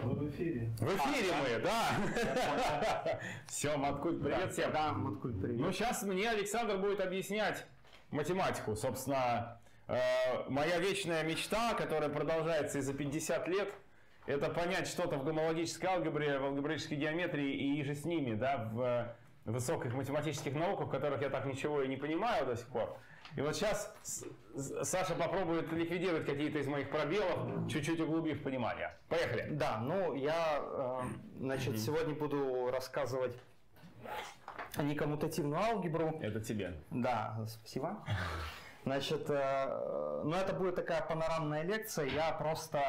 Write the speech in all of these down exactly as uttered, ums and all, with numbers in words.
Вы в эфире. В эфире а, мы, да. да. Все, Маткульт, привет всем. Да, Маткульт, привет. Ну, сейчас мне Александр будет объяснять математику. Собственно, э, моя вечная мечта, которая продолжается и за пятьдесят лет, это понять что-то в гомологической алгебре, в алгебраической геометрии и же с ними, да, в высоких математических науках, в которых я так ничего и не понимаю до сих пор. И вот сейчас Саша попробует ликвидировать какие-то из моих пробелов, чуть-чуть углубив понимание. Поехали. Да, ну я э, значит, mm-hmm. сегодня буду рассказывать некоммутативную алгебру. Это тебе. Да, спасибо. Значит, э, ну это будет такая панорамная лекция. Я просто,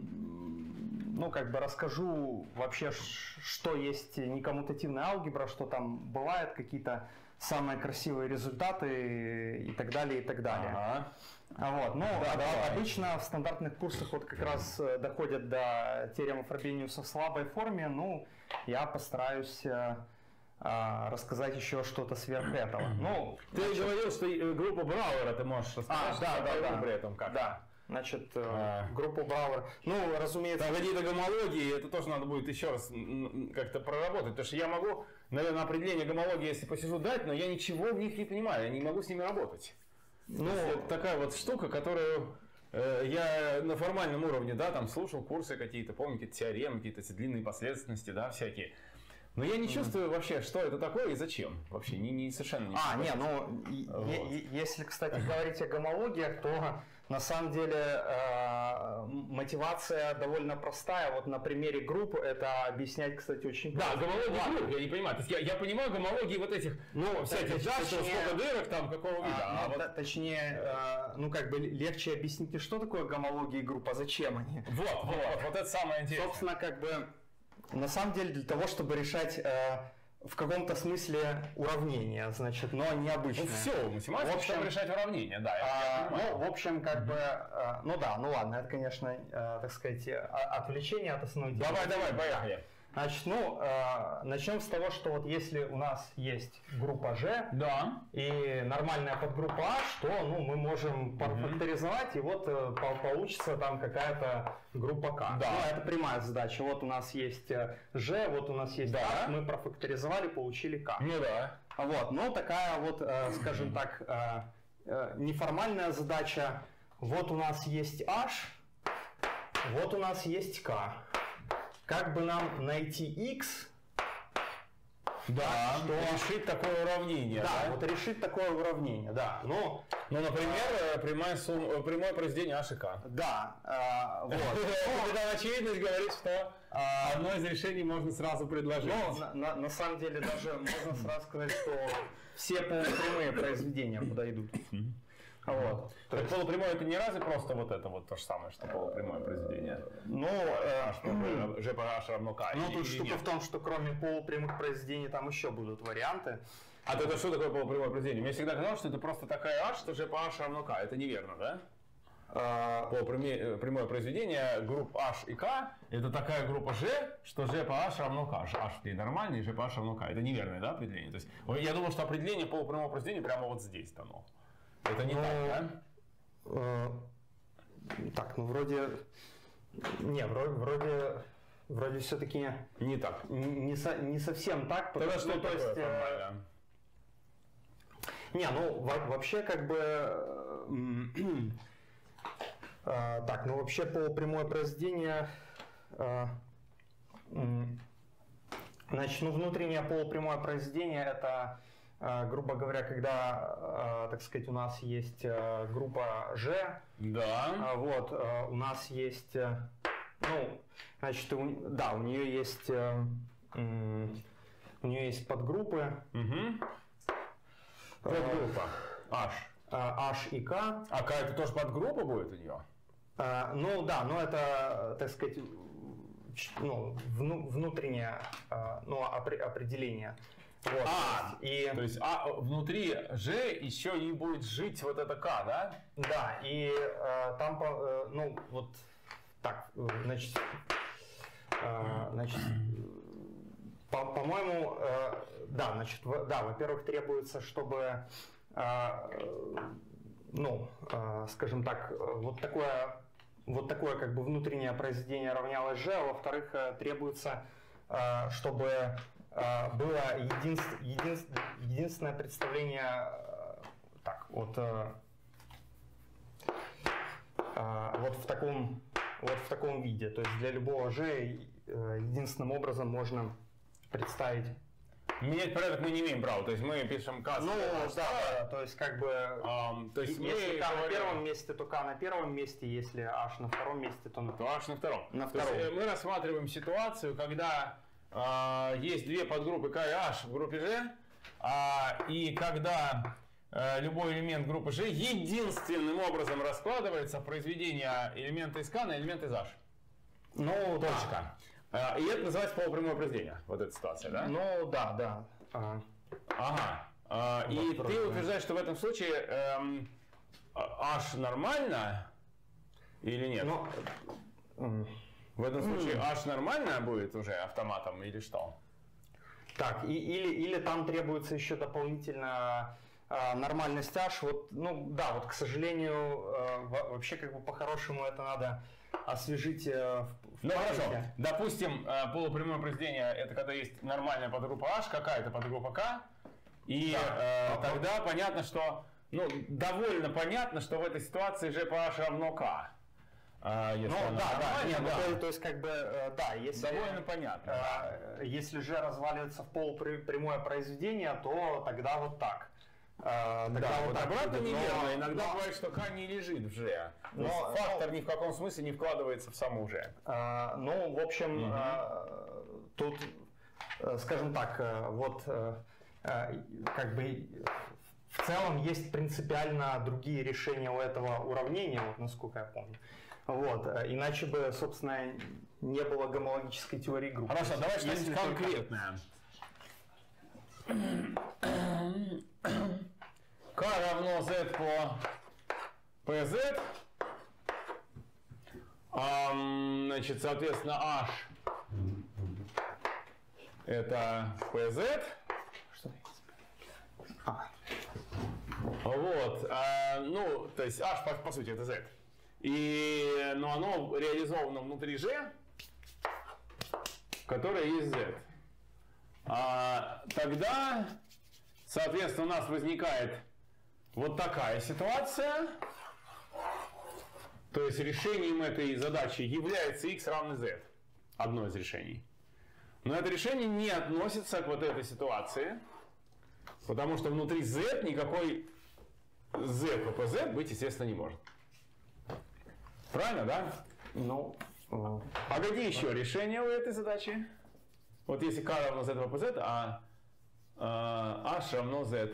ну как бы расскажу вообще, что есть некоммутативная алгебра, что там бывает, какие-то самые красивые результаты и так далее, и так далее. Ага. Вот. Ну, да, а, обычно в стандартных курсах вот как раз доходят до теоремы Фробениуса в слабой форме. Ну, я постараюсь а, а, рассказать еще что-то сверх этого. Ну, ты значит... говорил, что группу Брауэра ты можешь рассказать. А, да, да, да. При этом как? Да. Значит, а... группу Брауэр. Ну, разумеется. Там какие-то гомологии, это тоже надо будет еще раз как-то проработать. Потому что я могу, наверное, определение гомологии, если посижу, дать, но я ничего в них не понимаю, я не могу с ними работать. Ну, это такая вот штука, которую э, я на формальном уровне, да, там слушал курсы какие-то, помню, какие-то теоремы, какие-то длинные последовательности, да, всякие. Но я не чувствую mm-hmm. вообще, что это такое и зачем. Вообще не, не совершенно не А, не, ну, вот. Если, кстати, говорить о гомологиях, то на самом деле э, мотивация довольно простая. Вот на примере групп это объяснять, кстати, очень просто. Да, гомологии групп, я не понимаю. То есть я, я понимаю гомологии вот этих, ну, всяких, да, что сколько дырок там, какого вида. А, а ну, вот... Точнее, э, ну, как бы легче объяснить, что такое гомологии групп, а зачем они. Вот, вот, вот, вот это самое интересное. Собственно, как бы... На самом деле для того, чтобы решать э, в каком-то смысле уравнения, значит, но необычное. Ну все, математика, чтобы решать уравнения, да. Я, а, я ну, в общем, как mm-hmm. бы, э, ну да, ну ладно, это, конечно, э, так сказать, отвлечение от основной темы. Давай, давай, поехали. Значит, ну, э, начнем с того, что вот если у нас есть группа G да. и нормальная подгруппа H, то ну, мы можем пофакторизовать, mm-hmm. и вот э, получится там какая-то группа K. Да. Ну, это прямая задача. Вот у нас есть G, вот у нас есть да. H, мы профакторизовали, получили K. Ну да. Вот, ну, такая вот, э, скажем так, э, э, неформальная задача. Вот у нас есть H, вот у нас есть K. Как бы нам найти x, да, что решить такое уравнение. Да, да, вот решить такое уравнение, да. Ну, ну например, а, прямая сумма, прямое произведение h и k. Да, а, вот. Когда очевидность говорит, что одно из решений можно сразу предложить. Ну, на, на, на самом деле даже можно сразу сказать, что все полупрямые произведения подойдут. Вот. То есть полупрямое это не разве просто вот это вот то же самое, что полупрямое произведение? Ну, G по H равно K. Ну, тут штука в том, что кроме полупрямых произведений там еще будут варианты. А то это что такое полупрямое произведение? Мне всегда казалось, что это просто такая H, что G по H равно K. Это неверно, да? Полупрямое произведение групп H и K это такая группа G, что G по H равно K. H в ней нормальный, G по H равно K. Это неверное, да, определение? То есть, я думал, что определение полупрямого произведения прямо вот здесь дано. Это не ну, так, да? Э, так, ну вроде... Не, вроде... Вроде, вроде все-таки... Не так. Не, не, со, не совсем так. Тогда что ну, то есть, э, Не, ну во, вообще как бы... Э, э, так, ну вообще полупрямое произведение... Э, э, значит, ну внутреннее полупрямое произведение это... Грубо говоря, когда, так сказать, у нас есть группа G, да. Вот, у нас есть, ну, значит, у, да, у нее есть, у нее есть подгруппы. Угу. Подгруппа H. H и K. А K это тоже подгруппа будет у нее? Ну да, но это, так сказать, ну, внутреннее, ну, определение. Вот, а, то есть, и, то есть а, внутри G еще и будет жить вот это K, да? Да, и э, там, э, ну, вот так, значит, э, значит по, по-моему, э, да, значит, в, да, во-первых, требуется, чтобы, э, ну, э, скажем так, вот такое вот такое как бы внутреннее произведение равнялось G, а во-вторых, требуется, чтобы было единств, единств, единственное представление так, вот, вот, в таком, вот в таком виде. То есть для любого G единственным образом можно представить. Менять порядок мы не имеем права, то есть мы пишем К. Ну да, да, то есть как бы, um, то есть если К говорим... на первом месте, то К на первом месте, если H на втором месте, то на, то H на втором. На то втором. Есть мы рассматриваем ситуацию, когда э, есть две подгруппы К и H в группе G, э, и когда э, любой элемент группы G единственным образом раскладывается в произведение элемента из К на элемент из H. Ну, точка. Да. И это называется полупрямое произведение, вот эта ситуация, да? Ну, да, да. А. Ага. А, и ты правильно. утверждаешь, что в этом случае эм, H нормально или нет? Ну, в этом случае H нормально будет уже автоматом или что? Так, и, или, или там требуется еще дополнительно э, нормальность H. Вот, ну, да, вот, к сожалению, э, вообще, как бы, по-хорошему это надо освежить э, в Ну памяти. хорошо, допустим, полупрямое произведение это когда есть нормальная подгруппа H, какая-то подгруппа K, и Да. э, тогда понятно, что, ну, довольно понятно, что в этой ситуации G по H равно K. Э, если Ну она да, да, нормальная, нет, ну, да. то, то есть как бы, э, да, если, Довольно понятно. э, если G разваливается в полупрямое произведение, то тогда вот так. Э, тогда Да, вот вот так обратно будет. неверно. Но- Иногда но- бывает, что K не лежит в G. Но- То есть фактор ни в каком смысле не вкладывается в саму G. Э, ну, в общем, Мгм. э, тут, э, скажем так, э, вот э, э, как бы в целом есть принципиально другие решения у этого уравнения, вот, насколько я помню. Вот, э, иначе бы, собственно, не было гомологической теории группы. Хорошо, давай Если что-нибудь только- конкретное. K равно Z по pz. Ам, значит, соответственно, H это pz. Что? А, Вот, а, ну, то есть H по, по сути это Z. И, но оно реализовано внутри G, которое есть Z. А, тогда, соответственно, у нас возникает вот такая ситуация. То есть решением этой задачи является x равный z. Одно из решений. Но это решение не относится к вот этой ситуации, потому что внутри z никакой z по pz быть, естественно, не может. Правильно, да? ну, э, А какие еще решения у этой задачи? Вот если k равно z по pz, а, а h равно z.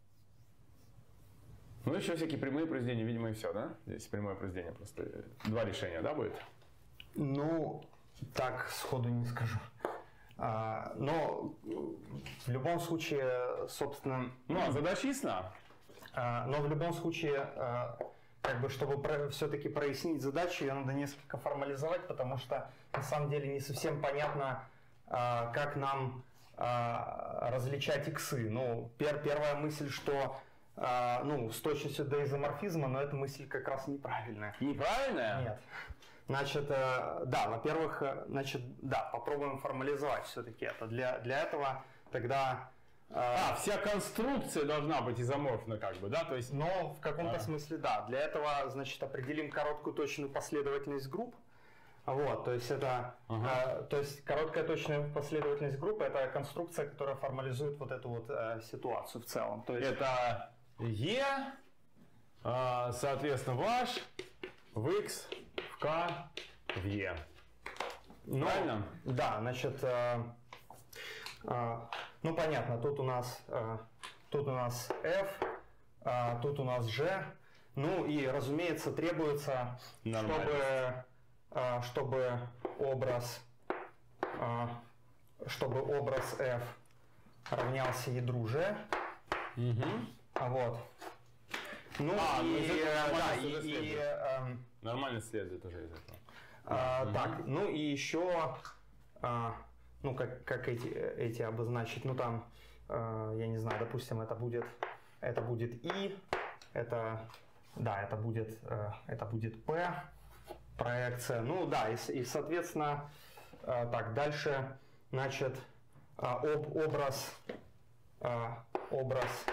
Ну, еще всякие прямые произведения, видимо, и все, да? Здесь прямое произведение, просто два решения, да, будет? ну, так сходу не скажу. А, но в любом случае, собственно, Ну, а задача ясна. а, но в любом случае, а, как бы, чтобы про, все-таки прояснить задачу, ее надо несколько формализовать, потому что на самом деле не совсем понятно, а, как нам а, различать иксы. Ну, пер, первая мысль, что а, ну, с точностью до изоморфизма, но эта мысль как раз неправильная. Неправильно? Нет. Значит, э, да, во-первых, э, значит, да, попробуем формализовать все-таки это. Для, для этого тогда... э, А, вся конструкция должна быть изоморфна, как бы, да? То есть, Но в каком-то А. смысле, да. Для этого, значит, определим короткую точную последовательность групп. Вот, то есть это, Ага. э, то есть короткая точная последовательность групп — это конструкция, которая формализует вот эту вот э, ситуацию в целом. То есть это E, а, соответственно, в H, в X, в K, в E. Ну, Правильно? Да, значит, э, э, ну понятно, тут у нас, э, тут у нас F, э, тут у нас G, ну и, разумеется, требуется, Нормально. чтобы, э, чтобы образ, э, чтобы образ F равнялся ядру G, Угу. а вот. Ну А, ну, и, из этого э, нормально да, уже и, и, следует. эм, Нормально следует уже из этого. А, Так, ну и еще, а, ну как, как эти, эти обозначить, ну там, а, я не знаю, допустим, это будет, это будет И, это, да, это будет, а, это будет P, проекция. Ну да, и, и соответственно, э, так, дальше, значит, э, об, образ, э, образ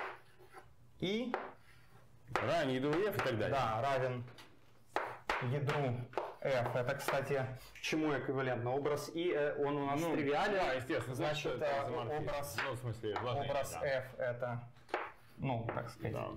И равен ядру F и так далее. Да, равен ядру F. Это, кстати, к чему эквивалентно? Образ И, он у нас ну, тривиален. Да, естественно. Значит, это образ, ну, в смысле, образ да. F это, ну, так сказать, Да.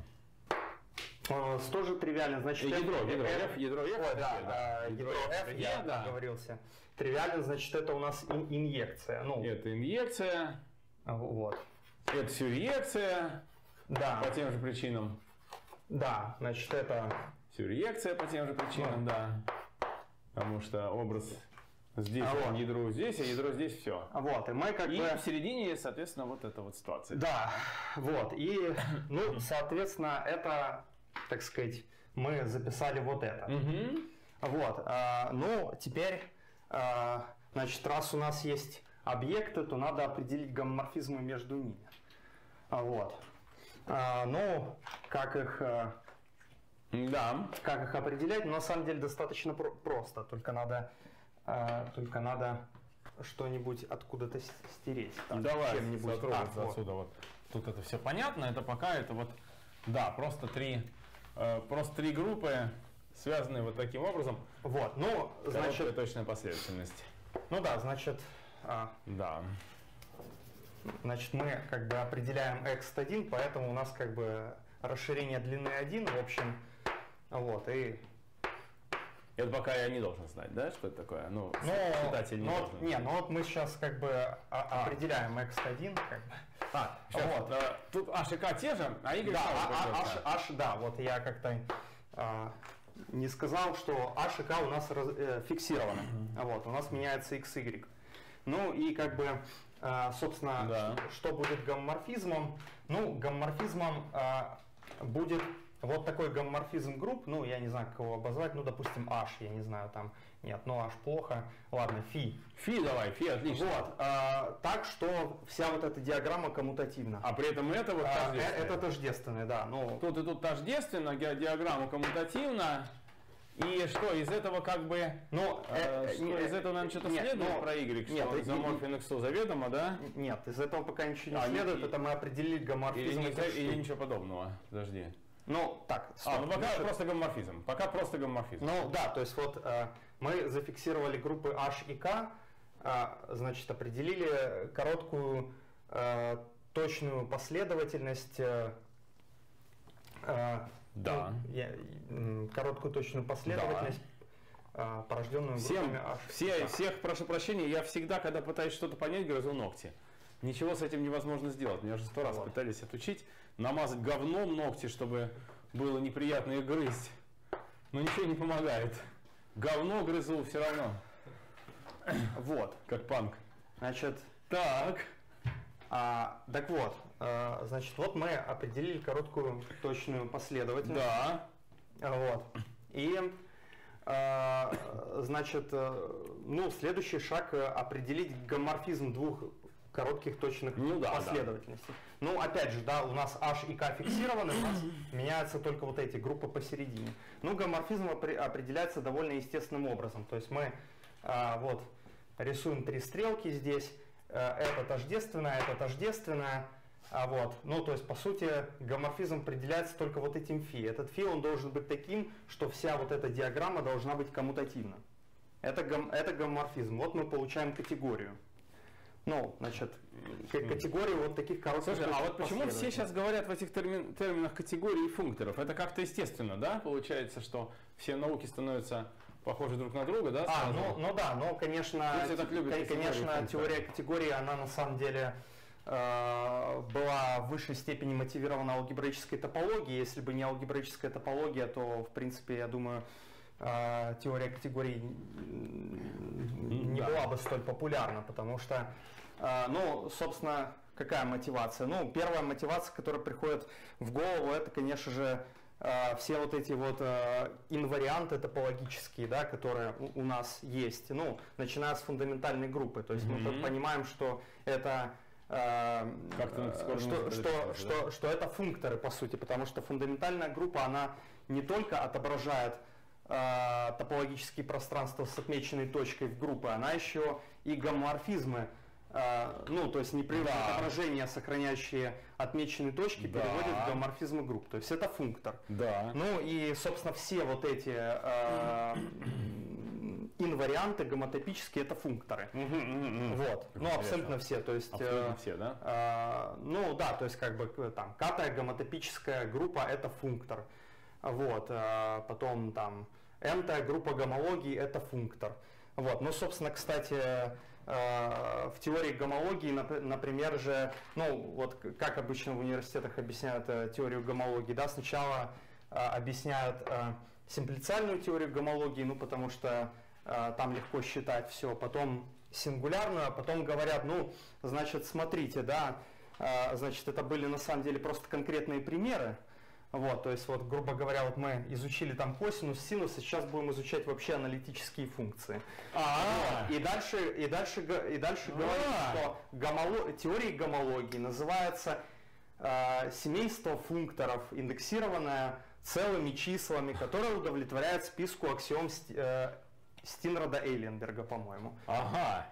он у нас тоже тривиален. Значит, ядро, F, ядро, F, F, ядро F, Ой, да, да. ядро F, я E, да. оговорился. Тривиален, значит, это у нас ин- инъекция. Ну, Это инъекция, вот. это сюрреакция Да, по тем же причинам. да, значит, это, Сюрреакция по тем же причинам, да. Потому что образ здесь, А а вот. ядро здесь, а ядро здесь, все. вот, и мы как И бы... в середине, соответственно, вот эта вот ситуация. Да, вот, и, ну, соответственно, это, так сказать, мы записали вот это. Угу. Вот, а, ну, теперь, а, значит, раз у нас есть объекты, то надо определить гомоморфизмы между ними. А, вот. А, ну, как их, а, Да. как их определять, ну, на самом деле достаточно про- просто, только надо, а, только надо что-нибудь откуда-то с- стереть. Так, Давай чем-нибудь. сотрудничать А, вот. отсюда вот. Тут это все понятно, это пока это вот, да, просто три, э, просто три группы, связанные вот таким образом. Вот, ну, Значит, значит, точная последовательность. ну да, значит, а, Да. значит, мы как бы определяем икс один, поэтому у нас как бы расширение длины один, в общем, вот, и... Это пока я не должен знать, да, что это такое? Ну, Ну, читатель не ну, должен. вот, не, ну вот мы сейчас как бы а- определяем икс один, как бы. А, сейчас, Вот. вот. э, тут H и K те же, а Y Да, снова а- а- какой-то. H, H, да, вот я как-то а, не сказал, что H и K у нас раз- э, фиксированы. Вот, у нас меняется икс игрек. Ну и как бы, а, собственно, Да. что, что будет гомоморфизмом? Ну, гомоморфизмом а, будет вот такой гомоморфизм групп, ну, я не знаю, как его обозвать, ну, допустим, H, я не знаю, там, нет, ну, H плохо, ладно, фи. Фи давай, фи, отлично. Вот, а, так что вся вот эта диаграмма коммутативна. А при этом это вот А, э, тождественное. это тождественное, да, ну, Тут и тут тождественно, ди- диаграмма коммутативна. И что, из этого как бы... ну, э, э, что, не- из этого, наверное, что-то нет, следует ну, про Y, что нет, он и- изоморфен иксу заведомо, да? нет, из этого пока ничего не А, следует, и- это мы определили Или, гомоморфизм не- этих или штук. ничего подобного? Подожди. Ну, так, стоп, А, ну пока значит, просто гомоморфизм. Пока просто гомоморфизм. ну, да, то есть вот э, мы зафиксировали группы H и K, э, значит, определили короткую э, точную последовательность, э, э, Да. ну, я- м, короткую точную последовательность, э, порожденную Всем, группами H. и все, K. всех прошу прощения, я всегда, когда пытаюсь что-то понять, грызу ногти. Ничего с этим невозможно сделать. Меня уже сто раз Вот. пытались отучить, намазать говном ногти, чтобы было неприятно их грызть. Но ничего не помогает. Говно грызу все равно. Вот, Как панк. значит, Так. а, так вот, э, значит, вот мы определили короткую точную последовательность. Да. Вот. И, э, значит, э, ну, следующий шаг э, определить гомоморфизм двух коротких точных Ну да, последовательностей. Ну, опять же, да, у нас H и K фиксированы, у нас меняются только вот эти группы посередине. Ну, гомоморфизм опре- определяется довольно естественным образом. То есть мы э, вот рисуем три стрелки здесь, э, это тождественное, это тождественное. А вот, ну, то есть, по сути, гомоморфизм определяется только вот этим фи. Этот фи, он должен быть таким, что вся вот эта диаграмма должна быть коммутативна. Это, гом, это гомоморфизм. Вот мы получаем категорию. Ну, значит, к- категорию вот таких коротких Слушай, а вот почему все последовательностей. сейчас говорят в этих термин- терминах категорий и функторов? Это как-то естественно, да? Получается, что все науки становятся похожи друг на друга, да? А, сразу? ну, ну да, но, конечно, Все так любят к- категории конечно, функторов. теория категории, она на самом деле э, была в высшей степени мотивирована алгебраической топологией. Если бы не алгебраическая топология, то, в принципе, я думаю, э, теория категорий м, не Да. была бы столь популярна, потому что, э, ну, собственно, какая мотивация? Ну, первая мотивация, которая приходит в голову, это, конечно же, э, все вот эти вот э, инварианты топологические, да, которые у, у нас есть, ну, начиная с фундаментальной группы. То есть мы Мгм. понимаем, что это э, Как-то э, скоро что, нужно что, дальше, что, да? что это функторы, по сути, потому что фундаментальная группа, она не только отображает э, топологические пространства с отмеченной точкой в группы, она еще и гомоморфизмы, э, ну, то есть непрерывные да. отображения, сохраняющие отмеченные точки, да. переводят в гомоморфизмы групп. То есть это функтор. Да. Ну и, собственно, все вот эти э, инварианты гомотопические — это функторы. Угу, угу, угу. Вот. Ну, абсолютно все. То есть, абсолютно э, все, да? Э, ну да, то есть как бы там катая гомотопическая группа — это функтор. Вот. Э, потом там n-тая группа гомологии — это функтор. Вот. Ну, собственно, кстати, э, в теории гомологии, например, же, ну, вот как обычно в университетах объясняют э, теорию гомологии, да, сначала э, объясняют э, симплициальную теорию гомологии, ну, потому что э, там легко считать все, потом сингулярную, а потом говорят, ну, значит, смотрите, да, э, значит, это были на самом деле просто конкретные примеры. Вот, то есть, вот, грубо говоря, вот мы изучили там косинус, синус, и сейчас будем изучать вообще аналитические функции. Вот. И дальше, и дальше, и дальше говорим, что гомолог, теорией гомологии называется э, семейство функторов, индексированное целыми числами, которое удовлетворяет списку аксиом э, Стинрода-Эйленберга, по-моему. Ага.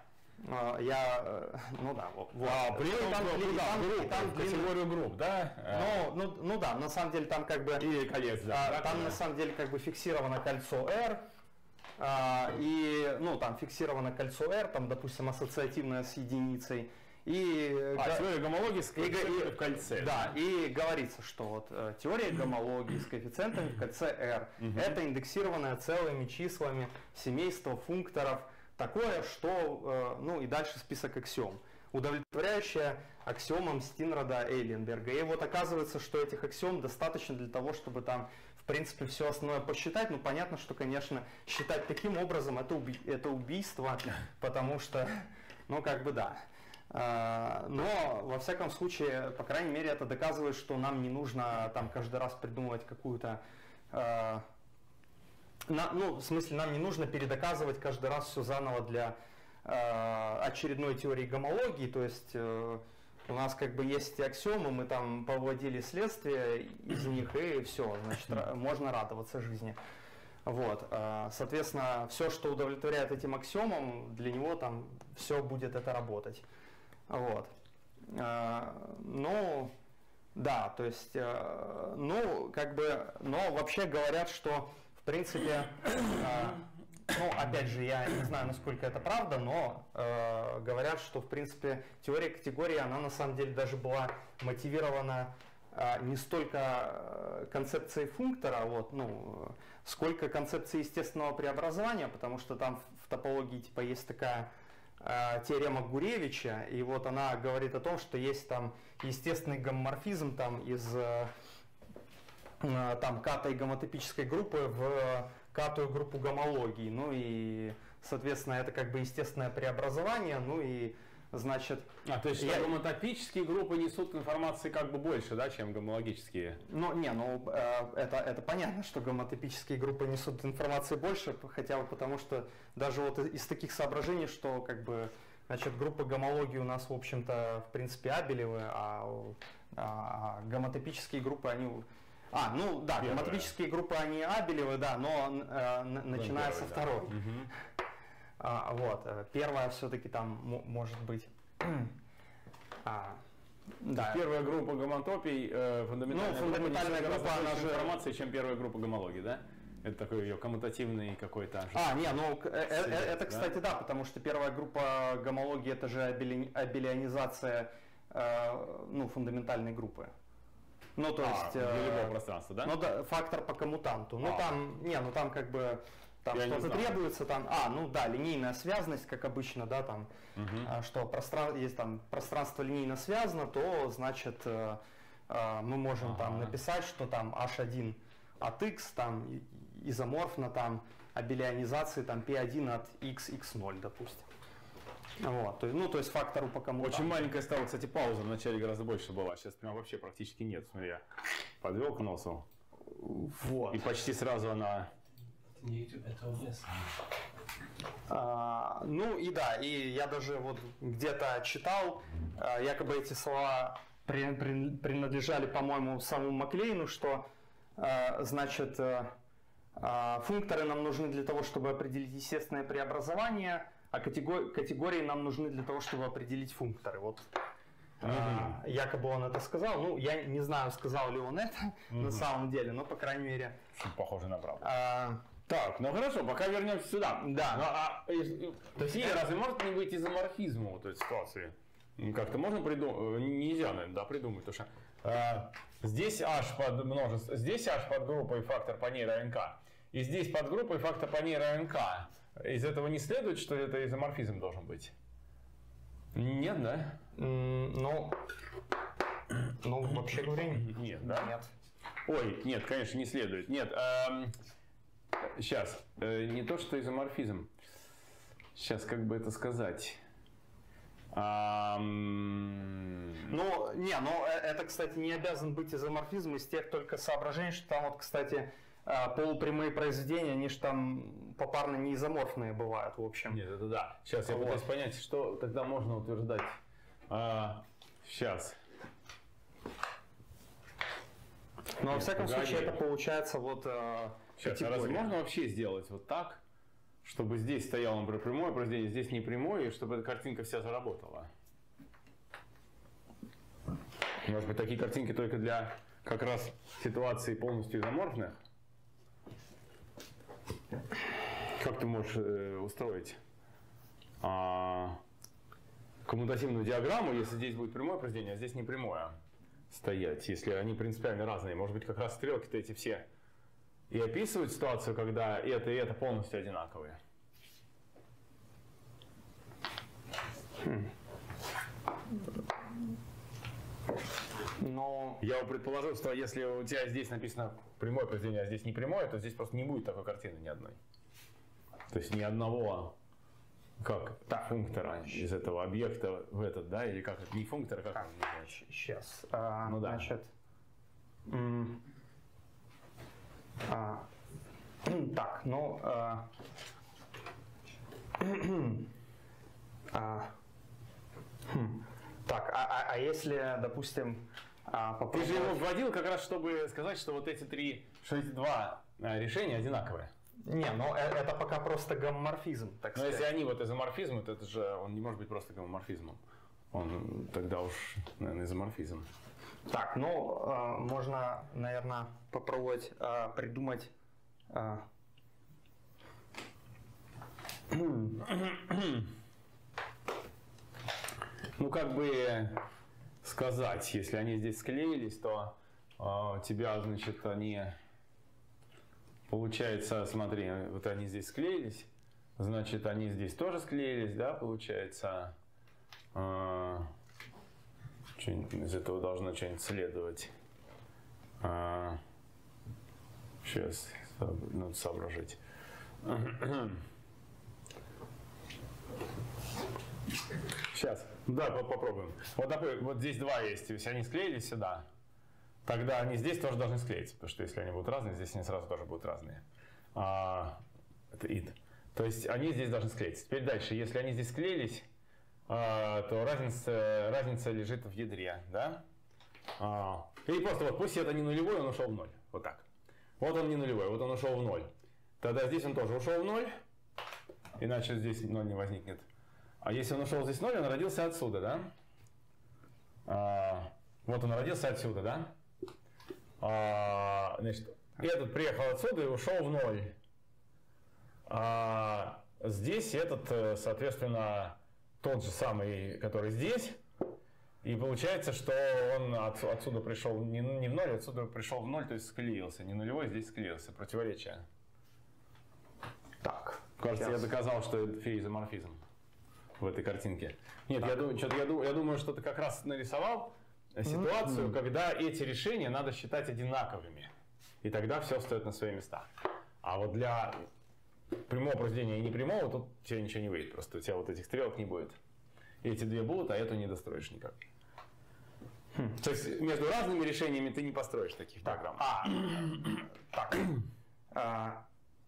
Я, ну да, вот. А, при этом там, там, там, там категорию групп, да? Ну, ну, ну да, на самом деле там как бы... Или колец, да. А, да там да. на самом деле как бы фиксировано кольцо R, а, и, ну, там фиксировано кольцо R, там, допустим, ассоциативное с единицей. И, а, теория гомологии с коэффициентом в кольце. Да, и говорится, что вот э, теория гомологии с коэффициентами в кольце R угу. это индексированное целыми числами семейство функторов, такое, что, э, ну и дальше список аксиом, удовлетворяющая аксиомам Стинрода-Эйленберга. И вот оказывается, что этих аксиом достаточно для того, чтобы там, в принципе, все основное посчитать. Ну, понятно, что, конечно, считать таким образом это, уби- это убийство, потому что, ну, как бы да. Э, но, во всяком случае, по крайней мере, это доказывает, что нам не нужно там каждый раз придумывать какую-то... Э, На, ну, в смысле, нам не нужно передоказывать каждый раз все заново для э, очередной теории гомологии, то есть э, у нас как бы есть эти аксиомы, мы там поводили следствие из них, и все, значит, ра- можно радоваться жизни. Вот, э, соответственно, все, что удовлетворяет этим аксиомам, для него там все будет это работать. Вот. Э, ну, да, то есть, э, ну, как бы, но вообще говорят, что в принципе, э, ну, опять же, я не знаю, насколько это правда, но э, говорят, что, в принципе, теория категории, она на самом деле даже была мотивирована э, не столько концепцией функтора, вот, ну, сколько концепцией естественного преобразования, потому что там в топологии типа есть такая э, теорема Гуревича, и вот она говорит о том, что есть там естественный гомоморфизм там из... Э, там катой гомотопической группы в катую группу гомологии. Ну и, соответственно, это как бы естественное преобразование. Ну и, значит... А, то есть, я... что гомотопические группы несут информации как бы больше, да, чем гомологические? Ну, не, ну, э, это, это понятно, что гомотопические группы несут информации больше, хотя бы потому, что даже вот из таких соображений, что как бы, значит, группы гомологии у нас, в общем-то, в принципе, абелевы, а, а гомотопические группы, они... А, ну да, Первая. Гомотопические группы, они абелевы, да, но э, начиная со второй. Да. Угу. А, вот, первая все-таки там м- может быть. а, да. Первая группа гомотопий, э, фундаментальная, ну, фундаментальная группа, группа она же информации, чем первая группа гомологии, да? Это такой ее коммутативный какой-то. А, не, ну э, э, это, кстати, да? да, потому что первая группа гомологии это же абели, абелионизация э, ну, фундаментальной группы. Ну, то а, есть... для э, любого пространства, да? Ну, да, фактор по коммутанту. Ну, а. там, не, ну, там как бы, там Я что-то требуется, там, а, ну, да, линейная связность, как обычно, да, там, угу. а, что пространство, если там пространство линейно связано, то, значит, э, э, мы можем ага. там написать, что там эйч один от x, там, изоморфно, там, абелионизации, там, пи один от x, икс ноль, допустим. Вот, то, ну, то есть фактору по коммутанту. Очень маленькая стала, кстати, пауза. Вначале гораздо больше была. Сейчас прям вообще практически нет. Смотри, я подвел к носу. Вот. И почти сразу она... А, ну и да, и я даже вот где-то читал, якобы эти слова при, при, принадлежали, по-моему, самому Маклейну, что, значит, А, функторы нам нужны для того, чтобы определить естественное преобразование, а категории, категории нам нужны для того, чтобы определить функторы. Вот. Mm-hmm. А, якобы он это сказал. Ну, я не знаю, сказал ли он это mm-hmm. на самом деле, но, по крайней мере... Похоже на правду. А, так, ну хорошо, пока вернемся сюда. Да. Ну, а, то есть, это... разве может не быть изоморфизма вот этой ситуации? Как-то можно придумать? Нельзя, наверное, да, придумать, потому что а, здесь H под множество, здесь H под группой фактор по ней равен K, и здесь под группой фактор по ней равен K. Из этого не следует, что это изоморфизм должен быть? Нет, да? Mm, ну, ну, вообще говоря, нет, да? Нет. Ой, нет, конечно, не следует. Нет, эм, сейчас, э, не то, что изоморфизм. Сейчас, как бы это сказать? Эм... Ну, не, ну это, кстати, не обязан быть изоморфизм из тех только соображений, что там вот, кстати, полупрямые произведения, они же там попарно не изоморфные бывают, в общем. Нет, это да. Сейчас я вот. пытаюсь понять, что тогда можно утверждать. А, сейчас. Но, во всяком Погоди. случае, это получается вот э, Сейчас, а разве можно вообще сделать вот так, чтобы здесь стояло, например, прямое произведение, здесь не прямое, и чтобы эта картинка вся заработала? Может быть, такие картинки только для как раз ситуаций полностью изоморфных? Как ты можешь э, устроить а, коммутативную диаграмму, если здесь будет прямое произведение, а здесь не прямое стоять, если они принципиально разные? Может быть, как раз стрелки-то эти все и описывают ситуацию, когда это и это полностью одинаковые. Хм. Но... Я предположил, что если у тебя здесь написано прямое произведение, а здесь не прямое, то здесь просто не будет такой картины ни одной. То есть ни одного как так, функтора из этого объекта в этот, да, или как это, не функтор, как так, он называется? Сейчас. А, ну да. Значит, м- а, так, ну... А, а, хм, так, а, а, а если, допустим, а, попробовать... Ты же его вводил как раз, чтобы сказать, что вот эти три, что эти два решения одинаковые. Не, ну это пока просто гомоморфизм, так Но сказать. если они вот изоморфизм, то это же он не может быть просто гомоморфизмом. Он тогда уж, наверное, изоморфизм. Так, ну э, можно, наверное, попробовать э, придумать. Э... Ну, как бы сказать, если они здесь склеились, то э, у тебя, значит, они... Получается, смотри, вот они здесь склеились, значит, они здесь тоже склеились, да, получается, а, из этого должно что-нибудь следовать. А, сейчас, надо соображить. Сейчас, да, попробуем. Вот, вот здесь два есть, если они склеились сюда, тогда они здесь тоже должны склеиться, потому что если они будут разные, здесь они сразу тоже будут разные. А, это id. То есть они здесь должны склеиться. Теперь дальше, если они здесь склеились, а, то разница, разница лежит в ядре, да? А, или просто вот пусть это не нулевой, он ушел в ноль. Вот так. Вот он не нулевой, вот он ушел в ноль. Тогда здесь он тоже ушел в ноль, иначе здесь ноль не возникнет. А если он ушел здесь в ноль, он родился отсюда, да? А, вот он родился отсюда, да? А, значит, этот приехал отсюда и ушел в ноль. А здесь этот, соответственно, тот же самый, который здесь. И получается, что он от, отсюда пришел не, не в ноль, отсюда пришел в ноль, то есть склеился. Не нулевой, здесь склеился. Противоречие. Так. Кажется, сейчас. я доказал, что это феизоморфизм в этой картинке. Нет, я думаю, что-то, я, думаю, я думаю, что ты как раз нарисовал ситуацию, mm-hmm. когда эти решения надо считать одинаковыми. И тогда все встает на свои места. А вот для прямого произведения и непрямого тут у тебя ничего не выйдет. Просто у тебя вот этих стрелок не будет. Эти две будут, а эту не достроишь никак. Хм. То есть между разными решениями ты не построишь таких диаграмм. А, так. А,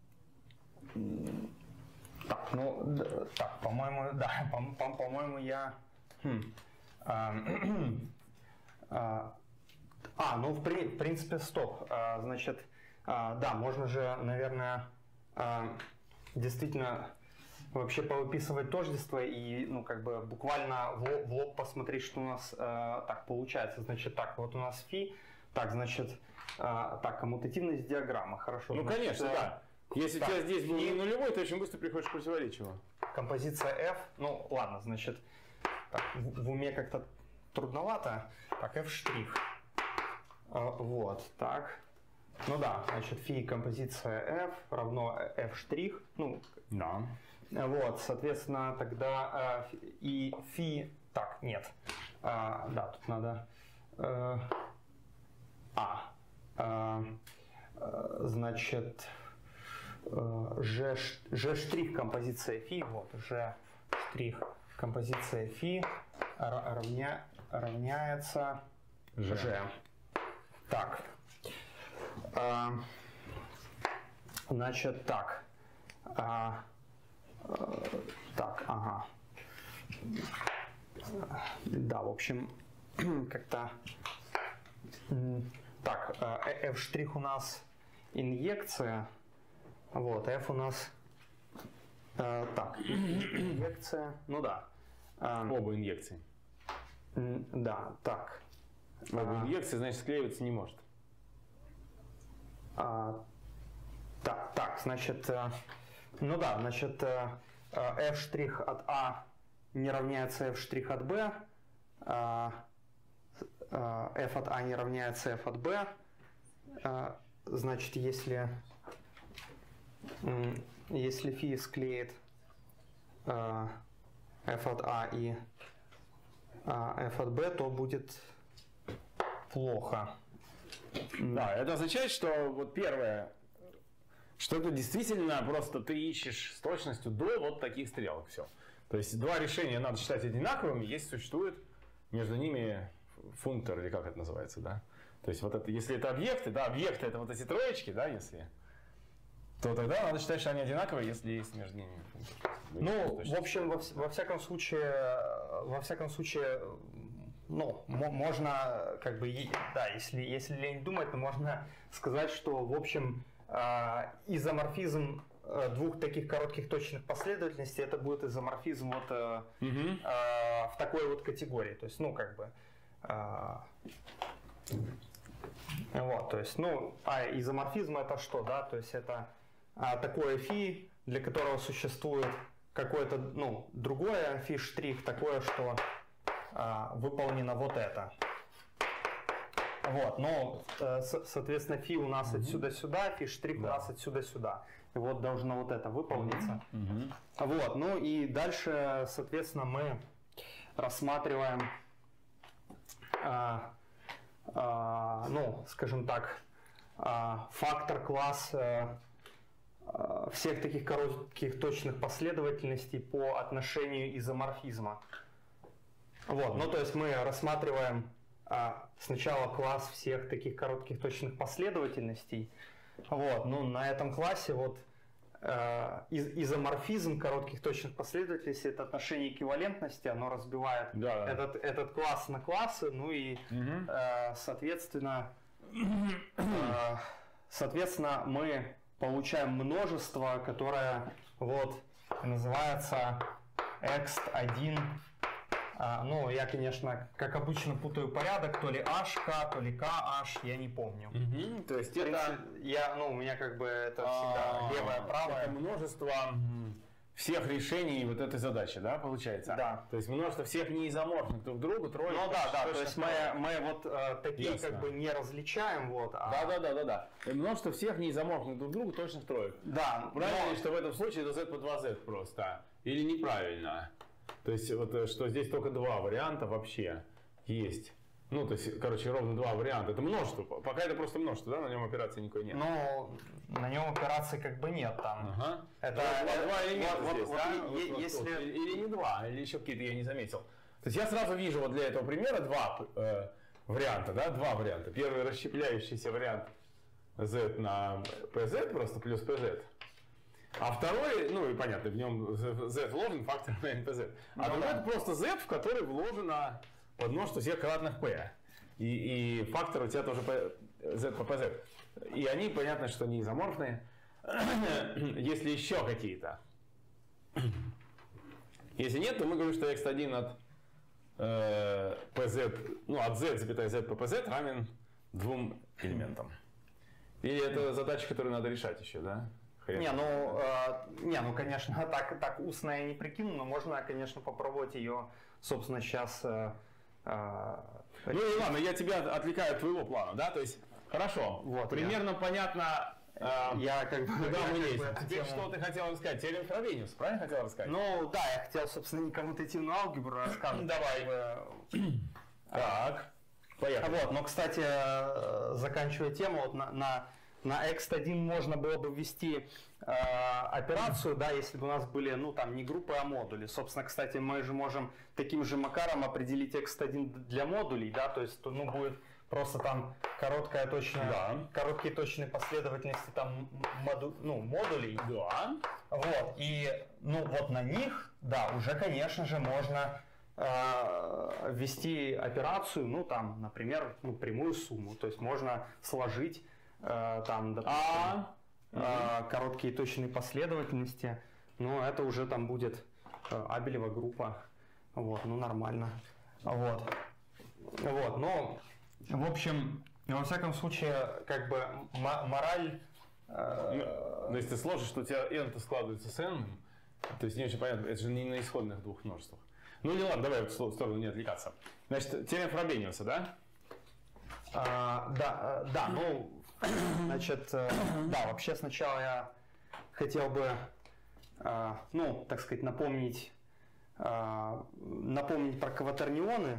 так, ну, да, так, по-моему, да, по- по- по-моему, я... Хм, а, а, а, ну, в, при, в принципе, стоп. А, значит, А, да, можно же, наверное, а, действительно вообще повыписывать тождества и, ну, как бы буквально в лоб, в лоб посмотреть, что у нас а, так получается. Значит, так, вот у нас фи, так, значит, а, так, коммутативность диаграммы, хорошо. Ну, значит, конечно, а, да. Если так, у тебя здесь был и- не нулевой, ты очень быстро приходишь к противоречиву. Композиция F, ну, ладно, значит, так, в, в уме как-то трудновато. Так, F штрих. А, вот, так. Ну да, значит, фи композиция F равно F штрих. Ну, Да. вот, соответственно, тогда э, и фи... Так, нет. А, да, тут надо... э, а. э, э, значит, э, G, ш- G штрих композиция фи. Вот, G штрих композиция фи ра- равня, равняется G. G. Так. А, значит, так. А, а, так, ага. Да, в общем, как-то... м, Так, а, F' у нас инъекция. Вот, F у нас... а, так, инъекция. Ну да. А, Оба инъекции. м, да, так. Оба А, инъекции, значит, склеиваться не может. А, так, так, значит, э, ну да, значит, э, э, f' от А не равняется f' от B, а, э, f от А не равняется f от B, э, значит, если, м, если фи склеит э, f от А и э, f от B, то будет плохо. Да, это означает, что вот первое, что это действительно просто ты ищешь с точностью до вот таких стрелок. Все. То есть два решения надо считать одинаковыми, если существует между ними функтор, или как это называется, да? То есть вот это, если это объекты, да, объекты это вот эти троечки, да, если, то тогда надо считать, что они одинаковые, если есть между ними функтор. Ну, в общем, во, вс- во всяком случае, во всяком случае, ну, мо- можно, как бы, и- да, если, если лень думать, то можно сказать, что, в общем, э, изоморфизм э, двух таких коротких точных последовательностей, это будет изоморфизм вот э, Мгм. э, в такой вот категории. То есть, ну, как бы, э, вот, то есть, ну, а изоморфизм это что, да, то есть это а, такое фи, для которого существует какое-то, ну, другое фи-штрих, такое, что а, выполнено вот это. Вот, но, э, со- соответственно, фи у нас отсюда сюда, фи-штрих у нас отсюда сюда. И вот должно вот это выполниться. Мгм. Вот, ну и дальше, соответственно, мы рассматриваем, а, а, ну, скажем так, а, фактор класс а, а, всех таких коротких точных последовательностей по отношению изоморфизма. Вот, ну то есть мы рассматриваем а, сначала класс всех таких коротких точных последовательностей. Вот, ну на этом классе вот э, из- изоморфизм коротких точных последовательностей это отношение эквивалентности, оно разбивает Да, да. этот, этот класс на классы, ну и Мгм. э, соответственно, э, соответственно мы получаем множество, которое вот называется экс один. А, ну, я, конечно, как обычно путаю порядок, то ли H, K, то ли K, H, я не помню. Мгм. То есть В это... принципе, я, ну, у меня как бы это всегда А, левое, правое. Это множество м, всех решений вот этой задачи, да, получается? Да. То есть множество всех неизоморфных друг к другу, трое. Ну да, да, то точно есть мы, трое. мы вот э, такие Ясно. как бы не различаем, вот. А, Да, да, да, да, да. И множество всех неизоморфных друг к другу точных троек. да, Правильно но- ли, что в этом случае это z по два z просто? Или неправильно? То есть вот э, что здесь только два варианта вообще есть. Ну, то есть, короче, ровно два варианта. Это множество. Пока это просто множество, да? На нем операции никакой нет. Ну, на нем операции как бы нет там. Ага. Это, Вот э, два элемента вот- здесь, вот да? е- Вот- е- вот если- тут. Или, или не два, или еще какие-то я не заметил. То есть я сразу вижу вот для этого примера два э, варианта, да? Два варианта. Первый расщепляющийся вариант z на pz просто плюс pz. А второй, ну и понятно, в нем z вложен фактор на npz. А Ну другой да. это просто z, в который вложено под множество всех кратных p. И, и фактор у тебя тоже p, z по pz. И они, понятно, что не изоморфные. Если еще какие-то. Если нет, то мы говорим, что икс один от э, pz, ну, от z, запятая z по pz равен двум элементам. Или это задача, которую надо решать еще, да? Не, ну, э, не, ну, конечно, так, так устно я не прикину, но можно, конечно, попробовать ее, собственно, сейчас... Э, э, ну и ладно, я тебя отвлекаю от твоего плана, да? То есть, хорошо, вот, примерно я, понятно, э, я как бы... куда я мы как лезем. бы Теперь, тему... что ты хотел рассказать? Теорему Фробениуса, правильно хотел рассказать? Ну, да, я хотел, собственно, не коммутативную алгебру рассказывать. Давай. Так, поехали. Вот, но, кстати, заканчивая тему, вот на... на На икс один можно было бы ввести э, операцию, да, если бы у нас были, ну, там, не группы, а модули. Собственно, кстати, мы же можем таким же макаром определить икс один для модулей, да, то есть, ну, будет просто там короткая точная, да. короткие точные последовательности там моду, ну, модулей. Да. Вот, и, ну, вот на них, да, уже, конечно же, можно э, ввести операцию, ну, там, например, ну, прямую сумму, то есть можно сложить там, допустим, а, а, короткие точные последовательности, но это уже там будет Абелева группа, вот, ну нормально, вот, вот, но, в общем, во всяком случае, как бы мораль... Э, ну, если ты сложишь, что у тебя n-то складывается с n, то есть не очень понятно, это же не на исходных двух множествах. Ну не ладно, давай в эту сторону не отвлекаться. Значит, теорема Фробениуса, да? А, да, да, ну... Значит, да, вообще сначала я хотел бы, ну, так сказать, напомнить, напомнить про кватернионы.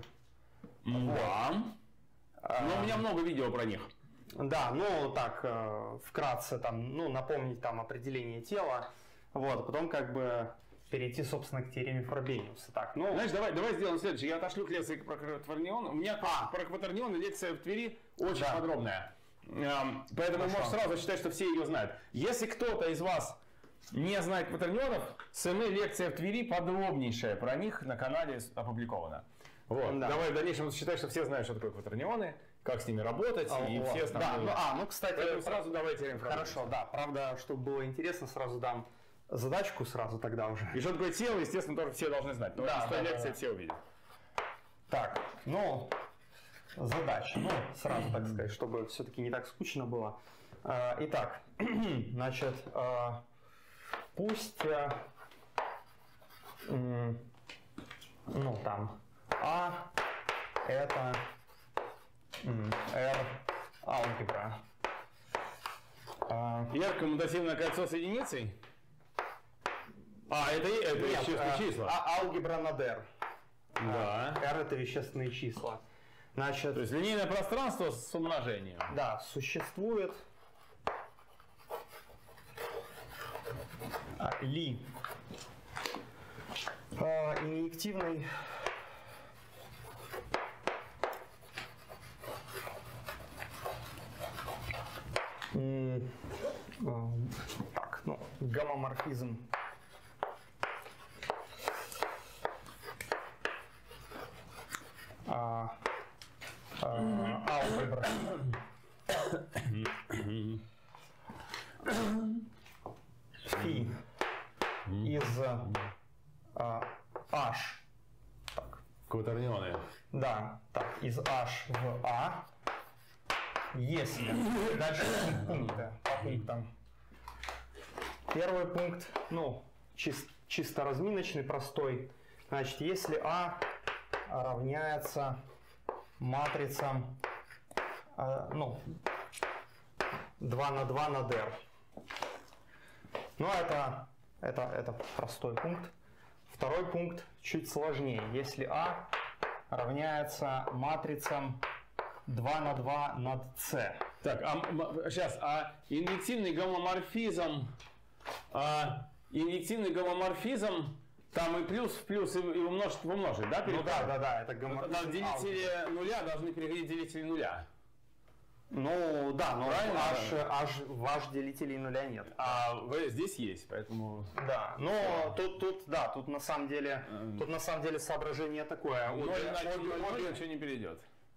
Да. Но у меня много видео про них. Да, ну, так, вкратце, там, ну, напомнить там определение тела, вот, а потом как бы перейти, собственно, к теореме Фробениуса. Так, ну... Знаешь, давай, давай сделаем следующее. Я отошлю к лекции про кватернионы. У меня а. про кватернионы лекция в Твери очень да. подробная. Поэтому можешь сразу считать, что все ее знают. Если кто-то из вас не знает кватернионов, с эн лекция в Твери подробнейшая про них на канале опубликована. Вот. Да. Давай в дальнейшем считать, что все знают, что такое кватернионы, как с ними работать а, и вот. все основные. Да, ну, а, ну, кстати, поэтому сразу давайте информацию. Хорошо, да. Правда, чтобы было интересно, сразу дам задачку сразу тогда уже. И что такое тело, естественно, тоже все должны знать. Но да, да, лекции да. все увидят. Так, ну... Задача, ну, сразу так сказать, чтобы все-таки не так скучно было. Итак, значит, пусть, ну, там, А это R алгебра. R коммутативное кольцо с единицей? А, это, это Нет, вещественные числа. А алгебра над R. Да. R это вещественные числа. Значит, то есть линейное пространство с умножением. Да, существует а, ли а, инъективный м, а, так, ну, гомоморфизм а, алгебра фи из а, h. Так. Кватернионы. Да, так, из h в a, если дальше пункты по пунктам. Первый пункт, ну, чис, чисто разминочный, простой. Значит, если a равняется матрицам, э, ну, два на два над R. Ну, это, это, это простой пункт. Второй пункт чуть сложнее. Если А равняется матрицам два на два над С. Так, а, сейчас, а инъективный гомоморфизм, а, инъективный гомоморфизм, там и плюс в плюс, и, и умножить в умножить, да? Ну да, да, да, это гомоморфизм. На делители нуля должны переходить делители нуля. Ну да, но аж, аж ваш делителей нуля нет. А здесь есть, поэтому. Да, но тут, тут, да, тут на самом деле, тут на самом деле соображение такое. Ноль на ничего не перейдет.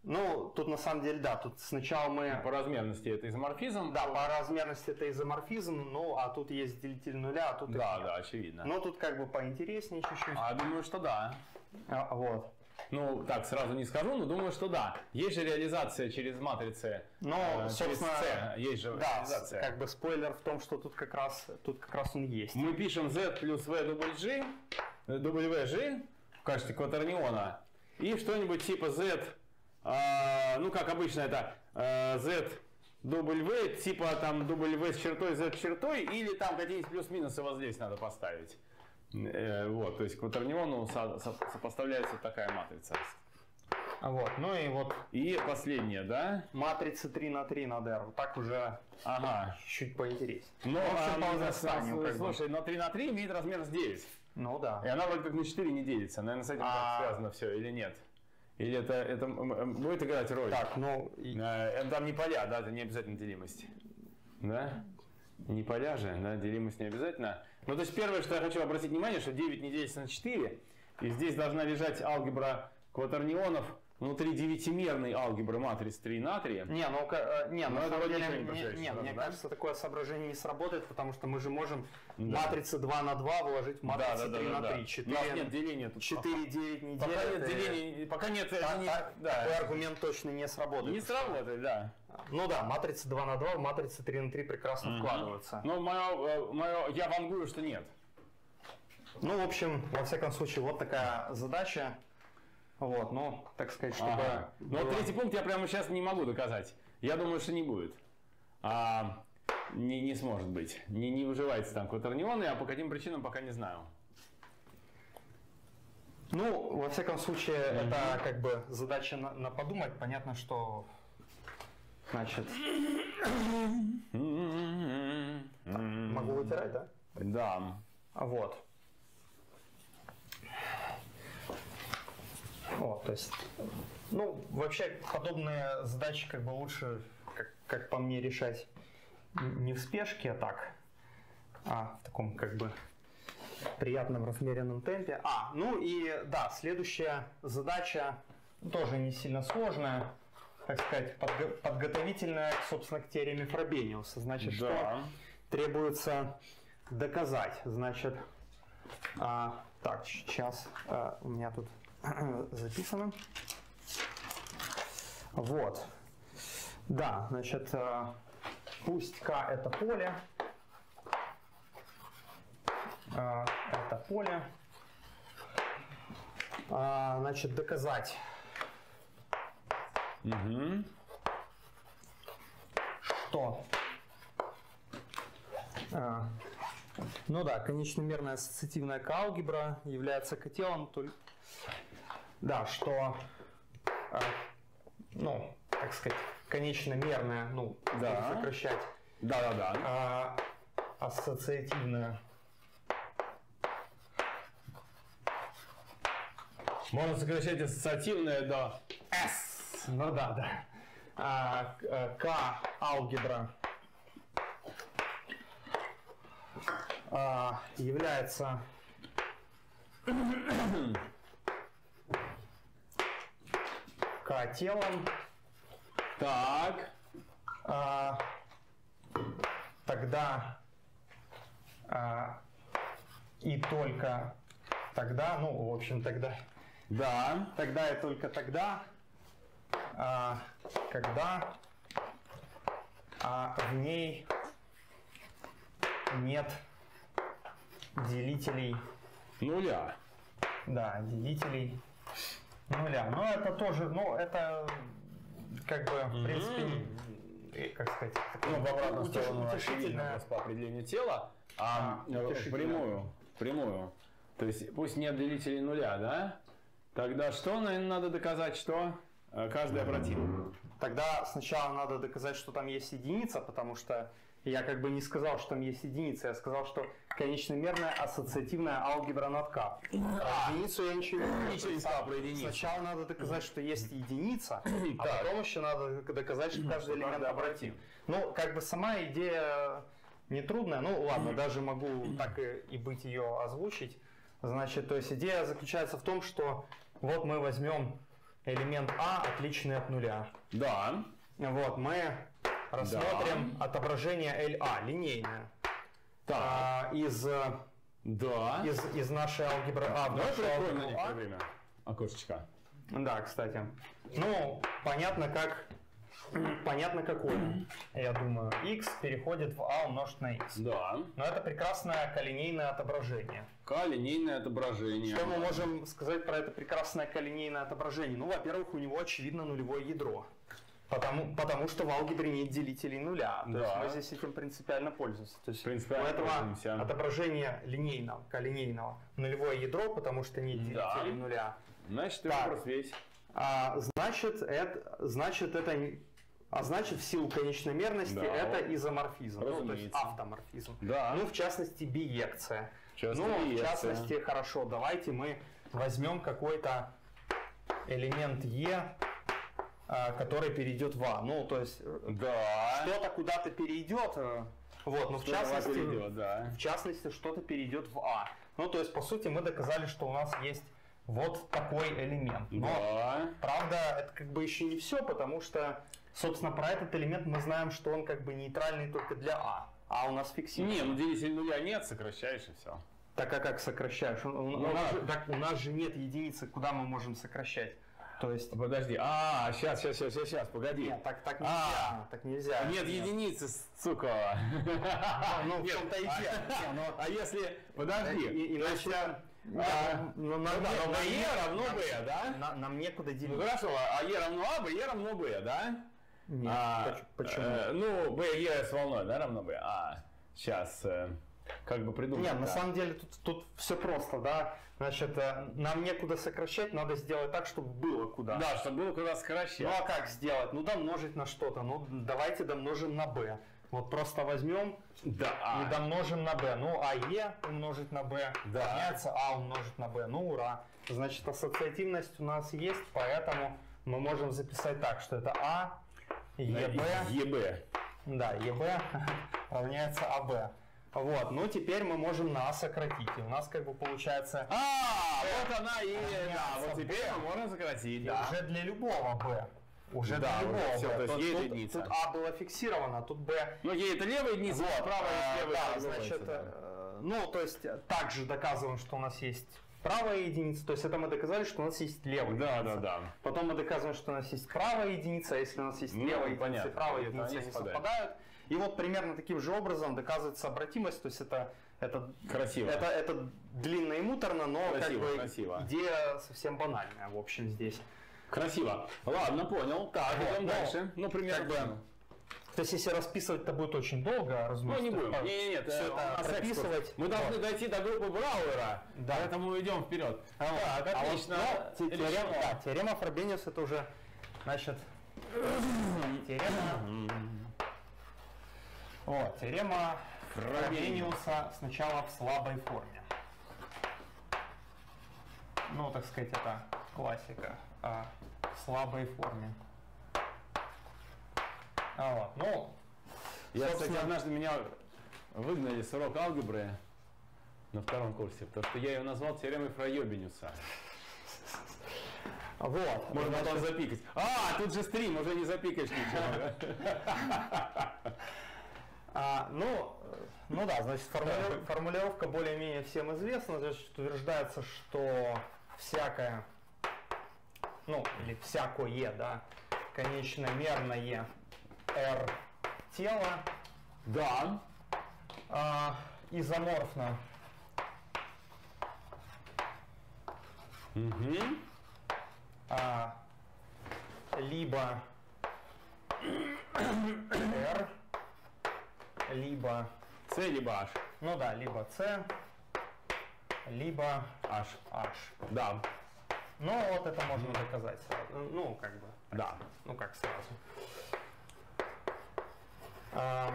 Ну, тут на самом деле, да, тут сначала мы... По размерности это изоморфизм. Да, по размерности это изоморфизм, ну, а тут есть делитель нуля, а тут... Да, да, очевидно. Ну, тут как бы поинтереснее чуть-чуть. А думаю, что да. А, вот. Ну, так, сразу не скажу, но думаю, что да. Есть же реализация через матрицы. Ну, э, собственно, через C. Есть же да, реализация. как бы спойлер в том, что тут как раз, тут как раз он есть. Мы пишем Z плюс V дубль G, W G в качестве кватерниона. И что-нибудь типа Z, э, ну, как обычно это э, Z W, типа там W с чертой, Z с чертой, или там какие-нибудь плюс-минусы вот здесь надо поставить. Э, вот, то есть к кватерниону со, со, сопоставляется такая матрица. Вот, ну и вот. И последняя, да? Матрица три на три над R. Вот так уже Ага. чуть поинтереснее. Ну, в общем, по а, возрастанию, как бы. слушай, но три на три имеет размер девять. Ну да. И она вроде как на четыре не делится. Наверное, с этим А... как связано все или нет? Или это, это будет играть роль? Так, ну... И... Э, Там не поля, да, это не обязательно делимость. Да? Не поля же, да, делимость не обязательно. Ну, то есть первое, что я хочу обратить внимание, что девять не делится на четыре. И здесь должна лежать алгебра кватернионов внутри девятимерной алгебры матриц три на три. Не, ну, э, не, Но на это самом деле, не не, прощается, не, да, мне да? кажется, такое соображение не сработает, потому что мы же можем Да. матрицы два на два вложить в матрицу Да, да, три да, на да, три. да. четыре, У нас нет деления тут. четыре девять не Пока делят, нет и деления, пока нет... та- не- та- да. Такой аргумент точно не сработает. Не сработает, да. Ну да, матрица два на два в матрице три на три прекрасно Мгм. вкладываются. Но мое, мое, я вангую, что нет. Ну, в общем, во всяком случае, вот такая задача. Вот, ну, так сказать, чтобы... Ага. Но вот было- третий пункт я прямо сейчас не могу доказать. Я думаю, что не будет. А, не, не сможет быть. Не, не выживается там кватернионы, а по каким причинам пока не знаю. Ну, во всяком случае, mm-hmm. это как бы задача на, на подумать. Понятно, что, значит... Так, могу вытирать, да? Да. Вот. Вот, то есть, ну, вообще подобные задачи как бы лучше, как, как по мне, решать не в спешке, а так, а в таком как бы приятном размеренном темпе. А, ну и да, следующая задача тоже не сильно сложная, так сказать, подго- подготовительная, собственно, к теореме Фробениуса. Значит, Да. что требуется доказать. Значит, а, так, сейчас а, у меня тут записано. Вот. Да, значит, а, пусть К это поле. А, это поле. А, значит, доказать, Угу. что... А, ну да, конечномерная ассоциативная К-алгебра является котелом, только... Да, что, а, ну, так сказать, конечномерная, ну, Да. сокращать, Да-да-да. а, ассоциативная. Можно сокращать ассоциативное до S. Ну да, да. А, к- э, К-алгебра а, является К-телом. Так. А, тогда а, и только тогда, ну, в общем, тогда, Да. тогда и только тогда, а, когда а, в ней нет делителей, Нуля. да, делителей нуля. Но это тоже, ну, это как бы, в принципе, э, как сказать, Ну, в обратную утеш- сторону очевидно утешительное. просто по определению тела, а, А, э, утешительное. прямую, прямую. То есть пусть нет делителей нуля, да? Тогда что, наверное, надо доказать, что э, каждый обратим? Тогда сначала надо доказать, что там есть единица, потому что я как бы не сказал, что там есть единица, я сказал, что конечномерная ассоциативная алгебра над К. А единицу я ничего не говорю. Ничего не сказал про единицу. Сначала надо доказать, что есть единица, а Так. потом еще надо доказать, что каждый элемент каждый обратим. Ну, как бы сама идея нетрудная, ну ладно, даже могу так и, и быть ее озвучить. Значит, то есть идея заключается в том, что вот мы возьмем элемент А отличный от нуля. Да. Вот, мы рассмотрим да. отображение эл а, линейное. А, из, да. из, из нашей алгебры А. Давай прикроем на некоторое время окошечко. Да, кстати. Ну, понятно, как... Понятно, какой. Я думаю, x переходит в А умножить на x. Да. Но это прекрасное коллинейное отображение. Коллинейное отображение. Что мы можем сказать про это прекрасное коллинейное отображение? Ну, во-первых, у него очевидно нулевое ядро. Потому, потому что в алгебре нет делителей нуля. То да. есть мы здесь этим принципиально пользуемся. То есть принципиально у этого пользуемся. отображения линейного, коллинейного нулевое ядро, потому что нет делителей да. нуля. Значит, это вопрос весь. А, значит, это, значит, это... А значит, в силу конечной мерности да. это изоморфизм, ну, то есть автоморфизм. Да. Ну, в частности, биекция. Часто ну, биекция. в частности, хорошо, давайте мы возьмем какой-то элемент Е, который перейдет в А. Ну, то есть, да. что-то куда-то перейдет, вот, но в частности, перейдет, да. в частности, что-то перейдет в А. Ну, то есть, по сути, мы доказали, что у нас есть вот такой элемент. Но, да. правда, это как бы еще не все, потому что собственно, про этот элемент мы знаем, что он как бы нейтральный только для А. А у нас фиксирован. Не, ну делитель нуля нет, сокращаешь и все. Так а как сокращаешь? У, ну, у, нас же, так, у нас же нет единицы, куда мы можем сокращать. То есть... Подожди, а, сейчас, сейчас, сейчас, сейчас, погоди. Нет, так, так нельзя, а, так нельзя. Нет, нет. единицы, сука. Ну, в чем-то и дело. А если, подожди, иначе... А, ну, на, на, на Е равно Б, да? На, нам некуда делить. Ну хорошо, а Е равно А, Б, Е равно Б, да? Нет, а, почему? Э, ну, Б, Е с волной, да, равно Б. А, сейчас, э, как бы придумать. Нет, да. на самом деле тут, тут все просто, да. Значит, нам некуда сокращать, надо сделать так, чтобы было куда. Да, чтобы было куда сокращать. Ну а как сделать? Ну домножить на что-то. Ну давайте домножим на b. Вот просто возьмем да. и домножим на b. Ну а e умножить на b, да. равняется а умножить на b. Ну ура. Значит, ассоциативность у нас есть, поэтому мы можем записать так, что это а, еб. еб. Да, еб равняется АБ. Вот, ну теперь мы можем на А сократить. И у нас как бы получается... А, вот она и... Да, вот теперь мы можем сократить, да. Уже для любого Б. Уже да, для любого уже все, Б. то есть тут, Е это тут, единица. тут А было фиксировано, а тут Б... Ну, Е это левая единица, вот, а правая а, левая. Да, значит, э, ну, то есть также доказываем, что у нас есть правая единица. То есть это мы доказали, что у нас есть левая да, единица. Да, да, да. Потом мы доказываем, что у нас есть правая единица, а если у нас есть ну, левая единица понятно, и правая это единица, они они совпадают. совпадают. И вот примерно таким же образом доказывается обратимость, то есть это, это, красиво. это, это длинно и муторно, но красиво, как бы красиво. идея совсем банальная, в общем, здесь. Красиво. Ладно, понял. Так, вот, идем но, дальше. Ну, примерно. Как бы, то есть, если расписывать, это будет очень долго, разумеется. Ну, не будем. Не, нет, все это прописывать. Мы должны вот. дойти до группы Брауэра, да. поэтому идем вперед. А, так, а отлично. Вот, ну, теорема, да, теорема Фробениус это уже, значит, теорема... Вот, теорема Фробениуса сначала в слабой форме. Ну, так сказать, это классика а, в слабой форме. А вот, ну, я, кстати, однажды меня выгнали с урока алгебры на втором курсе, потому что я ее назвал теоремой Фройобениуса. Вот. Можно значит... потом запикать. А, тут же стрим, уже не запикаешь ничего. А, ну, ну да, значит, формулировка, формулировка более-менее всем известна. Значит, утверждается, что всякое, ну, или всякое, да, конечномерное R тела, да, а, изоморфно. Угу. А, либо R, либо C, либо H. Ну да, либо C, либо H. H. Да. Ну вот это можно доказать сразу. Ну, как бы. Да. Ну как сразу. А,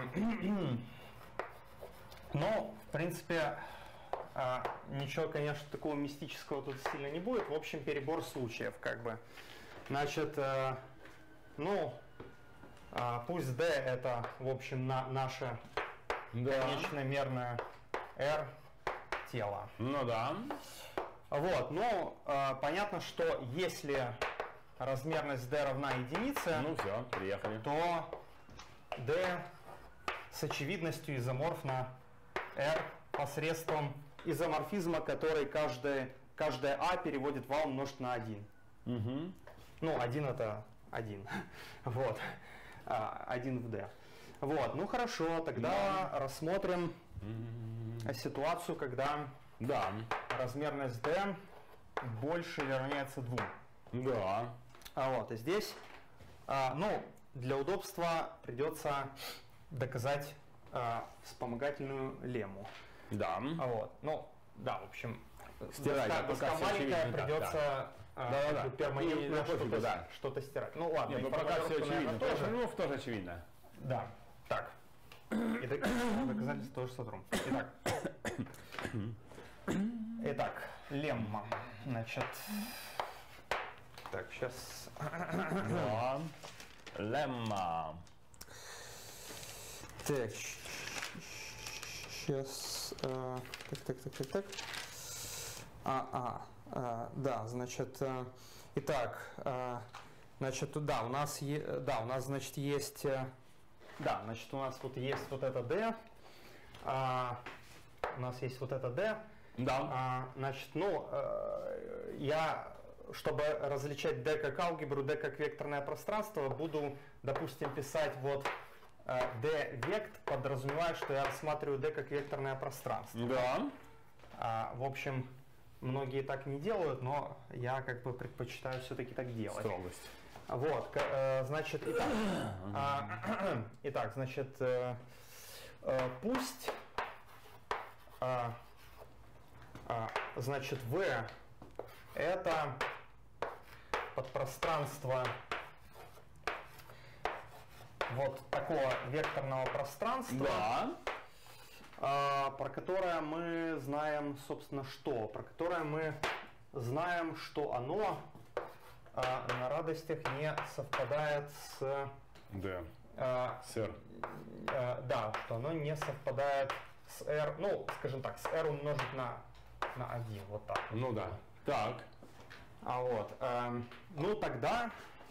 ну, в принципе, а, ничего, конечно, такого мистического тут сильно не будет. В общем, перебор случаев, как бы. Значит, а, ну, а, пусть D это, в общем, на, наше да. конечномерное R тело. Ну да. Вот, ну, э, понятно, что если размерность d равна единице, Ну все, приехали. то d с очевидностью изоморфно R посредством изоморфизма, который каждое, каждое a переводит в a умножить на один. Угу. Ну, один это один. Вот. один в d. Вот. Ну хорошо, тогда да. рассмотрим mm-hmm. ситуацию, когда да. размерность d больше или равняется двум. Да. А вот, и здесь, а, ну, для удобства придется доказать а, вспомогательную лемму. Да. А вот, ну, да, в общем, стирать, доска, доска маленькая, придется да. а, да, да, да. перманентно что-то, да. что-то стирать. Ну ладно, Нет, ну, пока все очевидно. Тоже. Ну, тоже очевидно. Да. Так. И доказательства тоже сотрем. Итак. Итак, лемма. Значит. Так, сейчас. Да. Лемма. Так. Сейчас. Э, так, так, так, так, так. А, а, а да, значит. Э, итак, э, значит, да, у нас, е, да, у нас, значит, есть. Э, да, значит, у нас вот есть вот это d. А, у нас есть вот это d. Да. А, значит, ну, э, я, чтобы различать d как алгебру, d как векторное пространство, буду, допустим, писать вот э, d-вект, подразумевая, что я рассматриваю d как векторное пространство. Да. А, в общем, многие так не делают, но я как бы предпочитаю все-таки так делать. Строгость. Вот, э, значит, итак, э, итак, значит, э, э, пусть, э, э, значит, V это подпространство вот такого векторного пространства, да. э, про которое мы знаем, собственно, что, про которое мы знаем, что оно А, на радостях не совпадает с... Да. А, с R. А, да, что оно не совпадает с R, ну, скажем так, с R умножить на, на один, вот так. Ну да. Так. А вот, а, ну тогда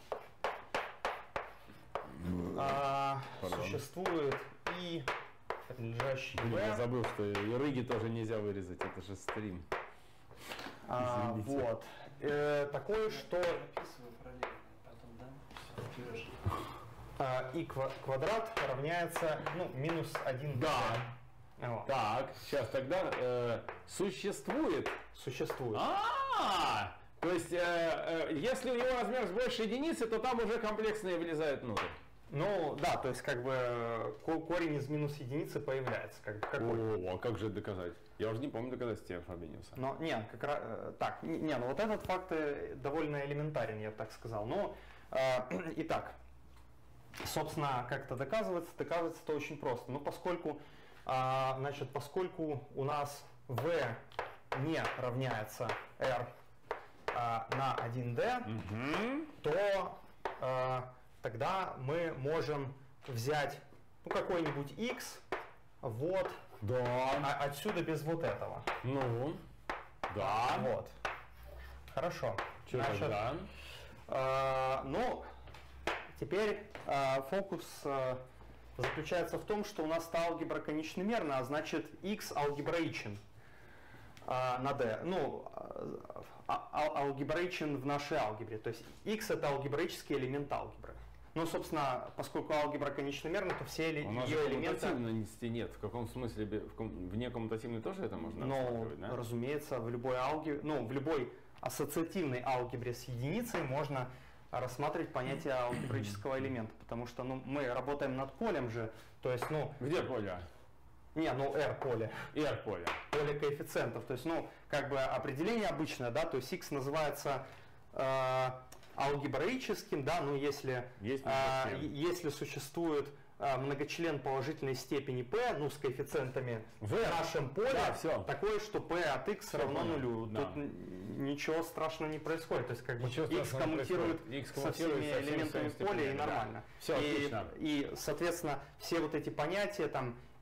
а, существует и подлежащий Блин, V. я забыл, что и рыги тоже нельзя вырезать, это же стрим. А, вот. Э, такое, что и квадрат равняется, ну, минус один. Да. Вот. Так, сейчас тогда э, существует. Существует. А, то есть, э, э, если у него размер больше единицы, то там уже комплексные влезают внутрь. Ну, да, то есть, как бы, корень из минус единицы появляется. Как, какой? О, а как же это доказать? Я уже не помню доказательства Фробениуса. Но, нет, как раз, так, не, не, ну вот этот факт довольно элементарен, я бы так сказал. Но, э, итак, собственно, как это доказывается? Доказывается это очень просто. Ну, поскольку, э, значит, поскольку у нас V не равняется R э, на один d, угу. то э, тогда мы можем взять, ну, какой-нибудь x, вот, да. а отсюда без вот этого. Ну, да. Вот. Хорошо. Что тогда? Э, ну, теперь э, фокус э, заключается в том, что у нас та алгебра конечномерна, а значит x алгебраичен э, на d. Ну, э, ал алгебраичен в нашей алгебре. То есть x это алгебраический элемент алгебры. Ну, собственно, поскольку алгебра конечномерна, то все ее элементы... коммутативности нет. В каком смысле? В ком... Вне коммутативной тоже это можно рассматривать, Ну, да? разумеется, в любой алгебре, ну, в любой ассоциативной алгебре с единицей можно рассматривать понятие алгебраического элемента, потому что, ну, мы работаем над полем же, то есть, ну... Где поле? Не, ну, R поле. R поле. Поле коэффициентов, то есть, ну, как бы определение обычное, да, то есть x называется... Э, алгебраическим, да, ну если, а, если существует а, многочлен положительной степени p, ну с коэффициентами в нашем поле, да, все. такое, что p от x все равно нулю. Да. Тут ничего страшного не происходит. То есть как бы x коммутирует со всеми элементами поля и нормально. Да. Все, и, и, соответственно, все вот эти понятия там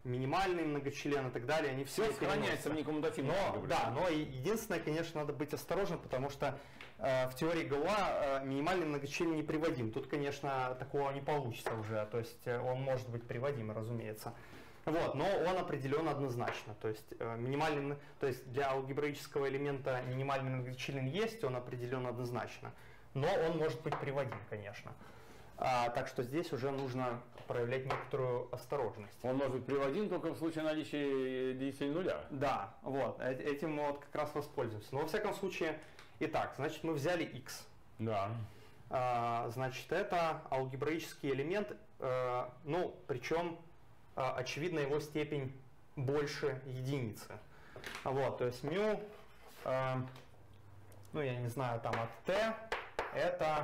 минимальный многочлен и так далее, они все, все сохраняется в некоммутативном алгебре. Да, но единственное, конечно, надо быть осторожным, потому что э, в теории Гауа э, минимальный многочлен не приводим. Тут, конечно, такого не получится уже, то есть э, он может быть приводим, разумеется. Вот, но он определен однозначно, то есть э, минимальный, то есть для алгебраического элемента минимальный многочлен есть, он определен однозначно, но он может быть приводим, конечно. А, так что здесь уже нужно проявлять некоторую осторожность. Он может быть приводим только в случае наличия делителя нуля. Да, вот, этим мы вот как раз воспользуемся. Но во всяком случае, итак, значит, мы взяли x. Да. А, значит, это алгебраический элемент, а, ну, причем, а, очевидно, его степень больше единицы. Вот, то есть μ, а, ну, я не знаю, там от t, это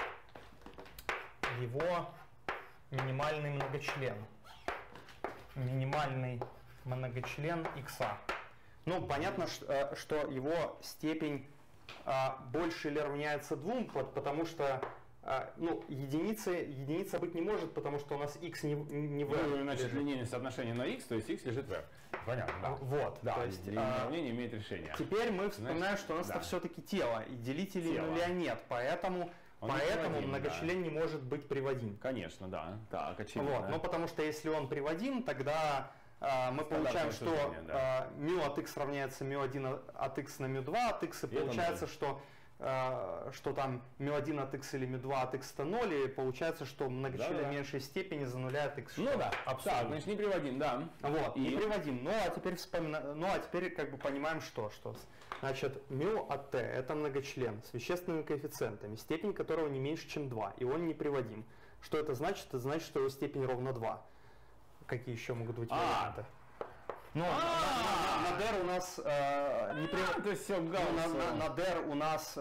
его минимальный многочлен. Минимальный многочлен x. Ну, понятно, что его степень а, больше или равняется двум, потому что а, ну, единицы, единица быть не может, потому что у нас x не, не в ну, значит, линейное соотношение на x, то есть x лежит в r. Понятно, да. Вот, да, то есть линейное а, уравнение имеет решение. Теперь мы вспоминаем, Значит, что у нас да. это все-таки тело, и делителей тело. нуля нет, поэтому... Он Поэтому приводим, многочлен да. не может быть приводим. Конечно, да. Так, очевидно. Вот. Ну, потому что если он приводим, тогда э, мы получаем, что да. э, μ от x равняется μ один от x на μ два от x, и, и получается, что, э, что там μ один от x или μ два от x это ноль, и получается, что многочлен да, да. меньшей степени зануляет x. Ну да, абсолютно. Так, значит, не приводим, да. Вот, и... не приводим. Ну, а теперь вспоминаем, ну, а теперь как бы понимаем, что, что значит, μ от t это многочлен с вещественными коэффициентами, степень которого не меньше, чем два, и он не приводим. Что это значит? Это значит, что его степень ровно два. Какие еще могут быть варианты? Ну, на d у нас не приводим. То есть все На d у нас,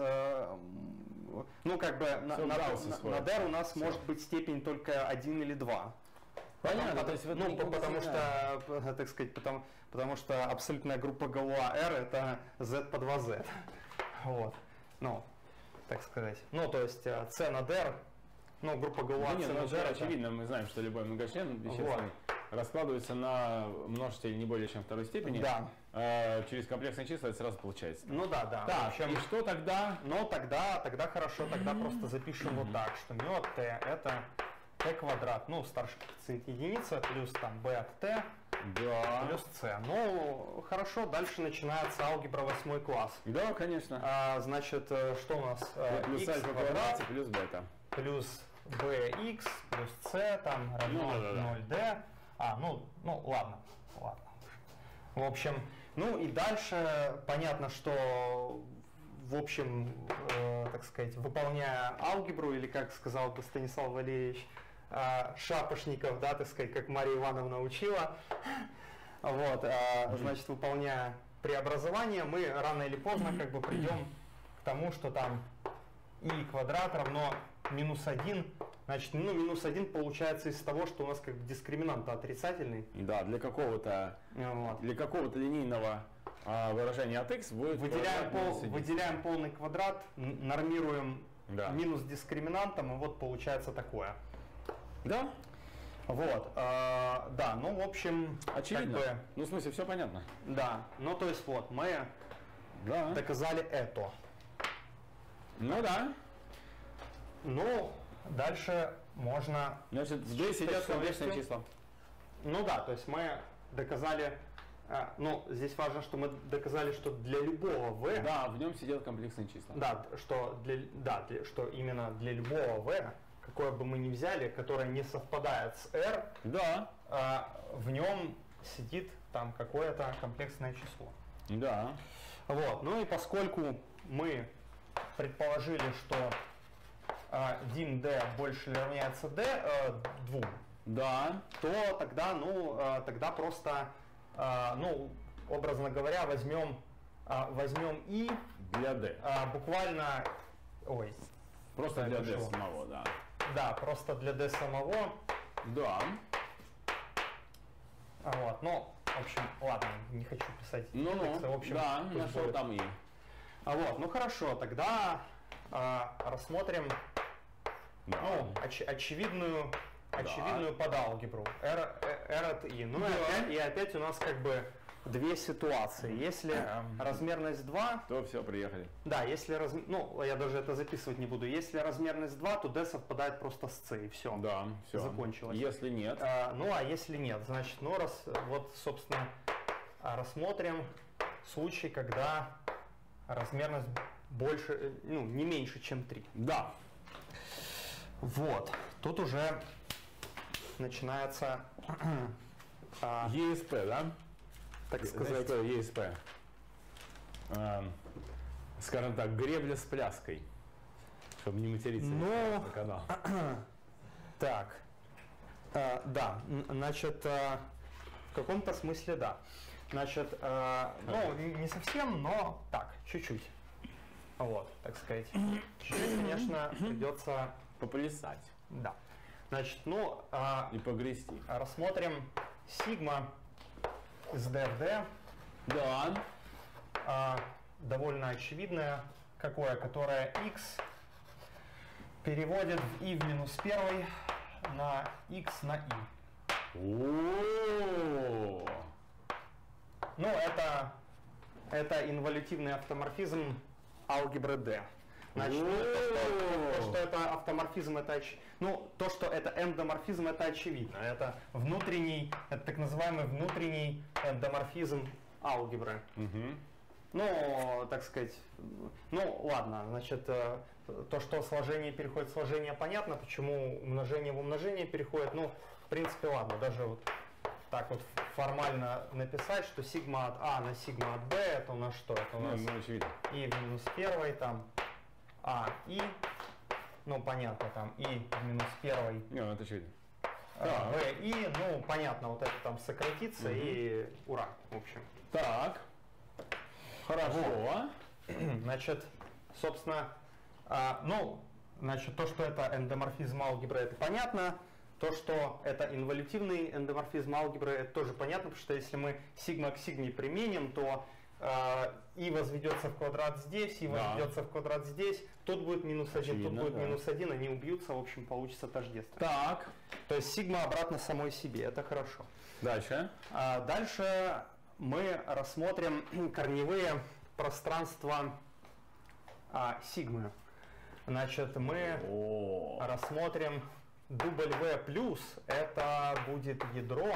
ну, как бы, на d у нас может быть степень только один или два. Понятно, потому, то есть ну, потому что, так сказать, потому, потому что абсолютная группа Гауа R это z по два z. Вот. Ну, так сказать. Ну, то есть c на d, ну, группа Гауа ну, c нет, на d. Очевидно, мы знаем, что любой многочлен вещественный вот. раскладывается на множитель не более чем второй степени. Да. Э, через комплексные числа это сразу получается. Ну да, да. Так, в общем, и что тогда? Ну, тогда, тогда хорошо, тогда просто запишем вот так, что μ от t это t квадрат, ну, старший коэффициент единица, плюс там b от t, да. плюс c. Ну, хорошо, дальше начинается алгебра восьмой класс. Да, конечно. А, значит, что у нас? Плюс X альфа квадрат плюс бета. Плюс bx, плюс c, там, равно ну, да, да, ноль d. А, ну, ну, ладно, ладно. В общем, ну и дальше понятно, что в общем, э, так сказать, выполняя алгебру, или, как сказал бы Станислав Валерьевич, э, шапошников, да, так сказать, как Мария Ивановна учила, вот, э, значит, выполняя преобразование, мы рано или поздно как бы придем к тому, что там и квадрат равно минус один, значит, ну, минус один получается из того, что у нас как бы дискриминант отрицательный. Да, для какого-то, вот. для какого-то линейного выражение от x будет выделяем, пол, выделяем полный квадрат, нормируем да. минус дискриминантом, и вот получается такое. Да? Вот, э, да, ну в общем, очевидно. Как бы, ну в смысле все понятно. Да, ну то есть вот мы да. доказали это. Ну да. Ну дальше можно. Значит, в D сидят комплексные числа. Ну да, то есть мы доказали. А, ну, здесь важно, что мы доказали, что для любого v... Да, в нем сидят комплексные числа. Да, что, для, да, для, что именно для любого v, какое бы мы ни взяли, которое не совпадает с r, да. а, в нем сидит там какое-то комплексное число. Да. Вот, ну и поскольку мы предположили, что а, dim d больше или равняется d, а, двум, да. то тогда, ну, а, тогда просто... Uh, ну, образно говоря, возьмем, uh, возьмем и для d. Uh, буквально, ой, просто для d самого, да. Да, просто для d самого. Да. Вот, ну, в общем, ладно, не хочу писать. Ну, ну, в общем, да, нашел будет. Там и. А вот, ну хорошо, тогда uh, рассмотрим, да. ну, оч очевидную очевидную под алгебру. R, R от I. Ну да. и, опять, и опять у нас как бы две ситуации. Если размерность два, то все, приехали. Да, если раз, ну, я даже это записывать не буду. Если размерность два, то D совпадает просто с C, и все. Да, все. Закончилось. Если нет. А, ну, а если нет, значит, ну, раз, вот, собственно, рассмотрим случай, когда размерность больше, ну, не меньше, чем три. Да. Вот. Тут уже начинается а, и эс пи, да? Так сказать. Знаете, и эс пи. А, скажем так, гребля с пляской. Чтобы не материться. Ну, на канал. Так. А, да, значит, а, в каком-то смысле да. Значит, а, ну, не совсем, но так, чуть-чуть. Вот, так сказать. Чуть-чуть, конечно, придется поплясать. Да. Значит, ну, а, и погрести. Рассмотрим сигма из D в D. Да. А, довольно очевидное, какое, которое x переводит в i в минус первый на x на i. О-о-о. Ну, это, это инволютивный автоморфизм алгебры D. Значит, ну, то, что, то, что это автоморфизм, это оч... ну, то, что это эндоморфизм, это очевидно. Это внутренний, это так называемый внутренний эндоморфизм алгебры. Угу. Ну, так сказать, ну, ладно, значит, то, что сложение переходит в сложение, понятно, почему умножение в умножение переходит, ну, в принципе, ладно, даже вот так вот формально написать, что сигма от А на сигма от Б, это у нас что? Это у нас ну, очевидно. и в минус первой, там, А, И, ну, понятно, там, И в минус первой, ну, это очевидно. а, В, И, ну, понятно, вот это там сократится, угу. И ура, в общем. Так, хорошо. Вот. Значит, собственно, а, ну, значит, то, что это эндоморфизм алгебры, это понятно. То, что это инволютивный эндоморфизм алгебры, это тоже понятно, потому что если мы сигма к сигме применим, то э, и возведется в квадрат здесь, и да. возведется в квадрат здесь, тут будет минус один, тут будет да. минус один, они убьются, в общем, получится тождественно. Так. То есть сигма обратно самой себе, это хорошо. Дальше. А дальше мы рассмотрим корневые пространства а, сигмы. Значит, мы О. рассмотрим W плюс, это будет ядро,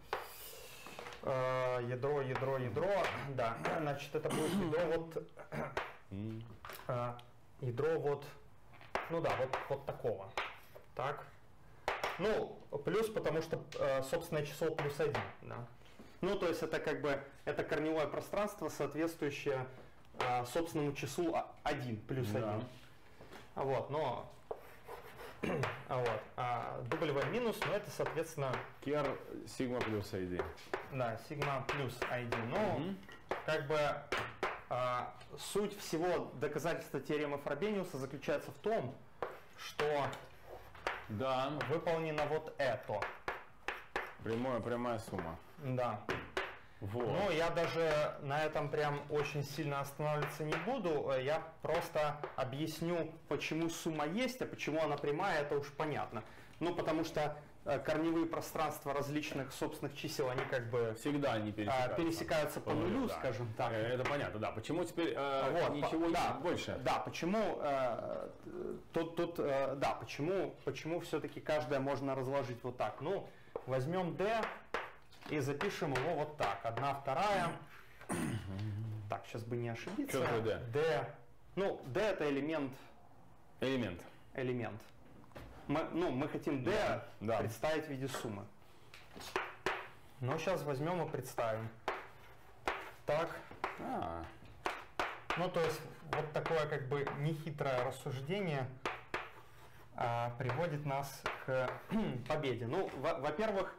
э, ядро, ядро, ядро, да, значит, это будет ядро вот, э, ядро вот, ну да, вот, вот такого, так, ну, плюс, потому что э, собственное число плюс один, да, ну, то есть это как бы, это корневое пространство, соответствующее э, собственному числу один, плюс да. один, вот, но... Вот. А W минус, ну это, соответственно... Кер сигма плюс ай ди. Да, сигма плюс ай ди. Ну, угу. как бы а, суть всего доказательства теоремы Фробениуса заключается в том, что да. выполнено вот это. Прямая, прямая сумма. Да. Вот. Ну, я даже на этом прям очень сильно останавливаться не буду. Я просто объясню, почему сумма есть, а почему она прямая, это уж понятно. Ну, потому что корневые пространства различных собственных чисел, они как бы всегда они пересекаются, пересекаются по нулю, да. скажем так. Это понятно, да. Почему теперь э, вот, ничего по, не да, больше? Да, почему э, тут, тут э, да, почему, почему все-таки каждое можно разложить вот так? Ну, возьмем D и запишем его вот так. Одна, вторая. Так, сейчас бы не ошибиться. Что такое D? D. Ну, D это элемент. Элемент. Элемент. Мы, ну, мы хотим D да, да. представить в виде суммы. Ну, сейчас возьмем и представим. Так. А. Ну, то есть, вот такое как бы нехитрое рассуждение а, приводит нас к победе. Ну, во-первых,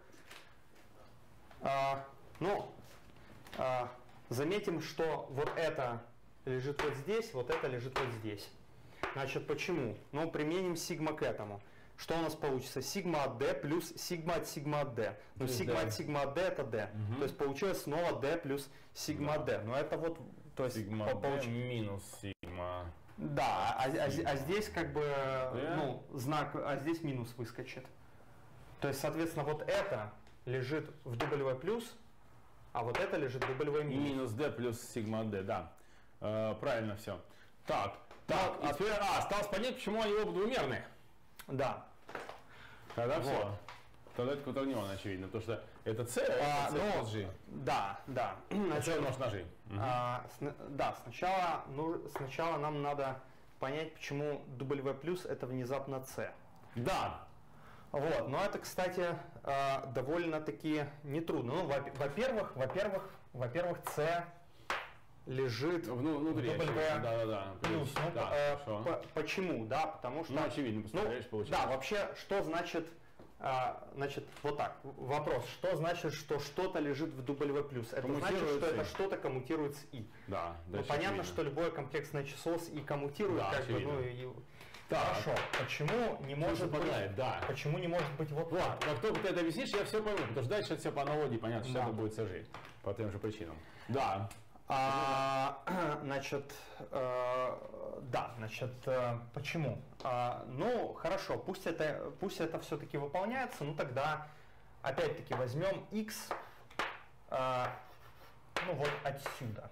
а, ну, а, заметим, что вот это лежит вот здесь, вот это лежит вот здесь. Значит, почему? Ну, применим сигма к этому. Что у нас получится? Сигма от D плюс сигма от сигма от D. Ну, сигма D. от сигма от D это D. Угу. То есть получилось снова D плюс сигма да. D. Но это вот, то есть... Сигма по, D получ... минус сигма. Да, а, а, а здесь как бы, D. ну, знак, а здесь минус выскочит. То есть, соответственно, вот это лежит в W плюс, а вот это лежит в W минус. Минус d плюс сигма d, да. Э, правильно все. Так, так, Ну, а теперь а, осталось понять, почему они оба двумерные. Да. Тогда Вот. все. Тогда это кватернион, очевидно, потому что это c, А, это c ну, плюс g. Да, да. Значит, умножь на g. А, сна- да, сначала, ну, сначала нам надо понять, почему W плюс это внезапно C. Да. Вот, но это, кстати, а, довольно-таки нетрудно. Ну, во- во-первых, во-первых, во-первых, C лежит Ну, внутри, W очевидно, да, да, да. плюс. Ну, да, э, хорошо. по- почему? Да, потому что... Ну, очевидно, представляешь, ну, получается. Да, вообще, что значит, а, значит, вот так, вопрос, что значит, что что-то лежит в W плюс? Это значит, Коммутирует что с это I. что-то коммутирует с I. Да, Ну, дальше понятно, очевидно. что любое комплексное число с I коммутирует, Да, как бы, очевидно. ну, и... Так. Хорошо, почему не может быть, совпадает, да. почему не может быть вот Вот, так? как только ты это объяснишь, я все пойму, потому что дальше это все по аналогии, понятно, что Да. это будет сожить по тем же причинам. Да. А, значит, э, да, значит, э, почему? А, ну, хорошо, пусть это, пусть это все-таки выполняется, ну тогда, опять-таки, возьмем x, э, ну вот отсюда.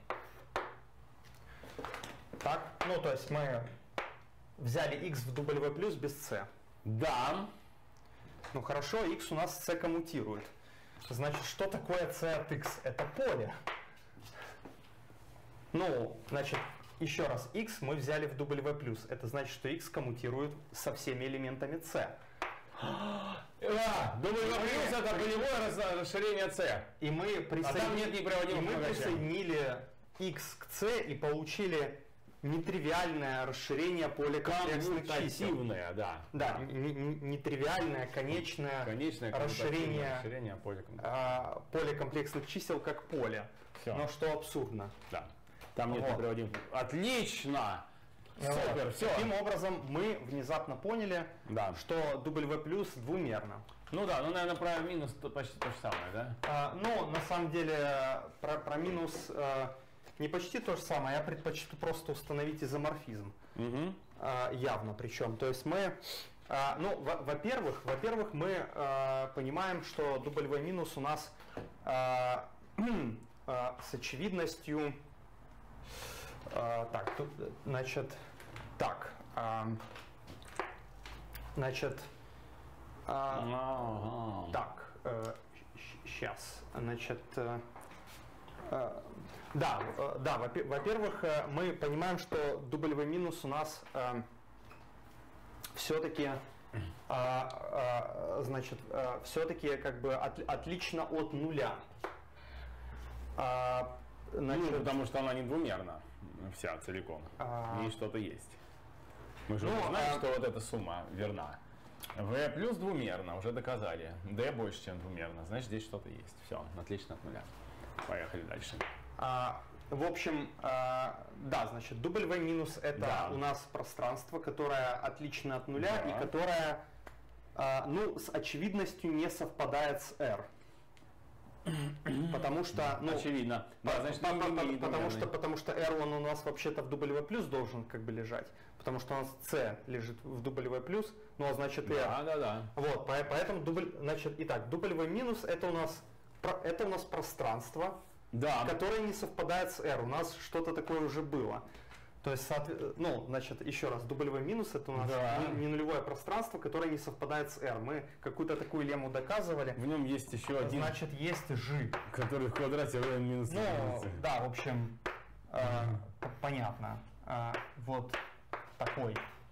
Так, ну то есть мы взяли x в W плюс без c. Да. Ну хорошо, x у нас c коммутирует. Значит, что такое c от x? Это поле. Ну, значит, еще раз, x мы взяли в W плюс. Это значит, что x коммутирует со всеми элементами c. Да, W плюс это полевое рас- расширение c. И мы, А там присоедин- нет непроводимых и мы многочленов. присоединили x к c и получили нетривиальное расширение поля комплексных чисел. Коммутативное, да. Да, н- н- нетривиальное, конечное, Конечное расширение, расширение поля коммутативного. а, поля комплексных чисел как поле. Всё. Но что абсурдно. Да. Там нет Вот. непроводимых. Отлично! Супер, Вот. все. Таким образом, мы внезапно поняли, Да. что W плюс двумерно. Ну да, ну, наверное, про минус то- почти то же самое, да? А, но на самом деле про, про минус э, не почти то же самое, я предпочту просто установить изоморфизм. Угу. А, явно причем. То есть мы, а, ну, во- во-первых, во-первых, мы а, понимаем, что W минус у нас а, а, с очевидностью, а, так, тут, значит, так, а, значит, а, Ага. так, сейчас, значит, э, э, да, э, да, во- во-первых, э, мы понимаем, что W минус у нас все-таки, значит, все-таки как бы от- отлично от нуля. А, значит, Ну, потому что она не двумерна вся целиком. А. В ней что-то есть. Мы же Ну, уже знаем, а- что вот эта сумма верна. V плюс двумерно, уже доказали. D больше, чем двумерно, значит здесь что-то есть. Все, отлично от нуля. Поехали дальше. А, в общем, а, да, значит, W минус это Да. у нас пространство, которое отлично от нуля Да. и которое, а, ну, с очевидностью не совпадает с R. Потому что, ну, Очевидно. Да, по- значит, по- не- по- не- по- не потому что, двумерный. потому что R он у нас вообще-то в W плюс должен как бы лежать, потому что у нас C лежит в W плюс, ну а значит R. Да, да, да. Вот, по- поэтому W, значит, итак, W минус это у нас про- это у нас пространство, Да. которое не совпадает с R. У нас что-то такое уже было. То есть, соотве- ну, значит, еще раз, W минус это у нас Да. не, не нулевое пространство, которое не совпадает с R. Мы какую-то такую лемму доказывали. В нем есть еще один, Значит, есть G. который в квадрате равен минус Ну, единице. да, в общем, э, п- понятно. Э, вот такой.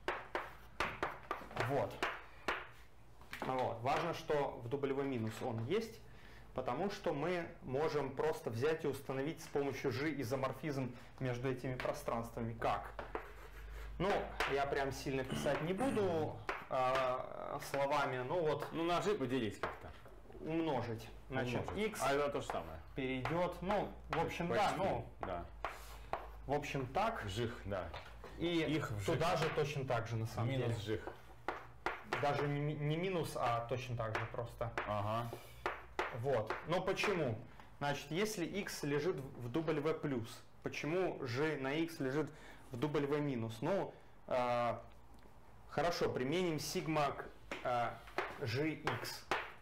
Вот. Вот. Важно, что в W минус он есть, потому что мы можем просто взять и установить с помощью G изоморфизм между этими пространствами. Как? Ну, я прям сильно писать не буду э, словами, ну вот Ну, на G поделись как-то. умножить. Значит, Умножить. x А это то же самое. перейдет, ну, в общем, да, Почти. ну, Да. в общем, так. Жих, да. И Их в туда же точно так же, на самом Минус деле. жих. Даже не, ми- не минус, а точно так же просто. Ага. Вот. Но почему? Значит, если x лежит в W+, почему же на x лежит в W-? Ну, э, хорошо, применим сигма к э, gx.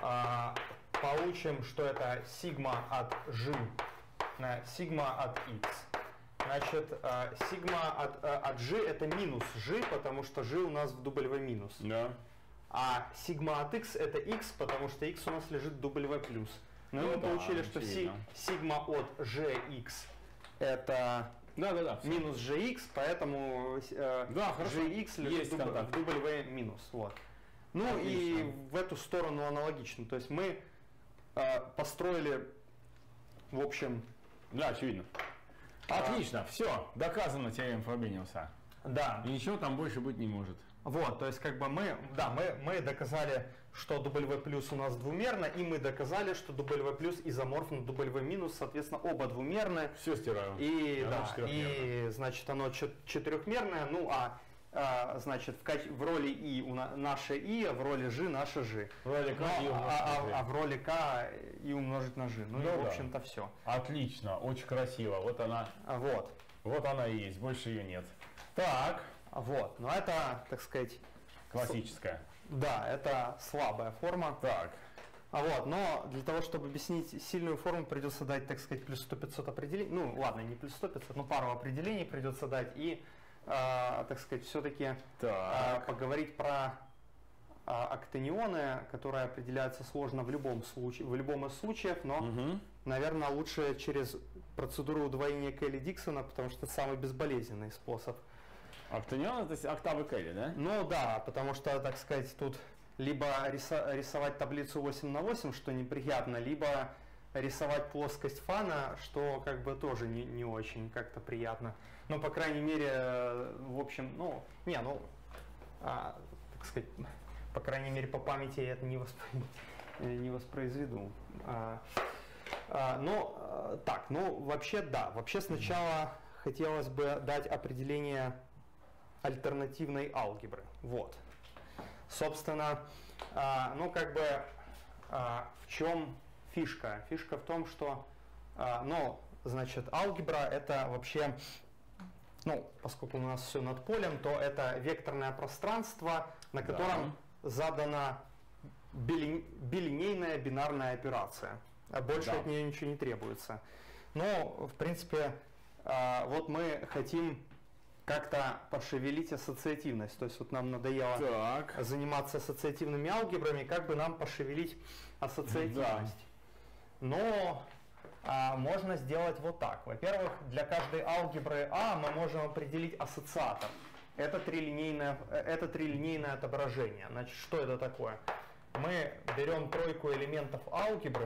а, получим, что это сигма от g на сигма от x. Значит, а, сигма от, а, от g это минус g, потому что g у нас в W минус. Да. А сигма от x это x, потому что x у нас лежит в W плюс. Ну, Ну мы да, получили, что си, очевидно. сигма от gx это Да, да, да. всё. минус gx, поэтому э, Да, хорошо. gx лежит Есть в W, контакт. в W минус. Вот. Ну и Отлично. в эту сторону аналогично. То есть мы э, построили, в общем, Да, очевидно. Отлично, все, доказано теорема Фробениуса. да, И ничего там больше быть не может. вот, то есть как бы мы, да, мы, мы доказали, что W плюс у нас двумерно, и мы доказали, что W плюс изоморфно W минус, соответственно, оба двумерны. Все стираю. И, Оно да, четырехмерное. и значит оно чет- четырехмерное, ну а, а, значит в, каче- в роли И у на- наше И, а в роли Ж наше Ж. В роли К Ну, и умножить а, на а- G. а в роли К И умножить на Ж. Ну, Ну и в да. общем-то все. Отлично, очень красиво. Вот она, Вот. вот она и есть, больше ее нет. Так, Вот. Но это, так сказать, классическая. да, это слабая форма. Так, А вот, но для того, чтобы объяснить сильную форму, придется дать, так сказать, плюс сто пятьсот определений. Ну, ладно, не плюс сто пятьсот, но пару определений придется дать. И, а, так сказать, все-таки так. поговорить про а, актинионы, которые определяются сложно в любом случае, в любом из случаев, но, Мгм. наверное, лучше через процедуру удвоения Келли-Диксона, потому что это самый безболезненный способ. Октанион это октавы Келли, да? Ну да, потому что, так сказать, тут либо риса- рисовать таблицу восемь на восемь, что неприятно, либо рисовать плоскость фана, что как бы тоже не, не очень как-то приятно. Но, по крайней мере, э, в общем, ну, не, ну, а, так сказать, по крайней мере, по памяти я это не, воспро- не воспроизведу. А, а, ну, а, так, ну, вообще, да, вообще сначала хотелось бы дать определение альтернативной алгебры. Вот. Собственно, а, ну как бы а, в чем фишка? Фишка в том, что, а, ну, значит, алгебра это вообще, ну, поскольку у нас все над полем, то это векторное пространство, на котором задана били- билинейная бинарная операция. А больше Да. от нее ничего не требуется. Но, в принципе, а, вот мы хотим как-то пошевелить ассоциативность. То есть вот нам надоело Так. заниматься ассоциативными алгебрами, как бы нам пошевелить ассоциативность. Но а, можно сделать вот так. Во-первых, для каждой алгебры А мы можем определить ассоциатор. Это трилинейное, это трилинейное отображение. Значит, что это такое? Мы берем тройку элементов алгебры.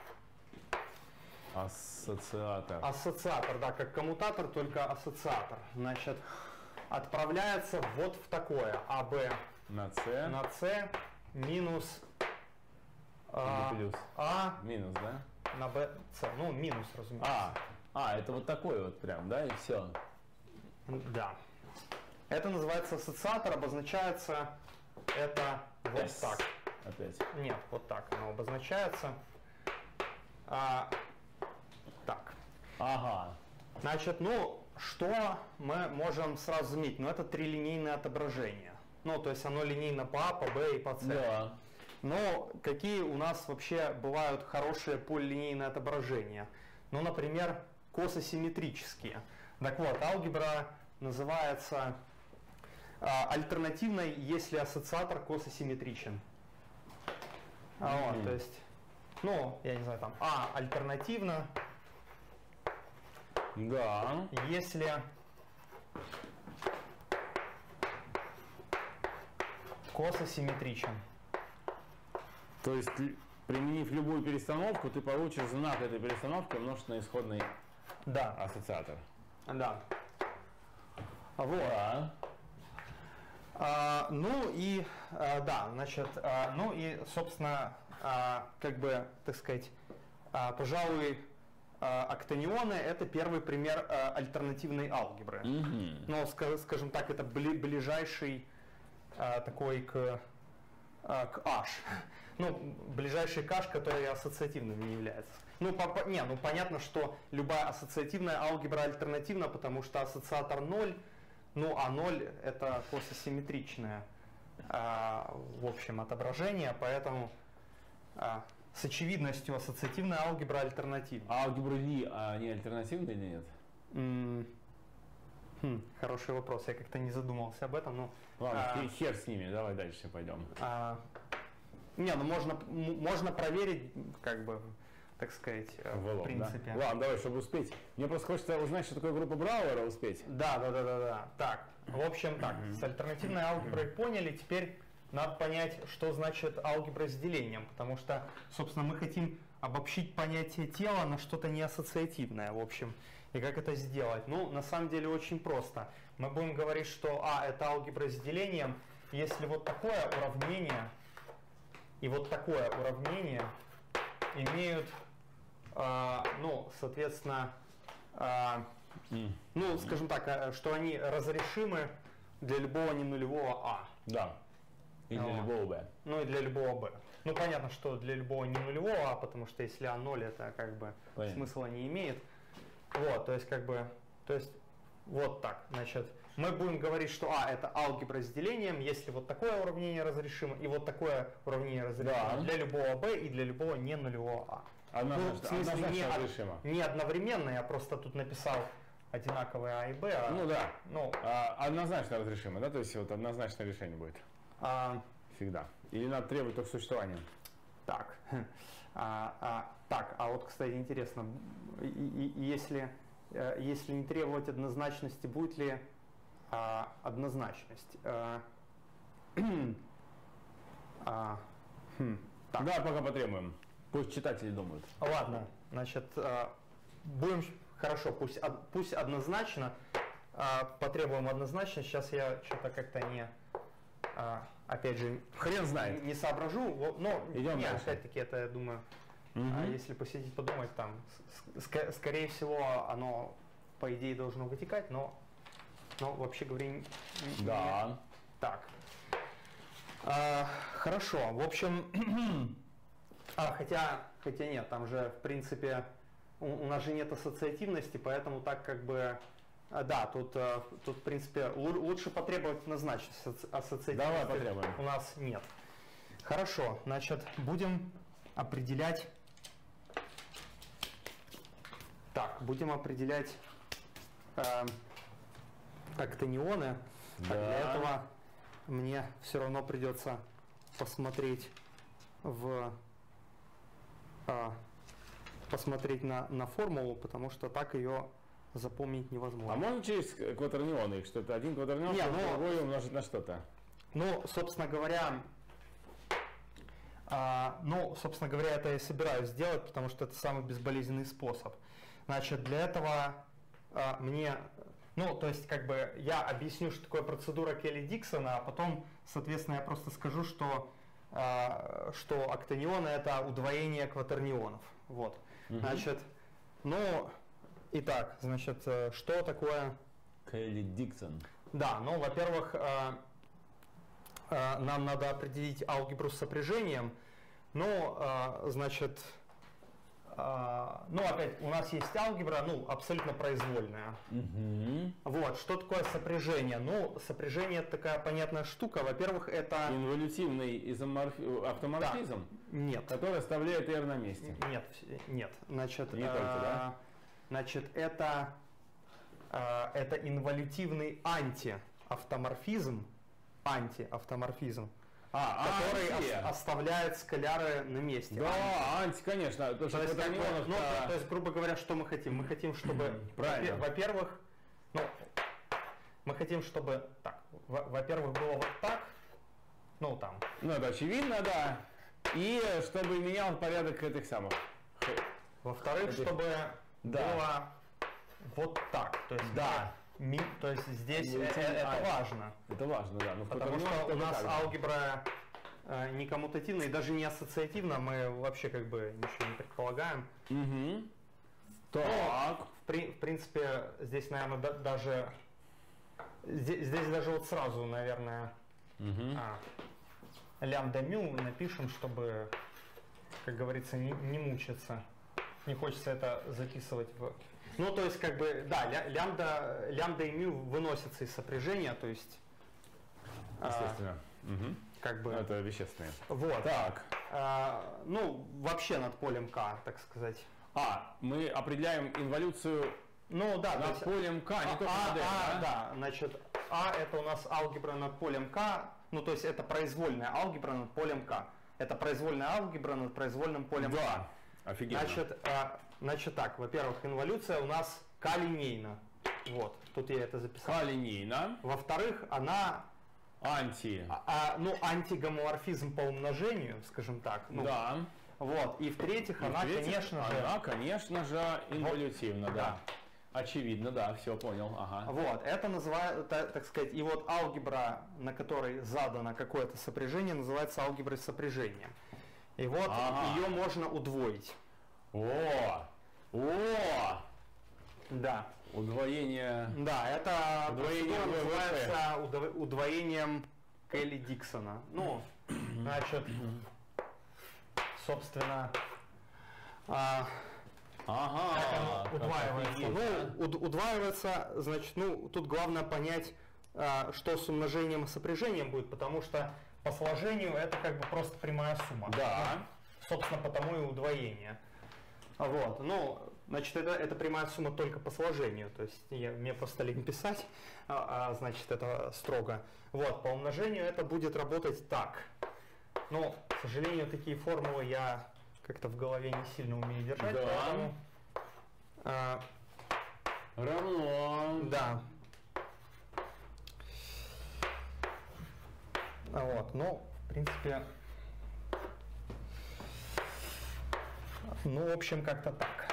Ассоциатор. Ассоциатор, да, как коммутатор, только ассоциатор. Значит, отправляется вот в такое АБ На С. на С минус а, Или плюс. А Минус, да? на Б, С. Ну, минус, разумеется. А, а, это вот такой вот прям, да, и все. Да. Это называется ассоциатор, обозначается это вот Yes. так. Опять. Нет, вот так оно обозначается. А, так. Ага. Значит, ну, что мы можем сразу заметить? Ну, это трилинейное отображение. Ну, то есть оно линейно по А, по Б и по С. Да. Но какие у нас вообще бывают хорошие полилинейные отображения? Ну, например, кососимметрические. Так вот, алгебра называется а, альтернативной, если ассоциатор кососимметричен. А, вот, Мгм. то есть, ну, я не знаю, там, А альтернативно, Да. если кососимметричен. То есть, л- применив любую перестановку, ты получишь знак этой перестановки умножить на исходный Да, ассоциатор. да. Вот. Да. А, ну и а, да, значит, а, ну и, собственно, а, как бы, так сказать, а, пожалуй, а, октанионы это первый пример а, альтернативной алгебры. Мгм. Но, ска- скажем так, это бли- ближайший а, такой к, а, к H. Ну, ближайший к H, который ассоциативным не является. Ну, по- по- не, ну понятно, что любая ассоциативная алгебра альтернативна, потому что ассоциатор ноль. Ну, а ноль это кососимметричное, а, в общем, отображение, поэтому а, с очевидностью ассоциативная алгебра альтернативна. А алгебры Ли, а они альтернативные или нет? М, хм, хороший вопрос, я как-то не задумался об этом. Ну, Ладно, а, хер с ними, давай дальше пойдем. а, не, ну можно, м- можно проверить, как бы, так сказать, э, В в лоб, принципе. да? Ладно, давай, чтобы успеть. Мне просто хочется узнать, что такое группа Брауэра, успеть. Да, да, да, да, да. Так, в общем, так, с альтернативной алгеброй поняли, теперь надо понять, что значит алгебра с делением, потому что, собственно, мы хотим обобщить понятие тела на что-то неассоциативное, в общем. И как это сделать? Ну, на самом деле очень просто. Мы будем говорить, что А это алгебра с делением, если вот такое уравнение и вот такое уравнение имеют, а, ну, соответственно, а, Mm. ну, скажем так, а, что они разрешимы для любого ненулевого А. Да. И для Вот. любого Б. Ну и для любого Б. Ну понятно, что для любого ненулевого А, потому что если А ноль, это как бы Понятно. смысла не имеет. Вот, то есть как бы, то есть вот так, значит, мы будем говорить, что А это алгебра с делением, если вот такое уравнение разрешимо, и вот такое уравнение разрешимо Да. для любого Б и для любого ненулевого А. Однозначно, Ну, в смысле, не, однозначно од- разрешимо. не одновременно, я просто тут написал одинаковые А и Б. А, Ну да. ну, А, однозначно разрешимо, да? То есть вот однозначное решение будет. а, Всегда. Или надо требовать только существования? так, а, а, так, а вот, кстати, интересно, и- и- и если, э, если не требовать однозначности, будет ли а, однозначность? А, а, хм, так. Да, пока потребуем. Пусть читатели думают. Ладно, значит, а, будем, хорошо, пусть, од- пусть однозначно, а, потребуем однозначно, сейчас я что-то как-то не, а, опять же, Хрен знает. не соображу, во- но Идем не, дальше. опять-таки это, я думаю, Мгм. а если посидеть подумать, там, с- ск- скорее всего, оно, по идее, должно вытекать, но, но вообще говоря, не- не- Да. так. А, хорошо, в общем, а, хотя, хотя нет, там же, в принципе, у, у нас же нет ассоциативности, поэтому так как бы, а, да, тут, а, тут в принципе, лу- лучше потребовать однозначность, асоци- ассоциативности Давай потребуем. у нас нет. Хорошо, значит, будем определять, так, будем определять э, актонионы. Так, Да. для этого мне все равно придется посмотреть в а, посмотреть на, на формулу, потому что так ее запомнить невозможно. А можно через кватернионы их, что это один кватернион, Не, что ну- другой умножить на что-то? Ну, собственно говоря, а, ну, собственно говоря, это я и собираюсь сделать, потому что это самый безболезненный способ. Значит, для этого а, мне, ну, то есть, как бы, я объясню, что такое процедура Келли-Диксона, а потом, соответственно, я просто скажу, что, а, что актонионы — это удвоение кватернионов. Вот. Мгм. Значит, ну, итак, значит, э, что такое... Келли Диксон. Да, ну, во-первых, э, э, нам надо определить алгебру с сопряжением. Ну, э, значит, э, ну, опять, у нас есть алгебра, ну, абсолютно произвольная. Угу. Вот, что такое сопряжение? Ну, сопряжение — это такая понятная штука. Во-первых, это... Инволютивный изоморфи- автоморфизм, Нет. который оставляет R на месте. Нет, нет. Значит, Не только, да? э, значит, это, э, это инволютивный антиавтоморфизм, антиавтоморфизм, А, который анти. ос- оставляет скаляры на месте. Да, Анти. анти, конечно. То, То что есть, как бы, кватернионов, ну, да. то, то есть, грубо говоря, что мы хотим? Мы хотим, чтобы, Правильно. во- во-первых, ну, мы хотим, чтобы, так, во- во-первых, было вот так, ну, там, Ну, это очевидно, да. И чтобы менял порядок этих самых. во-вторых, Это- чтобы Да. было вот так, то есть, Да. ми- то есть здесь Ну, э- эти- э- это а, важно. Это важно, да. Но в Потому кватернионах что у только нас так, да. алгебра э, не коммутативна и даже не ассоциативна, мы вообще как бы ничего не предполагаем. Мгм. Так. В, при- в принципе, здесь, наверное, да- даже здесь, здесь даже вот сразу, наверное, Мгм. а, лямбда мю напишем, чтобы, как говорится, не, не мучиться. Не хочется это записывать в... Ну, то есть, как бы, да, ля- лямбда, лямбда и мю выносятся из сопряжения, то есть... а, Естественно. Мгм. как бы... Это вещественные. Вот. Так. э, ну, вообще над полем К, так сказать. А, мы определяем инволюцию Ну да, над есть, полем К, не а, только а, над R, а, да? да, значит, А это у нас алгебра над полем К, ну то есть это произвольная алгебра над полем К. Это произвольная алгебра над произвольным полем Да, офигенно. Значит, а, значит так, во-первых, инволюция у нас К-линейна. Вот, тут я это записал. К-линейна. Во-вторых, она Анти. а, а, ну, антигомоморфизм по умножению, скажем так. Ну, Да. Вот. И в-третьих, И она, в-третьих, конечно же. Она, конечно же, инволютивна, Вот, да. да. Очевидно, да, все понял. Ага. Вот, это называется, так сказать, и вот алгебра, на которой задано какое-то сопряжение, называется алгеброй сопряжения. И вот Ага. ее можно удвоить. О! О! Да. Удвоение. Да, это Удвоение процедура ВВП. называется удво- удвоением Келли Диксона. Ну, значит, собственно, а, Ага. как оно как удваивается. офигеть, Ну, уд- удваивается, значит, ну, тут главное понять, а, что с умножением и сопряжением будет, потому что по сложению это как бы просто прямая сумма. Да. Ну, собственно, потому и удвоение. Вот, ну, значит, это, это прямая сумма только по сложению, то есть я, мне просто лень писать, а, а, значит, это строго. Вот, по умножению это будет работать так. Но, к сожалению, такие формулы я как-то в голове не сильно умею держать, Да. поэтому... а, Равно. да. А Вот, ну, в принципе, ну, в общем, как-то так.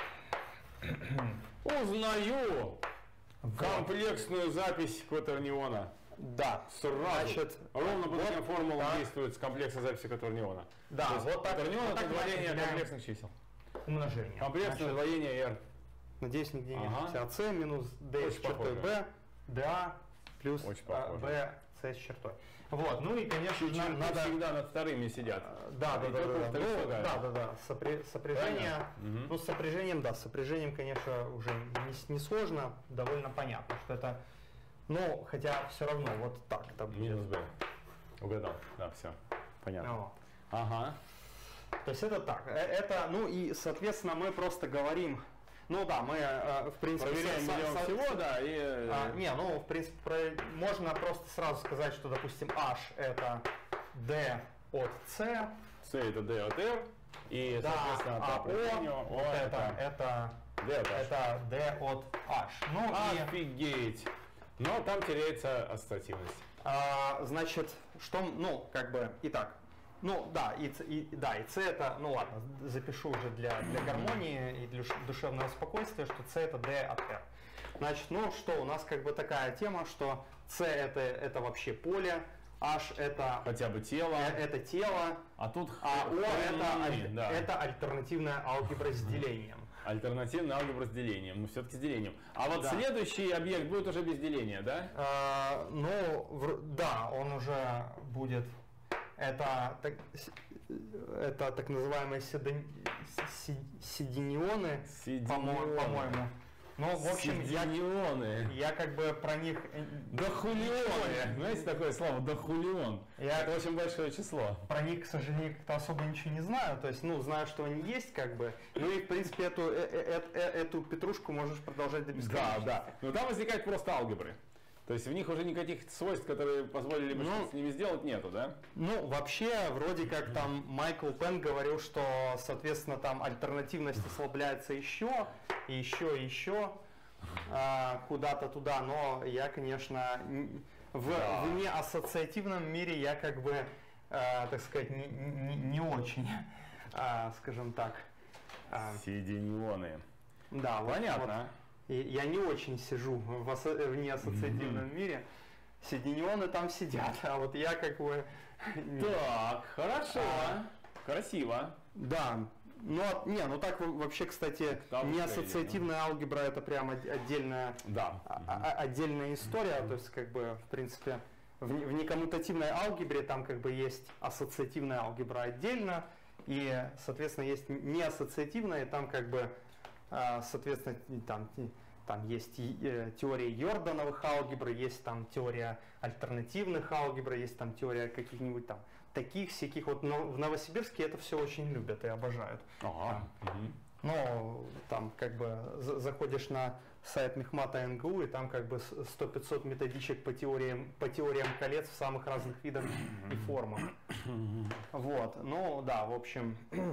Узнаю комплексную запись кватерниона. Да. Сразу. Значит, Ровно по вот таким формулам так. действует с комплекса записи кватерниона. Да, То есть вот так. кватернион вот это так мы двоение определяем комплексных чисел. умножение. Комплексное Значит, двоение R. надеюсь, нигде не Ага. написано. С минус D с Очень чертой похоже. B, DA плюс Очень а, похоже. B, C с чертой. Вот, ну и, конечно же, Черты надо... всегда над вторыми сидят. Да, да, И да, только да, во вторых ну, шагах. да, да, да, Сопри- сопряжение, Понятно. Мгм. ну с сопряжением, да, с сопряжением, конечно, уже не, с- не сложно, довольно понятно, что это, ну, хотя все равно вот так это будет. Минус B. Угадал. Да, все. Понятно. Вот. Ага. То есть это так, Э, это, ну и, соответственно, мы просто говорим, ну да, мы, э, в принципе, Проверяем со- миллион со- всего, да, и... А, не, ну, в принципе, про- можно просто сразу сказать, что, допустим, H это D от C, C это D от R, и, да, соответственно, а по определению O, O вот это, это это, D от H. это D от H. Ну и, Офигеть! Но там теряется ассоциативность. а, значит, что, ну, как бы, итак, ну, да, и, Ц- и, да, и C это, ну ладно, запишу уже для, для гармонии и для ш- душевного спокойствия, что C это D от R. Значит, ну что, у нас как бы такая тема, что C это, это вообще поле, H это, Хотя бы тело. э, это тело, А тут а O это, хрени, аль- да. это альтернативная алгебра с делением. Альтернативная алгебра с делением. Ну, все-таки с делением. А вот Да. следующий объект будет уже без деления, да? А, ну, вр- да, он уже будет, это так, с- это так называемые седон- си- сиденионы, по-мо- Сиденионы. по-моему. Ну, в общем, я, Сиденионы. я как бы про них... э, Дохулионы. Знаете такое слово? Дохулион. Я- Это очень большое число. Про них, к сожалению, как-то особо ничего не знаю. То есть, ну, знаю, что они есть, как бы. Ну и, в принципе, эту, э- э- э- эту петрушку можешь продолжать до Да, бесконечности. да. Но там возникают просто алгебры. То есть в них уже никаких свойств, которые позволили бы Ну, что-то с ними сделать, нету, да? Ну, вообще, вроде как там Майкл Пен говорил, что, соответственно, там альтернативность ослабляется еще, и еще, и еще а, куда-то туда, но я, конечно, н- в, Да. в неассоциативном мире я как бы, а, так сказать, не, не- не очень, а, скажем так. а, Сиденионы. да, вот- Понятно. вот. И я не очень сижу в, асо- в неассоциативном мире. Сиденионы там сидят, а вот я как бы... не- Так, хорошо. А. Красиво. Да, ну а- не, ну так в- вообще, кстати, Там не уже ассоциативная алгебра это прям от- отдельная, Да. а- а- отдельная история, то есть как бы в принципе в, не- в некоммутативной алгебре там как бы есть ассоциативная алгебра отдельно, и соответственно есть неассоциативная, и там как бы а, соответственно и там и- там есть и, э, теория Йордановых алгебр, есть там теория альтернативных алгебр, есть там теория каких-нибудь там таких всяких, вот в Новосибирске это все очень любят и обожают. Ага. Но там как бы заходишь на сайт Мехмата эн гэ у, и там как бы сто-пятьсот методичек по теориям, по теориям колец в самых разных видах и формах. Вот, ну да, в общем,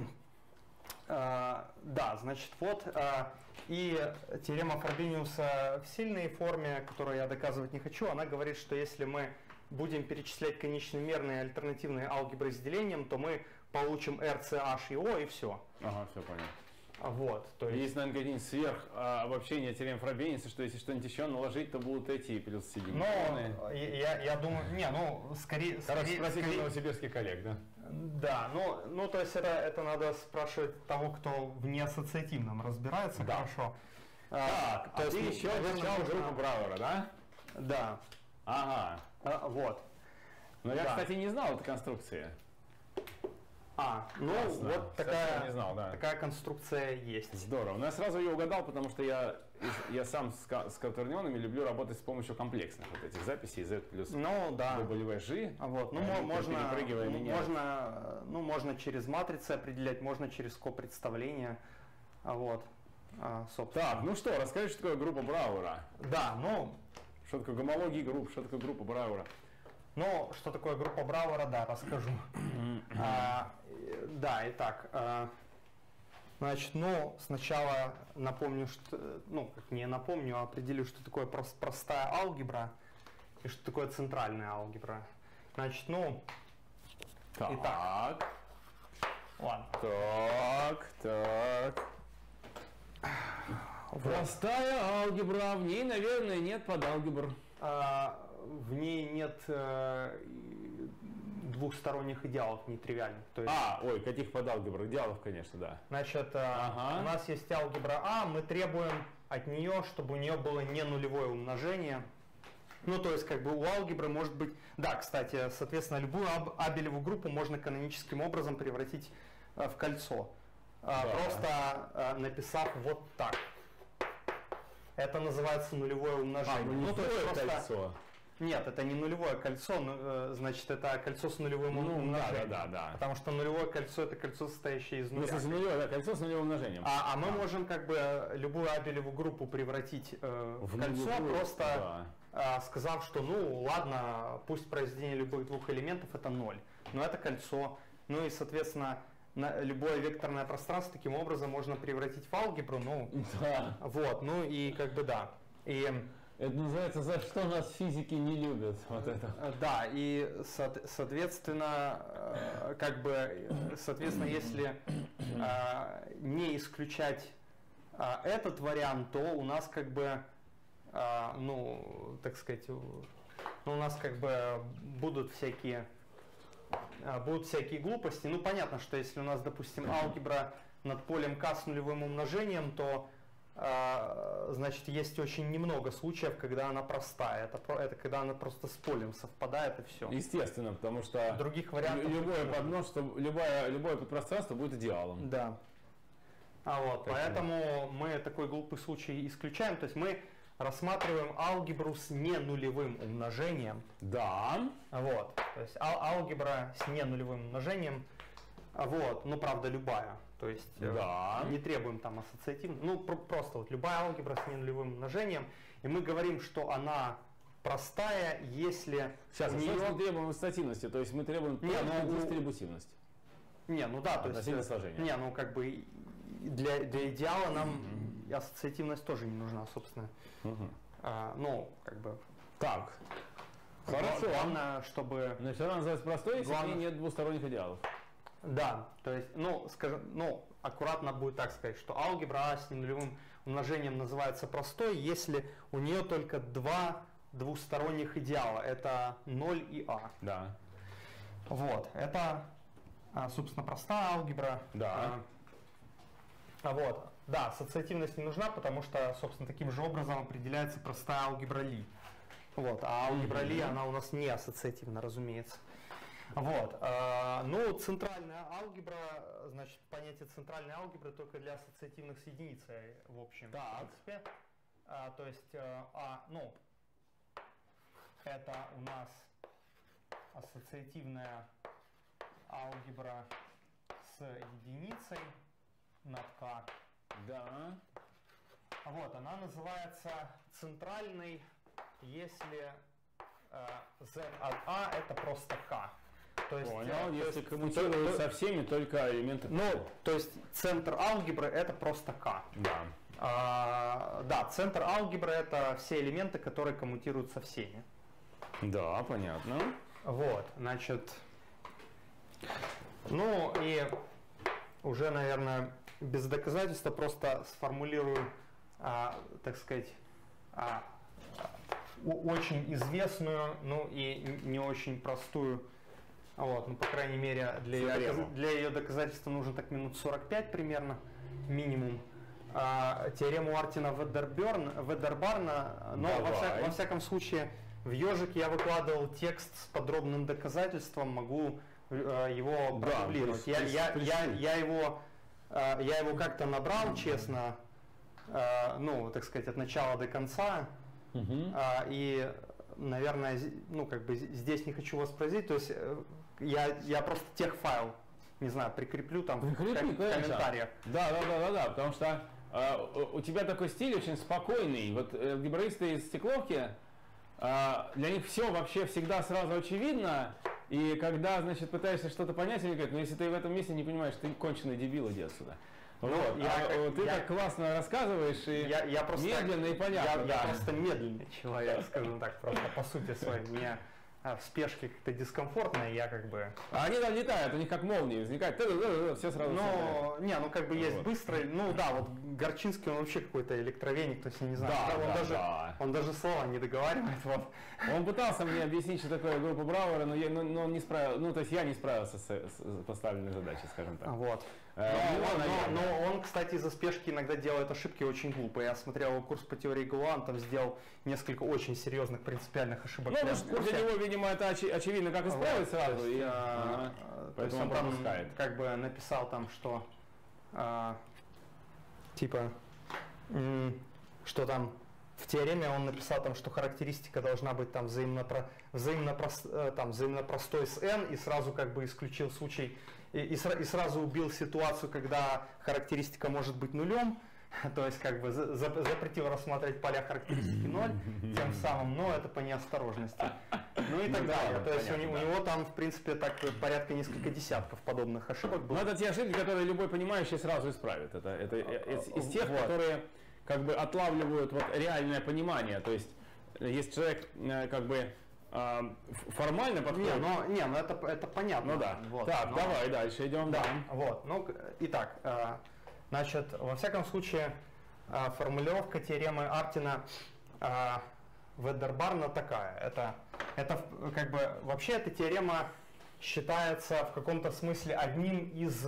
э, да, значит, вот, э, и теорема Фробениуса в сильной форме, которую я доказывать не хочу, она говорит, что если мы будем перечислять конечномерные альтернативные алгебры с делением, то мы получим R, C, H и O, и все. Ага, все понятно. Вот, то есть... Есть, наверное, какие-нибудь сверх а, обобщения теорем Фробениуса, что если что-нибудь еще наложить, то будут эти плюс седимерные. Ну, я, я думаю, не, ну, скорее... Короче, спросите скорее... новосибирских коллег, да? Да, ну, ну то есть это, это надо спрашивать того, кто в неассоциативном разбирается, да. Хорошо. Так, а, то а есть, ты еще изучал нужно... группу Брауэра, да? Да. Ага. А, вот. Но я, да. кстати, не знал этой конструкции. А, ну Классно. вот такая, не знал, да. такая конструкция есть. Здорово. Но я сразу ее угадал, потому что я, я сам с, с кватернионами люблю работать с помощью комплексных вот этих записей Z плюс ну, да. W G. Вот. Ну, а можно, можно, ну, можно через матрицы определять, можно через копредставление. Вот. А, собственно. Так, ну что, расскажи, что такое группа Брауэра. Да, ну... Что такое гомология групп, что такое группа Брауэра? Ну, что такое группа Брауэра, да, расскажу. а, да, итак, а, значит, ну, сначала напомню, что, ну, как не напомню, а определю, что такое прост, простая алгебра и что такое центральная алгебра. Значит, ну, так. Итак. Ладно. Так, так. Вот. Простая алгебра, в ней, наверное, нет подалгебр. А, в ней нет э, двухсторонних идеалов нетривиальных. То есть, а, ой, каких подалгебр? Идеалов, конечно, да. Значит, э, ага. у нас есть алгебра А, мы требуем от нее, чтобы у нее было не нулевое умножение. Ну, то есть, как бы у алгебры может быть... Да, кстати, соответственно, любую абелеву группу можно каноническим образом превратить э, в кольцо. Э, да. Просто э, написав вот так. Это называется нулевое умножение. А, ну, ну, то есть просто... кольцо. Нет, это не нулевое кольцо, но, значит, это кольцо с нулевым ну, умножением. Да, да, да. Потому что нулевое кольцо это кольцо, состоящее из нуля. Ну, с нулевое, да, кольцо с нулевым умножением. А, а мы да. можем как бы любую абелеву группу превратить э, в, в кольцо, нулевую, просто да. э, сказав, что ну ладно, пусть произведение любых двух элементов это ноль. Но это кольцо. Ну и, соответственно, на любое векторное пространство таким образом можно превратить в алгебру. Ну, да. Вот, ну и как бы да. И, это называется, за что нас физики не любят. Вот это. Да, и соответственно, как бы, соответственно, если не исключать этот вариант, то у нас как бы, ну, так сказать, ну, у нас как бы будут всякие, будут всякие глупости. Ну, понятно, что если у нас, допустим, алгебра над полем К с нулевым умножением, то значит, есть очень немного случаев, когда она простая. Это, это когда она просто с полем совпадает и все. Естественно, потому что других вариантов любое подмножество, любое, любое подпространство будет идеалом. Да. А вот, поэтому мы такой глупый случай исключаем. То есть мы рассматриваем алгебру с ненулевым умножением. Да. Вот. То есть ал- алгебра с ненулевым умножением. Вот. Ну, правда, любая. То есть да. э, не требуем там ассоциативно. Ну, про- просто вот любая алгебра с ненулевым умножением. И мы говорим, что она простая, если Сейчас, у нее... нее... мы требуем ассоциативности, то есть мы требуем не, ну, дистрибутивность. Не, ну да, то есть... Сложения. Не, ну как бы для, для идеала нам mm-hmm. ассоциативность тоже не нужна, собственно. Mm-hmm. А, ну, как бы... Так. Хорошо. Главное, чтобы... Но все равно называется простой, если Главное... нет двусторонних идеалов. Да, то есть, ну, скажем, ну, аккуратно будет так сказать, что алгебра А с ненулевым умножением называется простой, если у нее только два двусторонних идеала, это ноль и А. Да. Вот, это, собственно, простая алгебра. Да. А, вот, да, ассоциативность не нужна, потому что, собственно, таким же образом определяется простая алгебра Ли. Вот, а алгебра mm-hmm. Ли, она у нас не ассоциативна, разумеется. Вот. Э, ну, центральная алгебра, значит, понятие центральной алгебры только для ассоциативных с единицей, в общем. Так. В принципе. А, то есть, э, а, ну, это у нас ассоциативная алгебра с единицей над К. Да. Вот, она называется центральной, если э, Z от А это просто К. То есть, Понял, э, если есть, коммутируют то, со всеми только элементы. Ну, то есть центр алгебры это просто К. Да. А, да, центр алгебры это все элементы, которые коммутируют со всеми. Да, понятно. Вот, значит, ну и уже, наверное, без доказательства просто сформулирую, а, так сказать, а, очень известную, ну и не очень простую, вот, ну, по крайней мере, для ее, доказ... для ее доказательства нужно так минут сорок пять примерно, минимум. А, теорему Артина-Веддербарна, но во, вся... во всяком случае в ежик я выкладывал текст с подробным доказательством, могу э, его продублировать. Да, я, я, я, я его, э, я его как-то набрал, честно, э, ну, так сказать, от начала до конца. Угу. Э, и, наверное, ну, как бы здесь не хочу воспроизводить, то есть э, я, я просто техфайл, не знаю, прикреплю там Прикрепи, в комментариях. Да, да, да, да, да, потому что э, у тебя такой стиль очень спокойный. Вот алгебраисты из Стекловки, для них все вообще всегда сразу очевидно, и когда, значит, пытаешься что-то понять, они говорят, ну если ты в этом месте не понимаешь, ты конченый дебил, иди отсюда. Ну, вот. я, а, как, ты я, так классно рассказываешь, и я, я просто, медленно и понятно. Я, да. я просто медленный человек, скажем так, просто по сути своей. Мне в спешке как-то дискомфортно, и я как бы... А они там летают, у них как молнии возникают, все сразу... Ну, не, ну как бы есть вот. Быстрый, ну да, вот Горчинский, он вообще какой-то электровеник, то есть я не знаю, да, он, да, даже, да. он даже слова не договаривает. Вот. Он пытался мне объяснить, что такое группа Брауэра, но, я, но, но он не справился, ну то есть я не справился с, с поставленной задачей, скажем так. Вот. Но, но, но, но он, кстати, из-за спешки иногда делает ошибки очень глупые. Я смотрел его курс по теории Галуа, он там сделал несколько очень серьезных принципиальных ошибок. Ну, для него, видимо, это очи- очевидно, как исправить вот, сразу, есть, и, а, поэтому он там пропускает. Как бы написал там, что а, типа, м, что там в теореме он написал там, что характеристика должна быть там взаимно, взаимно, прост, там, взаимно простой с n, и сразу как бы исключил случай, и, и, и сразу убил ситуацию, когда характеристика может быть нулем, то есть как бы за, запретил рассматривать поля характеристики ноль, тем самым, но это по неосторожности. Ну и так ну, далее. Да, то есть понятно, у, да. у него там, в принципе, так порядка несколько десятков подобных ошибок было. Ну это те ошибки, которые любой понимающий сразу исправит. Это, это из, из тех, вот. которые как бы отлавливают вот реальное понимание. То есть, если человек как бы формально подходит... Не, ну, не, ну это, это понятно. Ну да. Вот, так, но... давай дальше идем. Да, вот. Ну, итак, значит, во всяком случае, формулировка теоремы Артина Веддербарна такая. Это, это как бы вообще эта теорема считается в каком-то смысле одним из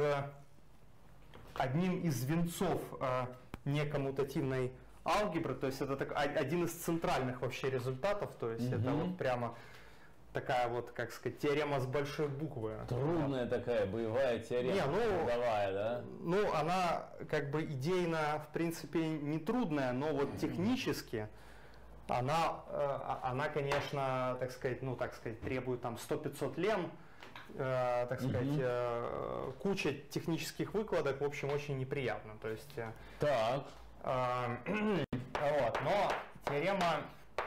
одним из венцов некоммутативной алгебры, то есть это так, один из центральных вообще результатов, то есть mm-hmm. это вот прямо такая вот, как сказать, теорема с большой буквы. Трудная вот. Такая боевая теорема. Не, ну, боевая, да? Ну, она как бы идейно, в принципе, не трудная, но вот технически она, она, конечно, так сказать, ну, так сказать, требует там сто-пятьсот лем, э, так сказать, mm-hmm. э, куча технических выкладок, в общем, очень неприятно. То есть, так. Э, вот, но теорема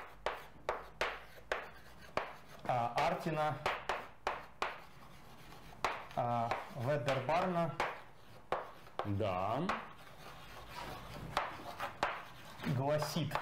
э, Артина э, Веддербарна. Да. Гласит,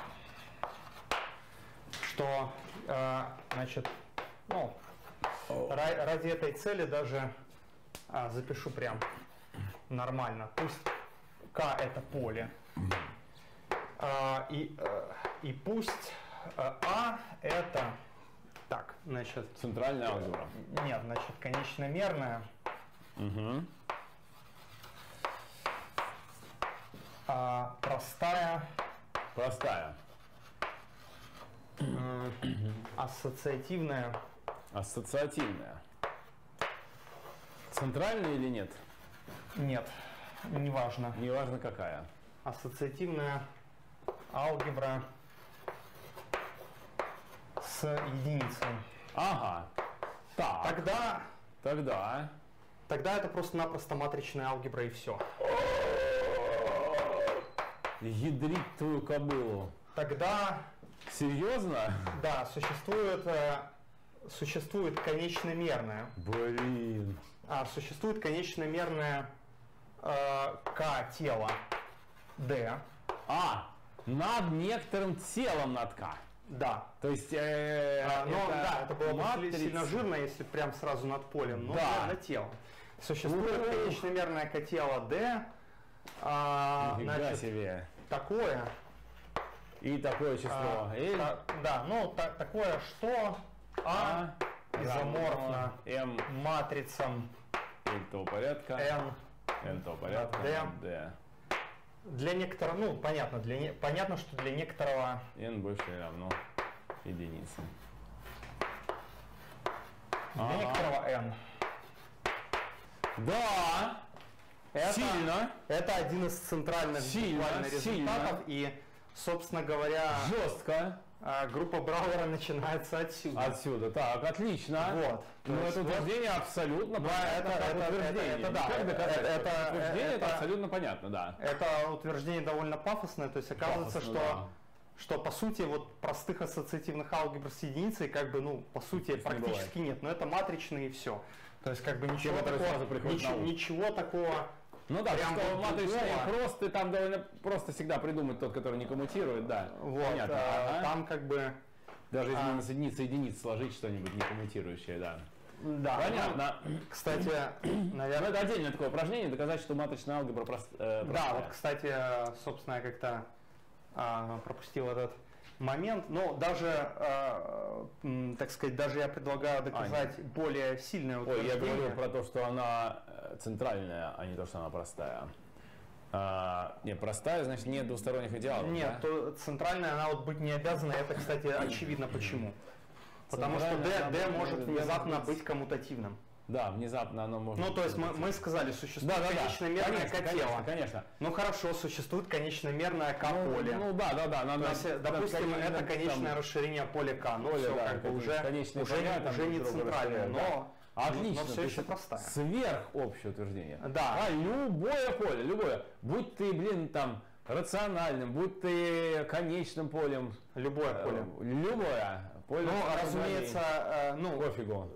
что, э, значит, ну, ra- ради этой цели даже а, запишу прям нормально. Пусть К это поле. А, и, э, и пусть э, А это, так, значит... Центральная алгебра. Нет, значит, конечномерная. Угу. А, простая. Простая. Ассоциативная. Ассоциативная. Центральная или нет? Нет, неважно. Неважно какая. Ассоциативная алгебра с единицей. Ага. Так. Тогда, Тогда. тогда это просто-напросто матричная алгебра и все. Ядрить твою кобылу. Тогда... Серьезно? Да, существует, существует конечномерная. Блин. А, существует конечномерная э, К тела D. А, над некоторым телом над К. Да. То есть, э, а, но, это да, это было бы матрица. сильно жирно, если прям сразу над полем, но да. на тело. Существует Ух. конечномерная К тела D. А, Нифига значит, себе. такое. И такое число. А, L. та, да, ну та, такое, что А, А изоморфно M матрицам того порядка. N. N того порядка. D. D. Для некоторого, ну понятно, для не, понятно, что для некоторого N больше или равно единице. для Ага. некоторого N. Да. Это, Сильно. это один из центральных Сильно, буквально результатов. сильно. И, собственно говоря, Жестко. а, группа Брауэра начинается отсюда. Отсюда. Так, отлично. Вот. Ну, То есть это вот- утверждение абсолютно Да, понятно. это- как это- утверждение. это- это да, Не как это- доказательство. это- Утверждение это это- абсолютно понятно, да. Это утверждение довольно пафосное, то есть оказывается, Пафосно, что, да. что по сути вот простых ассоциативных алгебр с единицей как бы, ну, по сути, Здесь не практически нет, но это матричные и все. То есть как бы ничего которые такого, сразу приходят ничего, на ум. ничего такого. Ну да, Прям что вот матричный другого. cross ты там довольно просто всегда придумать тот, который не коммутирует, да. Вот, Понятно. а, Ага. там как бы, Даже из а. минус единицы единиц сложить что-нибудь не коммутирующее, да. да. Понятно. ну, кстати, Но наверное, это отдельное такое упражнение, доказать, что матричная алгебра прост, э, да, простая. вот, кстати, собственно, я как-то а, пропустил этот момент, но даже, а, м, так сказать, даже я предлагаю доказать более сильное Ой, утверждение. я говорил про то, что она э, центральная, а не то, что она простая. А, не, простая, значит, нет двусторонних идеалов. Нет, да? то центральная она вот быть не обязана, это, кстати, очевидно почему. Потому что Центральная D, она D может- может D внезапно может быть- быть коммутативным. Да, внезапно оно может... Ну, то есть мы, мы сказали, существует да, да, да. конечномерное Конечно, К конечно, тела. конечно. Ну хорошо, существует конечномерное К Ну, поле. ну да, да, да. Надо, То есть, надо допустим, конечно, это там конечное расширение поля К. Ну, поле, все, да, как бы какие-то уже, конечные уже, поля там уже не друг друга центральное, расширяют, но, Отлично, но все то еще есть простая. Сверхобщее утверждение. Да. А любое поле, любое. Будь ты, блин, там, рациональным, будь ты конечным полем. Любое э, поле. Любое. Поле Ну, сразу разумеется, э, ну, пофигу.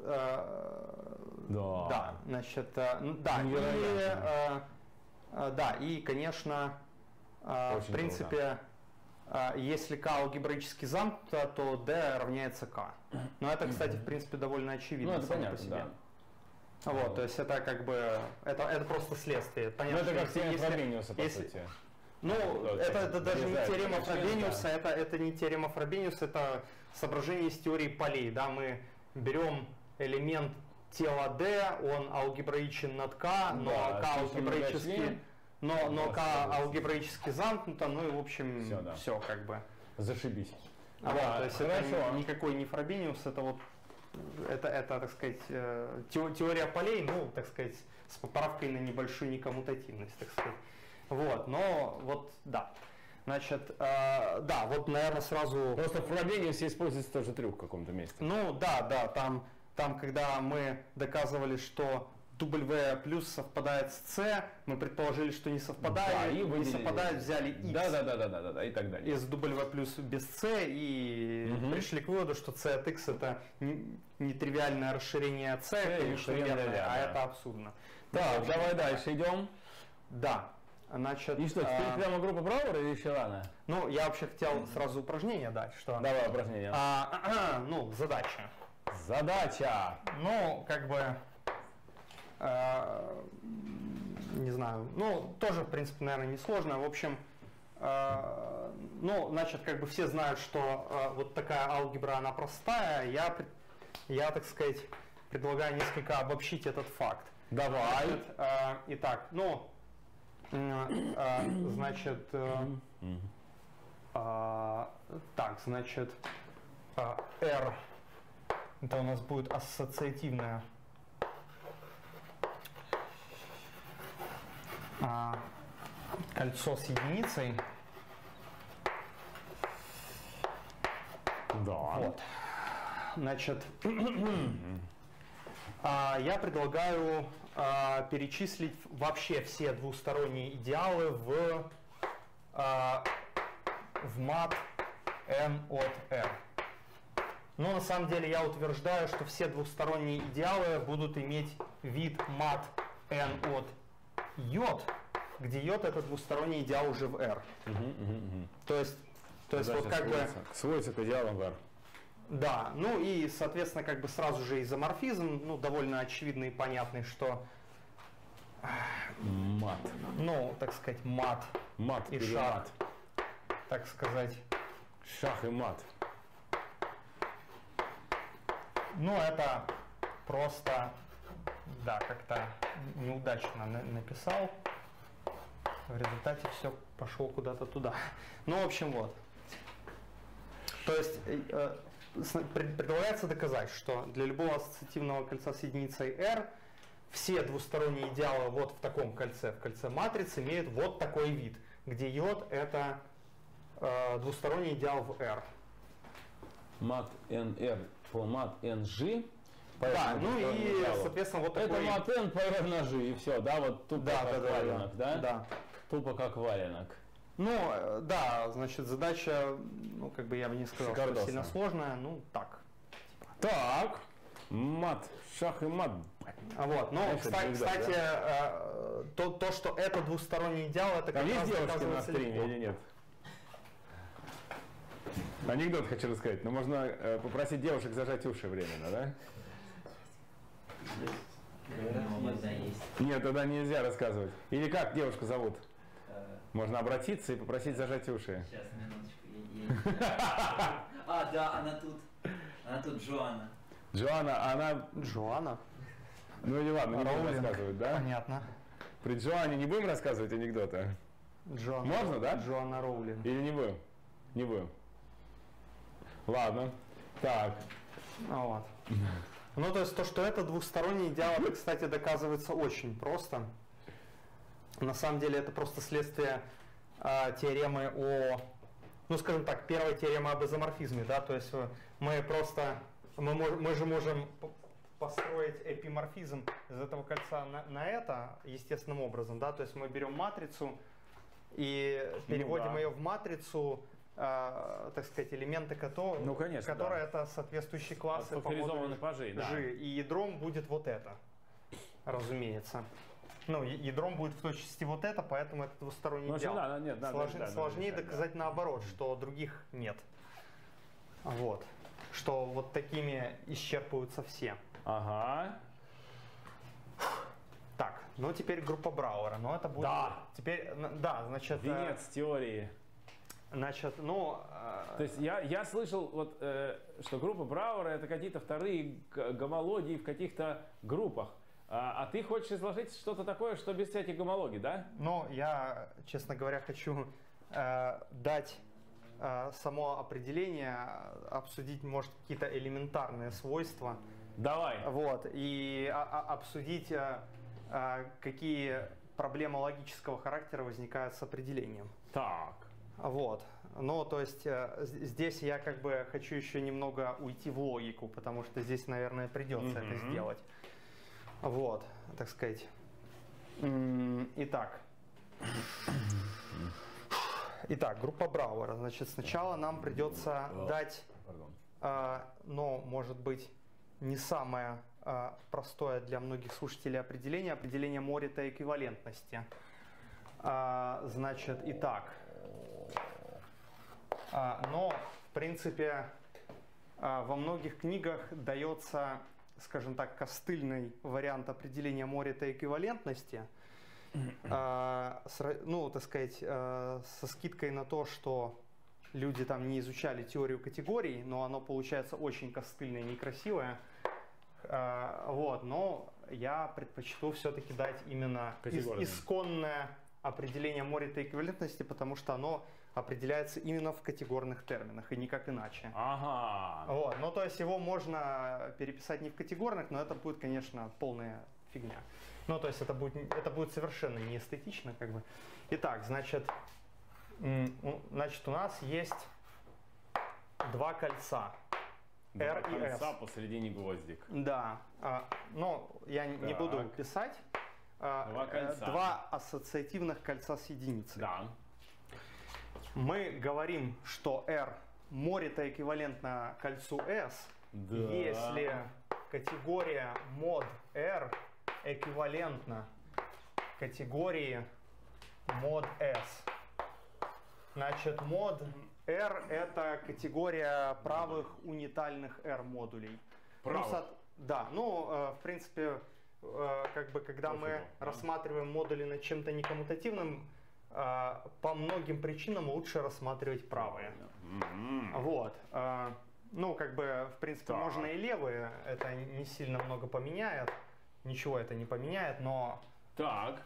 э, Да. да, значит, э, ну, да, и, Невероятно. э, э, да, и, конечно, э, Очень в принципе, э, если К алгебраически замкнуто, то D равняется К. Но это, кстати, в принципе, довольно очевидно Ну, это само понятно, по себе. да. Вот, то есть это как бы, это, это просто следствие. Ну, Понятно, это что как если- теорема если- Фробениуса, по если- сути. Ну, Да, это, это даже не вырезает теорема этот член, Фробениуса, да. это, это не теорема Фробениуса, это соображение из теории полей. Да, мы берем элемент тела D, он алгебраичен над К, но Да, К слишком алгебраически, многочлен. но, но Да, К согласен. алгебраически замкнуто, ну и в общем Всё, да. все как бы. Зашибись. А Да, вот, то есть хорошо. это ни- никакой не Фробениус, это вот это, это, так сказать, э, те- теория полей, ну, так сказать, с поправкой на небольшую некоммутативность, так сказать. Вот, но вот, да. Значит, э, да, вот, наверное, сразу... Просто в Фробениусе используется тот же трюк в каком-то месте. Ну, да, да, там, там, когда мы доказывали, что W плюс совпадает с C, мы предположили, что не совпадает, Да, и не выделили. совпадает, взяли X. Да, да, да, да, да, да, да, и так далее. Из W плюс без C и Мгм. пришли к выводу, что C от X это не- нетривиальное расширение C, C, конечно, и верное, ряд, а да. это абсурдно. Так, Ну, давай дальше идем. Да. Значит, И что, теперь а, прямо группа Брауэра или еще рано? ну, я вообще хотел сразу упражнение дать, что... Давай упражнение. А, ну, задача. Задача. Ну, как бы, э, не знаю, ну, тоже, в принципе, наверное, несложно. В общем, э, ну, значит, как бы все знают, что э, вот такая алгебра, она простая. Я, пред- я, так сказать, предлагаю несколько обобщить этот факт. Давай. Значит, э, итак, ну, э, э, значит, э, э, так, значит, э, R, это у нас будет ассоциативная а, кольцо с единицей. Да. Вот. Значит, а, я предлагаю э, перечислить вообще все двусторонние идеалы в, э, в мат n от r. Но на самом деле я утверждаю, что все двусторонние идеалы будут иметь вид мат n от j, где j это двусторонний идеал уже в r. Угу, угу, угу. То есть, то есть вот как сводится, бы... Сводится к идеалам в r. Да, ну и, соответственно, как бы сразу же изоморфизм, ну, довольно очевидный и понятный, что... Мат. Ну, так сказать, мат, Мат и или шах, мат. так сказать. Шах и мат. Ну, это просто, да, как-то неудачно на- написал. В результате все пошло куда-то туда. Ну, в общем, вот. То есть э, с- пред- предлагается доказать, что для любого ассоциативного кольца с единицей R все двусторонние идеалы вот в таком кольце, в кольце матриц, имеют вот такой вид, где йод это э, двусторонний идеал в R. Мат эн эр по мат эн джи. Да, ну и, соответственно, вот это такой... мат n по r на g, и все, да, вот тупо Да, как да, да, валенок, да? да. Тупо как валенок. Ну, э, да, значит, задача, ну, как бы я бы не сказал, что Шикардоса. сильно сложная, ну, так. Так, мат, шах и мат. А вот, ну, Конечно, кстати, всегда, кстати э, то, то, что это двусторонний идеал, это Там как есть раз девушки на доказывается стриме легко. или нет? Анекдот хочу рассказать, но можно э, попросить девушек зажать уши временно, да? Иногда есть. Нет, тогда нельзя рассказывать. Или как девушку зовут? Можно обратиться и попросить зажать уши. Сейчас, минуточку. Я, я... А, да, она тут. Она тут Джоанна. Джоанна, она... Джоанна? Ну или ладно, не будем Роулинг. рассказывать, да? Понятно. При Джоанне не будем рассказывать анекдоты? Джоанна, Можно, да? Джоанна Роулинг. Или не будем? Не будем. Ладно. Так. А вот. Ну, то есть то, что это двусторонний идеал, это, кстати, доказывается очень просто. На самом деле это просто следствие э, теоремы о, ну, скажем так, первой теоремы об изоморфизме, да, то есть э, мы просто, мы, мож, мы же можем п- построить эпиморфизм из этого кольца на, на это естественным образом, да, то есть мы берем матрицу и переводим Ну да. ее в матрицу, э, так сказать, элементы, кото- Ну, конечно, которые да. это соответствующие классы по Факторизованных модулю пажей, да. G, и ядром будет вот это, разумеется. Ну, я- ядром будет в точности вот это, поэтому это двусторонний Ну, в общем, идеал. да, нет, надо- Слож- да, надо Сложнее написать, доказать наоборот, что других нет. Вот. Что вот такими исчерпываются все. Ага. Так, ну теперь группа Брауэра. Но это будет... Да. Теперь, н- да, значит... э, Венец теории. Значит, ну... э, То есть я, я слышал, вот, э, что группа Брауэра это какие-то вторые г- гомологии в каких-то группах. А, а ты хочешь изложить что-то такое, что без всяких гомологий, да? Ну, я, честно говоря, хочу э, дать э, само определение, обсудить, может, какие-то элементарные свойства. Давай. Вот, и а- а- обсудить, э, э, какие проблемы логического характера возникают с определением. Так. Вот. Ну, то есть э, з- здесь я как бы хочу еще немного уйти в логику, потому что здесь, наверное, придется это Мгм. сделать. Вот, так сказать. М, Итак. Итак, группа Брауэра. Значит, сначала нам придется дать, Пардон. э, но, может быть, не самое э, простое для многих слушателей определение, определение Морита эквивалентности. А, значит, итак. А, но, в принципе, а, во многих книгах дается, скажем так, костыльный вариант определения Морита эквивалентности. А, с ра- ну, так сказать, а, со скидкой на то, что люди там не изучали теорию категорий, но оно получается очень костыльное и некрасивое. А, вот, но я предпочту все-таки дать именно ис- Категорное. исконное определение Морита эквивалентности, потому что оно определяется именно в категорных терминах и никак иначе. Ага. Вот, ну то есть его можно переписать не в категорных, но это будет, конечно, полная фигня. Ну то есть это будет, это будет совершенно неэстетично, как бы. Итак, значит, м, у- значит, у нас есть два кольца. Два R и S. кольца посередине гвоздик. Да, а, но я не Так. буду писать. А, Два э, кольца. Два ассоциативных кольца с единицей. Да. Мы говорим, что R морита эквивалентна кольцу S, Да. если категория мод R эквивалентна категории мод S. Значит, мод R это категория правых унитальных R модулей. Правых? Ну, со- да, ну, э, в принципе, э, как бы, когда Пофигу, мы да. рассматриваем модули над чем-то некоммутативным, э, по многим причинам лучше рассматривать правые. Мгм. Вот. э, Ну, как бы, в принципе, Так. можно и левые, это не сильно много поменяет, ничего это не поменяет, но... Так,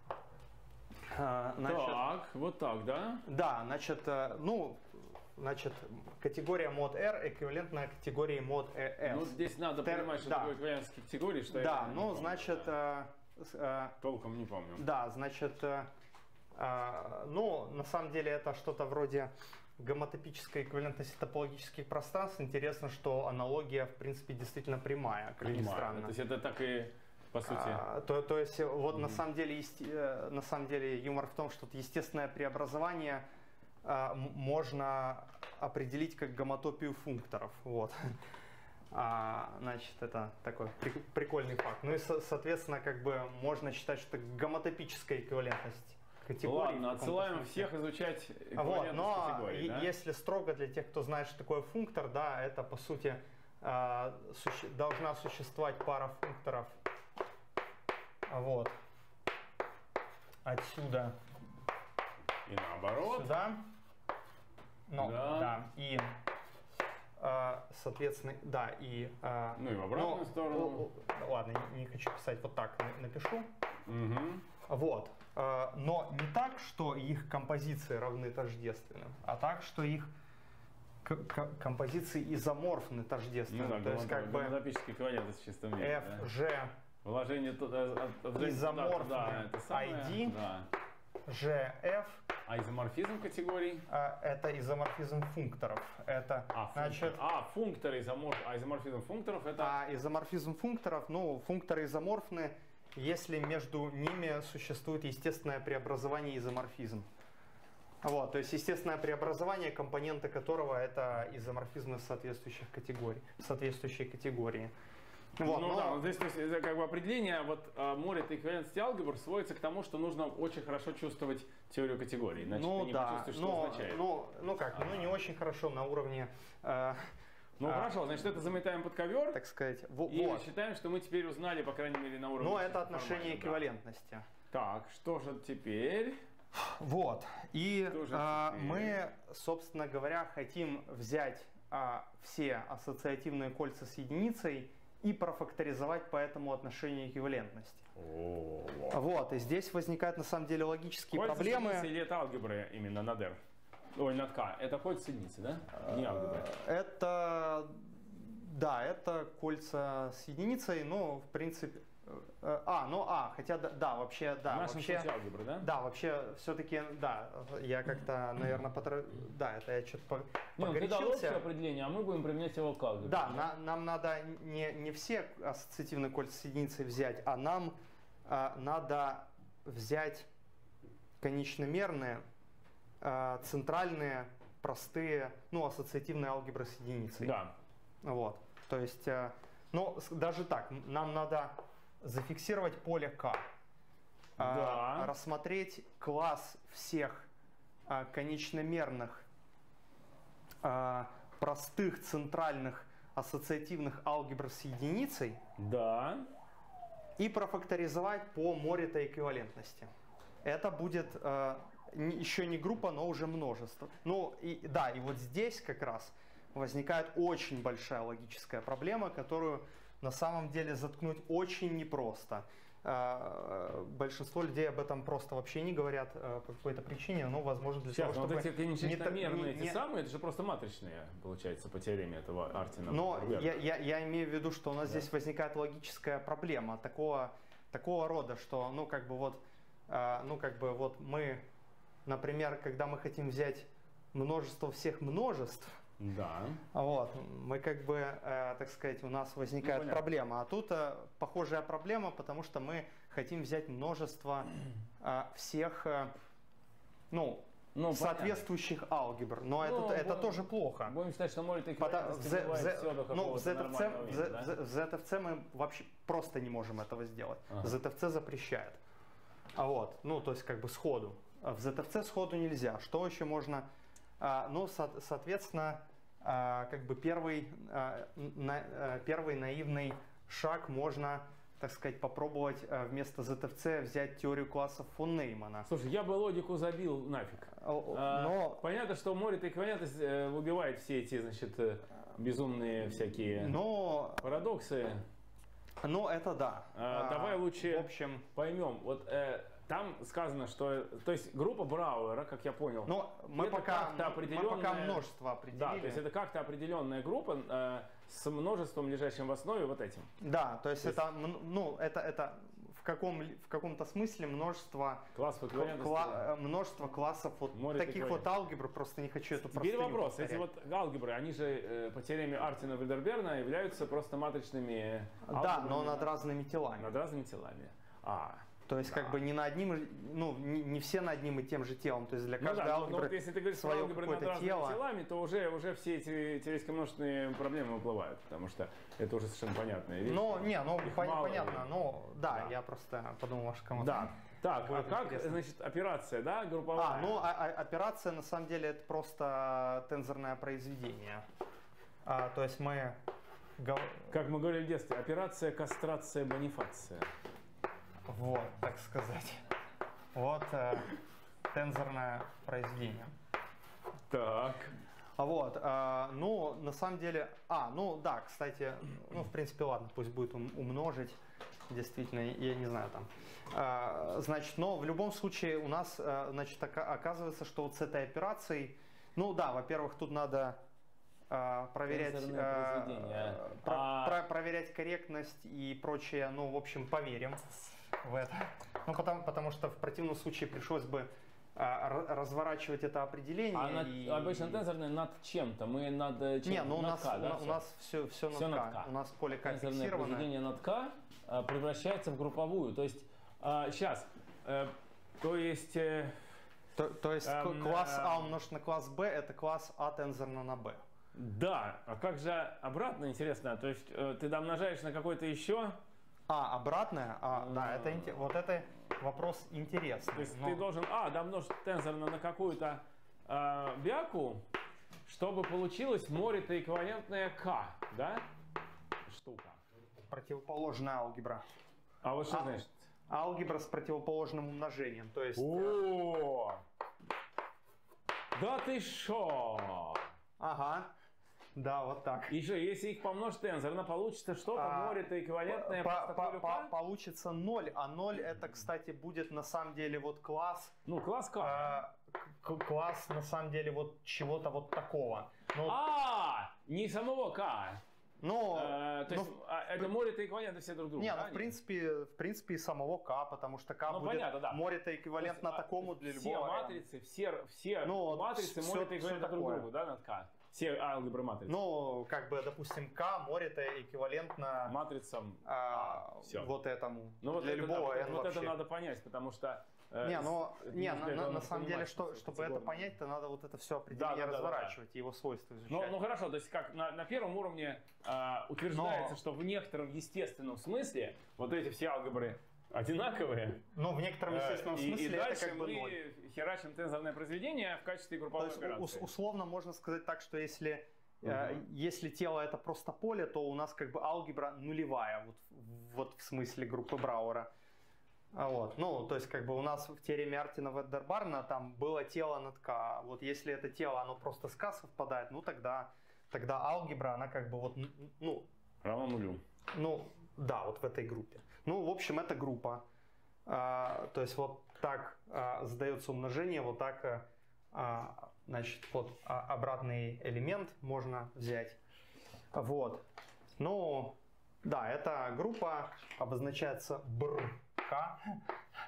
э, значит, так, вот так, да? Да, значит, э, ну, значит, категория мод R эквивалентна категории мод S. Ну, здесь надо Тер- понимать, что да. такое эквивалентность категории, что я Да, не ну, помню, значит, да. э, с- э, Толком не помню. да, значит, э, э, ну, на самом деле это что-то вроде гомотопической эквивалентности топологических пространств. Интересно, что аналогия, в принципе, действительно прямая, как ни Понимаю. странно. То есть это так и, по сути... А, то, то есть вот на самом деле есте- э, на самом деле юмор в том, что естественное преобразование а, м- можно определить как гомотопию функторов. Вот. А, значит, это такой прик- прикольный факт. Ну и, со- соответственно, как бы можно считать, что это гомотопическая эквивалентность категорий. Ладно, в каком-то отсылаем смысле. всех изучать А Вот, эквивалентность но категорий, е- да? если строго для тех, кто знает, что такое функтор, да, это по сути а, суще- должна существовать пара функторов. Вот. Отсюда И наоборот. сюда. Ну, Да. да. И, а, соответственно, да, и... а, Ну и в обратную ну, сторону. о- о, ладно, не, не хочу писать, вот так на- напишу. Мгм. Вот. А, но не так, что их композиции равны тождественным, а так, что их к- к- композиции изоморфны Ну тождественным. да, То есть как бы гомотопический эквивалентность в чистом виде, F, да? G, Вложение туда, от- от- Изоморфный да, это самое, ай ди. да. G, F А изоморфизм категорий? а, это изоморфизм функторов. Это А, значит, функтор. а функторы изоморф... а изоморфизм функторов это... а изоморфизм функторов, ну, функторы изоморфны, если между ними существует естественное преобразование изоморфизм. Вот, то есть естественное преобразование, компоненты которого это изоморфизмы соответствующих категорий, соответствующей категории. Вот, ну но- да, ну, здесь то есть, это как бы определение вот а, морит эквивалентности алгебр сводится к тому, что нужно очень хорошо чувствовать теорию категорий, иначе ну ты не да, почувствуешь, что но- означает. ну, ну как, ну не очень хорошо на уровне, э, ну а, хорошо, значит это заметаем под ковер так сказать, во- и вот. считаем, что мы теперь узнали, по крайней мере, на уровне. Но это чисто отношение формальном, да. эквивалентности. Так, что же теперь? Вот. И Что же а, теперь? мы, собственно говоря, хотим взять а, все ассоциативные кольца с единицей и профакторизовать по этому отношению эквивалентности. О, Вот. И здесь возникают на самом деле логические кольца проблемы. единицы или это алгебры именно над R? Ой, над K. Это кольца единицы, да? Не алгебры. Это, да, это кольца с единицей, но в принципе, э, а, ну а, хотя да, да, вообще, да, В нашем вообще, случае алгебры, да? да, вообще, все-таки, да, я как-то, наверное, потр... да, это я что-то по... Не, ну, ты дал общее погорячился. определение, а мы будем применять его к алгебре. Да, на- нам надо не, не все ассоциативные кольца с единицей взять, а нам а, надо взять конечномерные, а, центральные, простые, ну, ассоциативные алгебры с единицей. Да. Вот. То есть, э, ну, с- даже так, м- нам надо зафиксировать поле К. А, Да. рассмотреть класс всех а, конечномерных а, простых центральных ассоциативных алгебр с единицей Да. и профакторизовать по морита эквивалентности. Это будет э, не- еще не группа, но уже множество. Ну и да, и вот здесь как раз возникает очень большая логическая проблема, которую на самом деле заткнуть очень непросто. Э, Большинство людей об этом просто вообще не говорят э, по какой-то причине, но, возможно, для Сейчас, того, ну, вот чтобы... эти не та- конечномерные, не- эти не- самые, это же просто матричные, получается, по теореме этого Артина. Но Берга. я, я, я имею в виду, что у нас Да. здесь возникает логическая проблема такого, такого рода, что, ну, как бы вот, э, ну, как бы вот мы, например, когда мы хотим взять множество всех множеств, Да. Вот, мы как бы, э, так сказать, у нас возникает Ну, проблема. А тут э, похожая проблема, потому что мы хотим взять множество э, всех, э, ну, Ну, соответствующих алгебр. Но Ну, это, это будем- тоже плохо. Будем считать, что море Пота- в, эквивалентности Z- в бывает Z- все до ну, в какого-то ZFC, нормального в вида, Z- да? в ZFC мы вообще просто не можем этого сделать. Ага. ZFC запрещает. А вот, ну, то есть как бы сходу. А в ZFC сходу нельзя. Что еще можно? А, ну, со- соответственно, а, как бы первый, а, на- а, первый наивный шаг можно, так сказать, попробовать а, вместо ZFC взять теорию классов фон Неймана. Слушай, я бы логику забил нафиг. О, А, Но, Понятно, что море эквивалентность э, убивает все эти, значит, э, безумные всякие но, парадоксы. но это да. А, А, давай лучше В общем, поймем. Вот э, там сказано, что, то есть группа Брауэра, как я понял. но мы это пока, как-то мы пока определенное- множество определили. Да, то есть это как-то определенная группа э, с множеством, лежащим в основе вот этим. Да, то есть То есть- это, м, ну, это, это в, каком, ли- в каком-то смысле множество, Класс кла- эквивалентности. кла- множество классов вот Море таких вот эквивалентности. алгебр, просто не хочу эту Теперь простыню вопрос. Эти повторять. вот алгебры, они же э, по теореме Артина-Вильдерберна являются просто матричными Да, алгебрами но над разными телами. над разными телами. А, То есть как бы не на одним, и- ну, не, не все на одним и тем же телом. То есть для ну каждой да, но- но алгебры вот если ты говоришь про свое алгебры над какое-то разными тело. телами, то уже, уже все эти теоретико-множественные проблемы выплывают, потому что это уже совершенно понятная вещь. Ну, не, ну Их пон- мало, понятно, и- ну да, Да. я просто подумал, может кому-то. Да. Так, а Будет как, интересно. значит, операция, да, групповая? А, ну а- а- операция на самом деле это просто тензорное произведение. А, то есть мы гов- Как мы говорили в детстве, операция кастрация-бонифация. Вот, так сказать. Вот э, тензорное произведение. Так. А вот, э, ну, на самом деле, а, ну да, кстати, ну, в принципе, ладно, пусть будет ум- умножить, действительно, я не знаю там. Э, значит, но в любом случае у нас, э, значит, ока- оказывается, что вот с этой операцией, ну да, во-первых, тут надо э, проверять, Тензорное э, произведение. про- А- про- проверять корректность и прочее, ну, в общем, поверим в это. Ну, потому, потому что в противном случае пришлось бы э, ра- разворачивать это определение. А над- и- обычно тензорное над чем-то. Мы над э, чем? Не, ну у Над нас, К, у, да, на- у всё? нас все, все, Всё над над К. К. У нас поле К Тензорное фиксированное. произведение над К э, превращается в групповую. То есть, сейчас, то есть, э, То, то есть к- Эм, класс А эм. умножить на класс Б это класс А тензорно на Б. да, а как же обратно, интересно, то есть э, ты домножаешь на какой-то еще, А, обратное? А, да, это, инте- вот это вопрос интересный. то есть но- ты должен, а, домножить тензорно на какую-то э, бяку, чтобы получилось море-то эквивалентное К, да, штука. Противоположная алгебра. А вот что А. значит? Алгебра с противоположным умножением. То есть, О, да ты шо? ага, да, вот так. И что, если их помножить тензорно, получится что-то А, море-то эквивалентное По- по- простополю по- К? Получится ноль, а ноль это, кстати, будет на самом деле вот класс, Ну, класс К. а, к- класс на самом деле вот чего-то вот такого. Ну, А, не самого К. ну, Э, то ну, есть а, это море-то эквивалентно все друг другу. не, да, ну в они? принципе, в принципе и самого К, потому что К Ну, будет понятно, да. море-то эквивалентно То есть, а, такому для все любого. матрицы, все, все Ну, вот матрицы всё- море-то всё эквивалентно друг такое. другу, да, над К. Все алгебры матриц. Ну, как бы, допустим, К море-то эквивалентно Матрицам. а, всё. вот этому. Ну вот для это, любого да, n вот вообще. это надо понять, потому что. э, Не, ну, это не, нужно- на, это на- на надо самом деле, понимать, что, что чтобы это категория. понять, то надо вот это все определение Да, да, да, да, да. разворачивать, и его свойства изучать. Ну, ну хорошо, то есть как на, на первом уровне а, утверждается, Но- что в некотором естественном смысле вот эти все алгебры одинаковые. Ну, в некотором э, естественном и, смысле и это дальше как бы мы ноль. херачим тензорное произведение в качестве То групповой есть, операции. ус- условно можно сказать так, что если, э, Мгм. если тело это просто поле, то у нас как бы алгебра нулевая, вот, в- вот в смысле группы Брауэра. А Вот. Ну, то есть, как бы у нас в теореме Артина-Веддербарна там было тело над К. Вот если это тело, оно просто с К совпадает, ну тогда, тогда алгебра, она как бы вот, н- ну, Равно нулю. ну, да, вот в этой группе. Ну, в общем, это группа. А, то есть вот так а, задается умножение, вот так, а, а, значит, вот а, обратный элемент можно взять. Вот. Ну, да, эта группа обозначается бр К.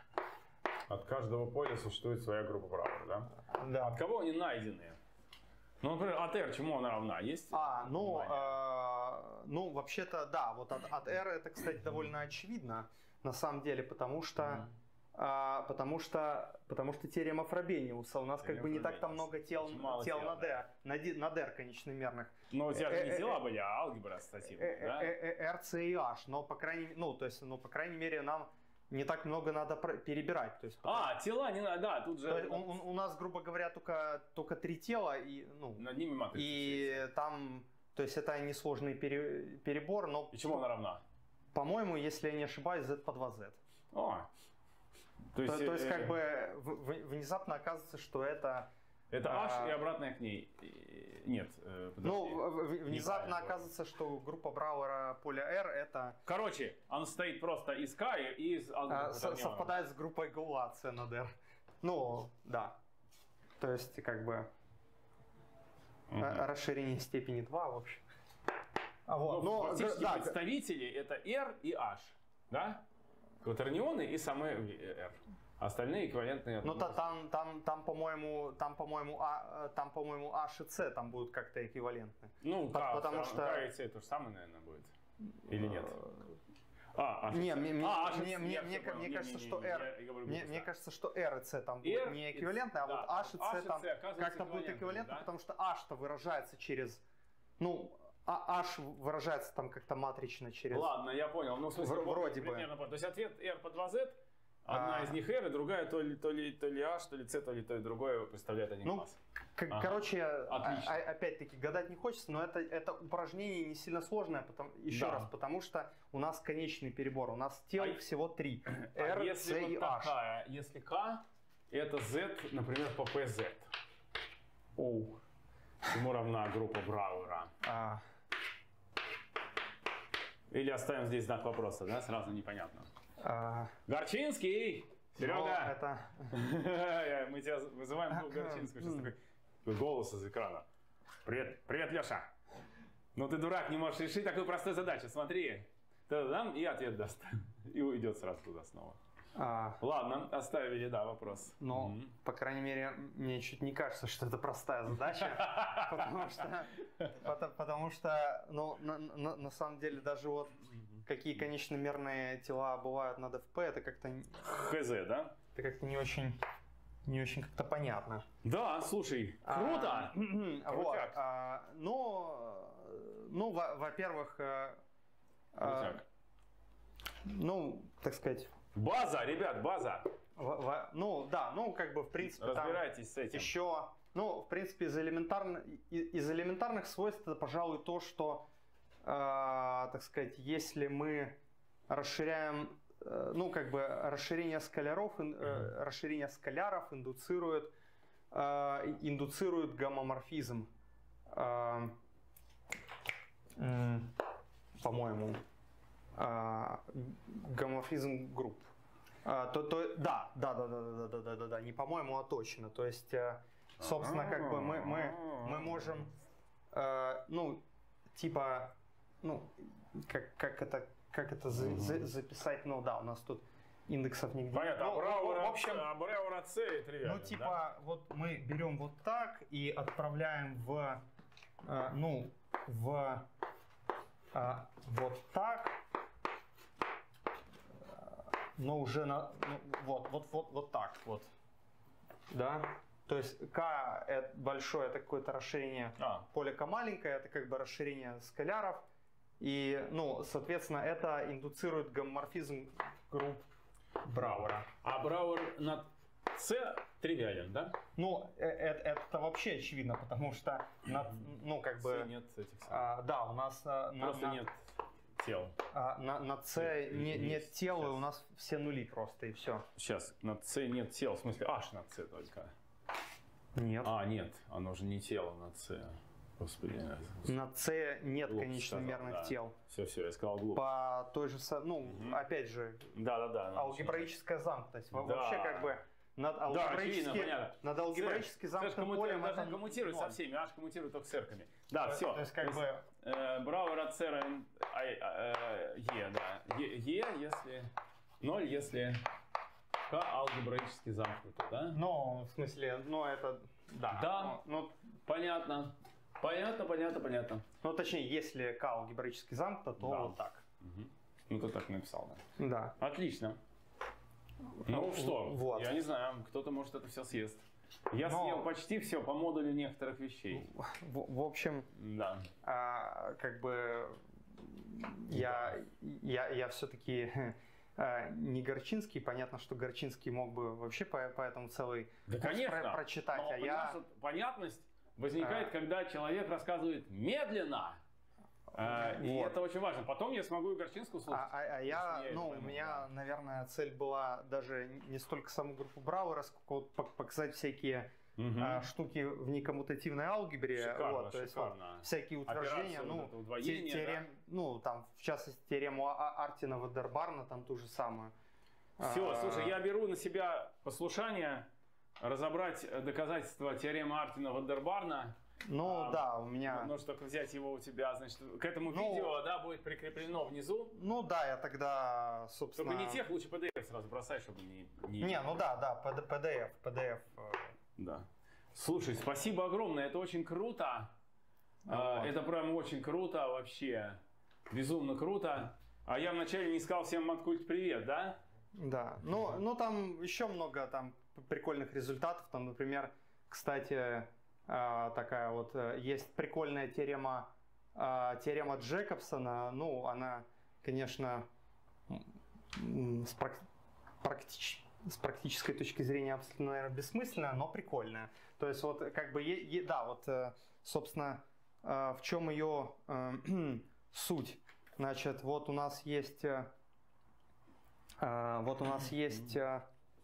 От каждого поля существует своя группа Брауэра, да? Да. От кого они найдены? Ну, например, от R чему она равна? Есть? А, ну, э, ну вообще-то, да, вот от, от R это, кстати, довольно очевидно, на самом деле, потому что, mm-hmm. а, потому что, потому что теорема Фробениуса, у нас теорема как бы не так-то много тел, тел, тел на D, на, D, на D конечномерных. Ну, у тебя же не тела были, а алгебра ассоциативная, да? R, C и H, но по крайней, ну, то есть, ну, по крайней мере, нам не так много надо перебирать. То есть, а, потому... тела не надо, да, тут же... У, у, у нас, грубо говоря, только, только три тела, и, ну, над ними матрица. И там, то есть это несложный пере, перебор, но... И чему она равна? По-моему, если я не ошибаюсь, z по два z. О, то есть, то, то есть э... как бы внезапно оказывается, что это... Это а... H и обратная к ней. Нет, подожди. Ну, внезапно оказывается, что группа Брауэра поля R это... Короче, он состоит просто из K и из... А, совпадает с группой Гаула C над R. Ну, да. То есть, как бы... Угу. Расширение степени два, в общем. А вот, но, фактически да, представители это R и H, да? Кватернионы и самые R. Остальные эквивалентные. Ну та, там, там, там, по-моему, там, по-моему, а, там, по-моему, H и C там будут как-то эквивалентны. Ну, По- K, потому что K и C то же самое, наверное, будет. Или нет? А, H не, мне, а, мне, мне, мне, мне не, кажется, не, что не, R, я, я говорю, мне, мне кажется, что R и C там будут R не эквивалентны, а да, вот H и C H там C как-то будут эквивалентны, да? потому что H-то выражается через, ну, а H выражается там как-то матрично через... Ладно, я понял. Ну, в смысле, вроде бы. Примерно, то есть ответ R по два z, одна а... из них R, и другая то ли, то, ли, то ли H, то ли C, то ли то и другое представляет один ну, класс. К- ага. Короче, Отлично. а- опять-таки гадать не хочется, но это, это упражнение не сильно сложное, потому, еще да. раз, потому что у нас конечный перебор, у нас тел а всего три. А R, если C вот и H. Такая, если K, это Z, например, по пэ зет. Оу. Чему равна группа Брауэра? А... Или оставим здесь знак вопроса, да? Сразу непонятно. А... Горчинский! Серега! Это... Мы тебя вызываем в Горчинскую. Сейчас такой голос из экрана. Привет, привет, Леша! Ну ты дурак, не можешь решить такую простую задачу. Смотри. Та-дам, и ответ даст. И уйдет сразу туда снова. А... Ладно, оставили, да, вопрос. Но, mm-hmm. по крайней мере, мне чуть не кажется, что это простая задача. Потому что, потому, потому что ну, на, на, на самом деле, даже вот какие конечномерные тела бывают над эф пи, это как-то... Хз, да? Это как-то не очень... Не очень как-то понятно. Да, слушай, круто! А, вот, а, ну, ну, во- во-первых, а, а, ну, так сказать... База, ребят, база! В, в, ну, да, ну, как бы, в принципе, разбирайтесь там с этим. Еще, ну, в принципе, из, элементарно, из элементарных свойств это, пожалуй, то, что, э, так сказать, если мы расширяем, э, ну, как бы, расширение скаляров, э, расширение скаляров индуцирует, э, индуцирует гомоморфизм, э, э, по-моему, э, гомоморфизм групп. А, то, то, да, да, да, да, да, да, да, да, да, не по-моему, а точно. То есть, собственно, как бы мы, мы, мы можем, э, ну, типа, ну, как, как это, как это за, за, записать, ну, да, у нас тут индексов нигде. Понятно, ну, Брауэра, в общем, а Брауэра C тривиально, ну, типа, да? вот мы берем вот так и отправляем в, э, ну, в, э, вот так. Но уже на, ну, вот, вот, вот, вот так вот, да, то есть К это большое, это какое-то расширение а. поля, К маленькое, это как бы расширение скаляров, и, ну, соответственно, это индуцирует гомоморфизм групп Брауэра. А Брауэр над С тривиален, да? Ну, это, это вообще очевидно, потому что, над, ну, как бы, нет этих а, да, у нас просто на, нет тел. А, на, на С не, нет тела, и у нас все нули просто, и все. Сейчас, на С нет тел, в смысле, аж на С только. Нет. А, нет, оно же не тело на С. Господи. На С нет конечномерных да. тел. Все, все, я сказал глупо. По той же, ну, угу. опять же, да, да, да, алгебраическая замкнутость. Да. Да. Вообще, как бы, над алгебраически, да, над алгебраически замкнутым полем это коммутирует со всеми, аж коммутирует только с эрками. Да, то, все. То есть, как то бы... Э, Брауэр от С равен Е, да. Е, если... ноль, если... К алгебраически замкнута, да? Ну, в смысле, ну это, да. Да, Ну, понятно. Понятно, понятно, понятно. ну, точнее, если К алгебраически замкнута, то Да. вот так. Угу. Ну, ты так написал, да. Да. Отлично. Ну что, вот. я не знаю, кто-то может это все съест. Я Но- съел почти все по модулю некоторых вещей. В, в общем, Да. а, как бы я, я, я все-таки не Горчинский. Понятно, что Горчинский мог бы вообще по, по этому целый Да, курс конечно. про- прочитать, Но, а понимаешь, я... вот понятность возникает, А. когда человек рассказывает медленно. А, И Вот. это очень важно. Потом я смогу и Горчинского слушать. А, а- а я, если я это ну, у пойму, меня, да. наверное, цель была даже не столько саму группу Брауэра, сколько вот пок- показать всякие Мгм. а, штуки в некоммутативной алгебре. Шикарно, вот, то есть, вот, шикарно. всякие утверждения, Операцию ну, вот это удвоение, те- теорем- ну, там, в частности, теорему А- Артина Вандербарна, там ту же самую. Все, А, слушай, я беру на себя послушание разобрать доказательства теоремы Артина Вандербарна. Ну, а, да, у меня... Нужно только взять его у тебя, значит, к этому Ну, видео, да, будет прикреплено внизу. Ну, да, я тогда, собственно... Только не тех, лучше пи ди эф сразу бросай, чтобы не... не... Не, ну да, да, пи ди эф, пи ди эф. э, Да. Слушай, спасибо огромное, это очень круто. А, Вот. Это прям очень круто вообще. Безумно круто. А я вначале не сказал всем Маткульт привет, да? Да, ну, ну там еще много там прикольных результатов. Там, например, кстати, э, такая вот э, есть прикольная теорема, э, теорема Джекобсона. Ну, она, конечно, м, с, прак- практич- с практической точки зрения абсолютно, наверное, бессмысленная, но прикольная. То есть вот как бы, е- е- да, вот, э, собственно, э, в чем ее э, суть? Значит, вот у нас есть... э, А, Вот у нас есть а,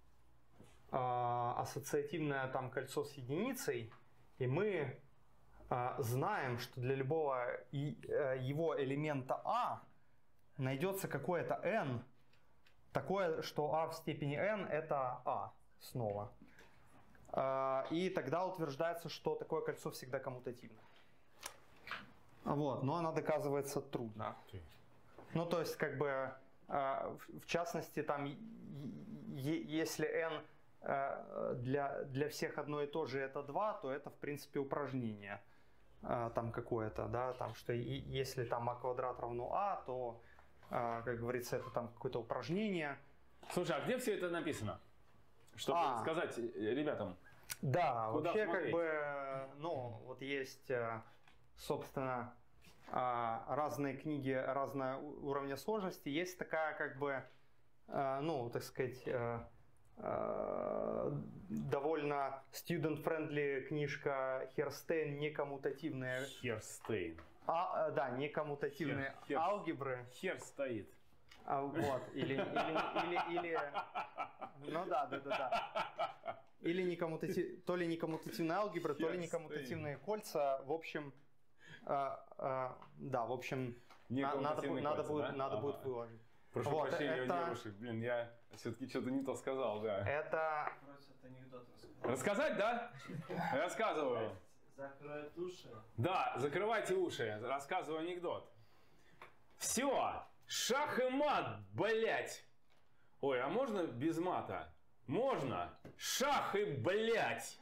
а, ассоциативное там кольцо с единицей, и мы а, знаем, что для любого и- э, его элемента А найдется какое-то n, такое, что А в степени n это А снова. А, И тогда утверждается, что такое кольцо всегда коммутативно. Вот, но она доказывается трудно. Ну, то есть, как бы, э, в в частности, там, е- е- если n э, для, для всех одно и то же это два, то это, в принципе, упражнение э, там какое-то, да, там, что и- если там а квадрат равно а, то, э, как говорится, это там какое-то упражнение. Слушай, а где все это написано? Чтобы А. сказать э, ребятам. Да, Куда вообще, смотреть? как бы, э, ну, вот есть, э, собственно, а, разные книги, разного у- уровня сложности. Есть такая, как бы, э, ну, так сказать, э, э, довольно student-friendly книжка Херстейн «Некоммутативные», Херстейн. а, э, да, некоммутативные Хер- Хер- алгебры. Хер стоит. А, вот, или, или, или, или, ну да, да, да, да. Или некоммутатив, то ли некоммутативные алгебры, то ли Хер некоммутативные кольца. В общем, э, э, да, в общем, на- надо, бу- Некоммутативные надо, кольца, будет, да? надо Ага. будет выложить. Прошу Вот, прощения у это- девушек. Блин, я все-таки что-то не то сказал, да. Это, Просят анекдот рассказать. Рассказать, да? Рассказываю. Закроют уши. Да, закрывайте уши, рассказываю анекдот. Все, шах и мат, блять. Ой, а можно без мата? Можно. Шах и блять.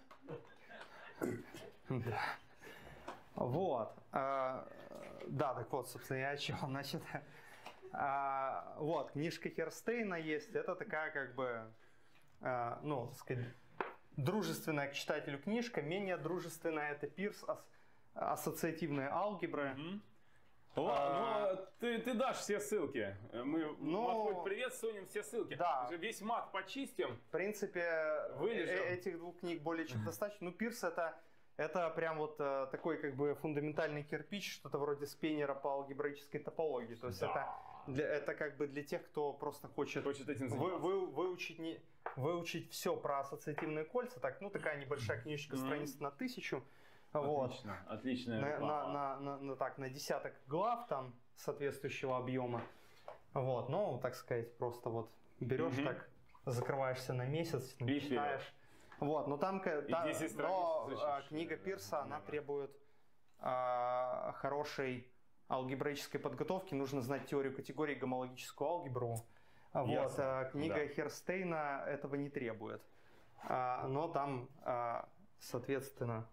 вот, э, да, так вот, собственно, я о чем, значит, а, вот, книжка Херстейна есть, это такая, как бы, э, ну, так сказать, дружественная к читателю книжка, менее дружественная это Пирс, ас- ассоциативные алгебры. О, А. ну, ты, ты дашь все ссылки. Мы Ну, Маткульт привет, сунем все ссылки. да. Весь мат почистим. В принципе, Вылежем. э- этих двух книг более чем достаточно. Ну, Пирс это, это прям вот э, такой как бы фундаментальный кирпич, что-то вроде спеннера по алгебраической топологии. То есть Да. это, для, это как бы для тех, кто просто хочет, Хочет этим вы, заниматься. вы- выучить, не, выучить все про ассоциативные кольца. Так, ну такая небольшая книжечка, Мгм. страниц на тысячу. Вот. Отлично, отличная На, реклама. на, на, на- на- так, на десяток глав там соответствующего объема. Вот, ну, так сказать, просто вот берешь Мгм. так, закрываешься на месяц, там, И читаешь. Вот, но там, ка- И та- десять страниц но изучишь. а, книга Пирса, она Да. требует а, хорошей алгебраической подготовки. Нужно знать теорию категорий, гомологическую алгебру. Вот, Ясно. книга Да. Херстейна этого не требует. Но там, соответственно,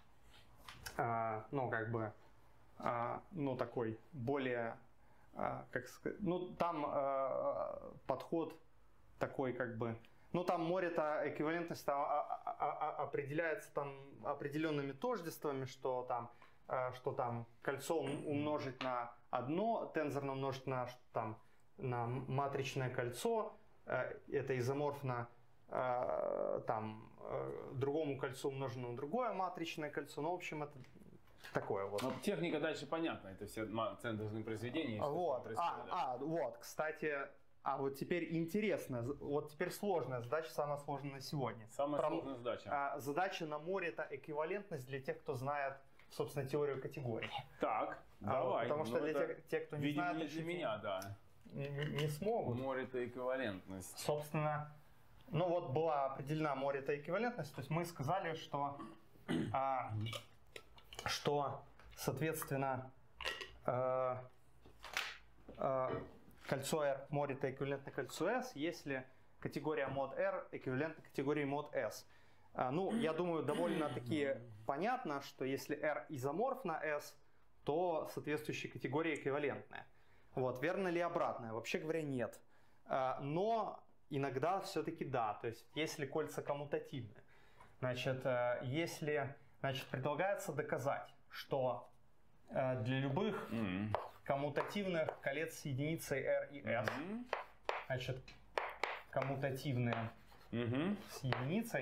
ну, как бы, ну, такой более, как сказать, ну, там подход такой, как бы, ну, там море-то эквивалентность там, определяется там определенными тождествами, что там, что там кольцо умножить на одно, тензорно умножить на, там, на матричное кольцо, это изоморфно там другому кольцу умножено на другое матричное кольцо, ну, в общем, это такое вот. Но техника дальше понятна, это все тензорные произведения. Вот, а, а, вот, кстати, а вот теперь интересно, вот теперь сложная задача, самая сложная на сегодня. Самая Про, сложная задача. А, задача на море это эквивалентность для тех, кто знает, собственно, теорию категорий. Так, А, давай. потому что ну, для это, тех, тех, кто не видимо, знает, не для меня, да. не, не смогут. Море это эквивалентность. Собственно, ну вот была определена море это эквивалентность, то есть мы сказали, что, а, что соответственно, а, а, кольцо R море это эквивалентно кольцу S, если категория мод R эквивалентна категории мод S. А, ну, я думаю, довольно-таки понятно, что если R изоморфна S, то соответствующая категория эквивалентная. Вот, верно ли обратное? Вообще говоря, нет. А, но иногда все-таки да, то есть если кольца коммутативны. Значит, если, значит, предлагается доказать, что для любых mm-hmm. коммутативных колец с единицей R и S, mm-hmm. значит, коммутативные mm-hmm. с единицей,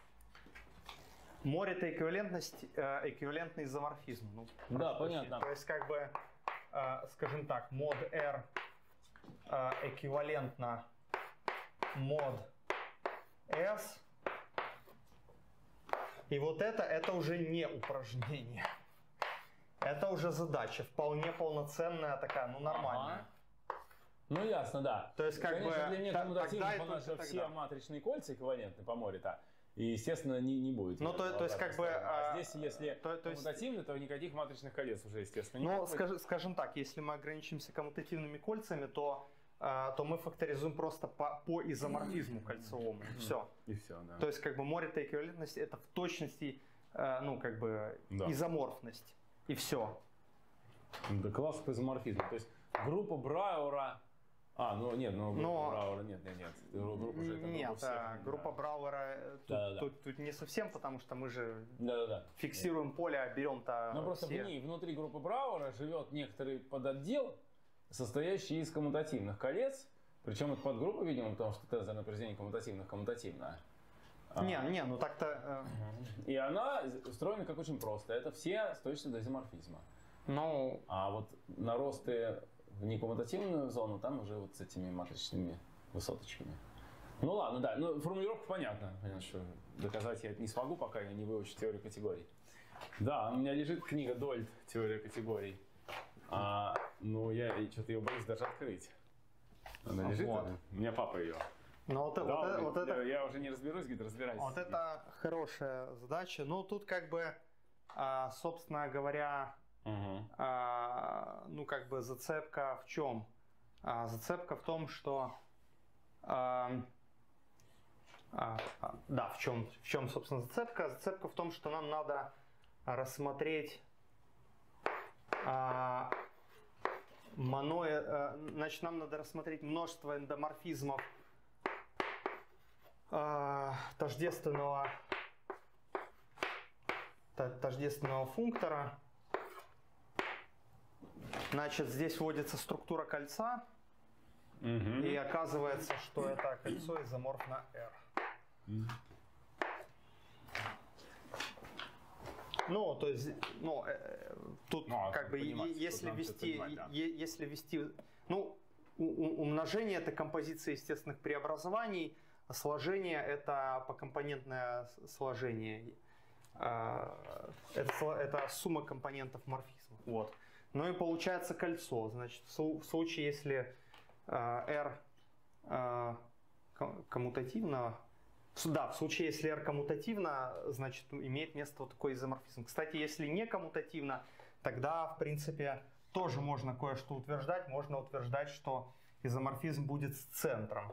море это эквивалентность, эквивалентный изоморфизм. Ну, да, понятно. То есть, как бы, скажем так, мод R эквивалентно мод S. И вот это, это уже не упражнение. Это уже задача, вполне полноценная такая, ну нормальная. Ага. Ну ясно, да. То есть, как Конечно, бы, для некоммутативных у нас же все тогда. матричные кольца эквивалентны по море-то. И, естественно, не, не будет. Ну, то, то есть, как бы... А здесь, если то, то коммутативно, есть... то никаких матричных колец уже, естественно, не Ну, будет. скажи, скажем так, если мы ограничимся коммутативными кольцами, то, то мы факторизуем просто по, по изоморфизму кольцевому. И все. И все, да. То есть, как бы, море-то эквивалентность, это в точности, ну, как бы, да. изоморфность. И все. Да, класс по изоморфизму. То есть, группа Брауэра... А, ну нет, ну группа Но... Брауэра, нет, нет, нет. Группа же это нет, всех, а, да. группа Брауэра тут, да, да, тут, да. тут не совсем, потому что мы же да, да, да. фиксируем поле, а берем-то Ну просто все. в ней, внутри группы Брауэра живет некоторый подотдел, состоящий из коммутативных колец. Причем это подгруппа, видимо, потому что тензорное произведение коммутативных коммутативное. Не, а. не, ну так-то... Э... И она устроена как очень просто. Это все с точностью до изоморфизма. Ну... А вот наросты в некоммутативную зону там уже вот с этими матричными высоточками. Ну ладно, да, ну формулировка понятна. Понятно, что доказать я это не смогу, пока я не выучу теорию категорий. Да, у меня лежит книга Дольт «Теория категорий». А, ну я что-то ее боюсь даже открыть. Она лежит, вот. У меня папа ее. Ну, вот, да, вот, говорит, вот это, я уже не разберусь, говорит, разбирайся. Вот это хорошая задача. Ну, тут как бы, а, собственно говоря, угу. а, ну, как бы зацепка в чем? А, зацепка в том, что... А, а, а, да, в чем, в чем, собственно, зацепка? Зацепка в том, что нам надо рассмотреть... А, Моно, значит, нам надо рассмотреть множество эндоморфизмов э, тождественного, тождественного функтора. Значит, здесь вводится структура кольца, угу. И оказывается, что это кольцо изоморфно R. Угу. Ну, то есть, ну, э, тут ну, как бы, если ввести, понимать, да. е, если ввести, ну, у, у, умножение это композиция естественных преобразований, а сложение это покомпонентное сложение, э, это, это сумма компонентов морфизма. Вот. Ну и получается кольцо, значит, в, в случае, если э, R э, коммутативно, да, в случае, если R коммутативно, значит, имеет место вот такой изоморфизм. Кстати, если не коммутативно, тогда, в принципе, тоже можно кое-что утверждать. Можно утверждать, что изоморфизм будет с центром.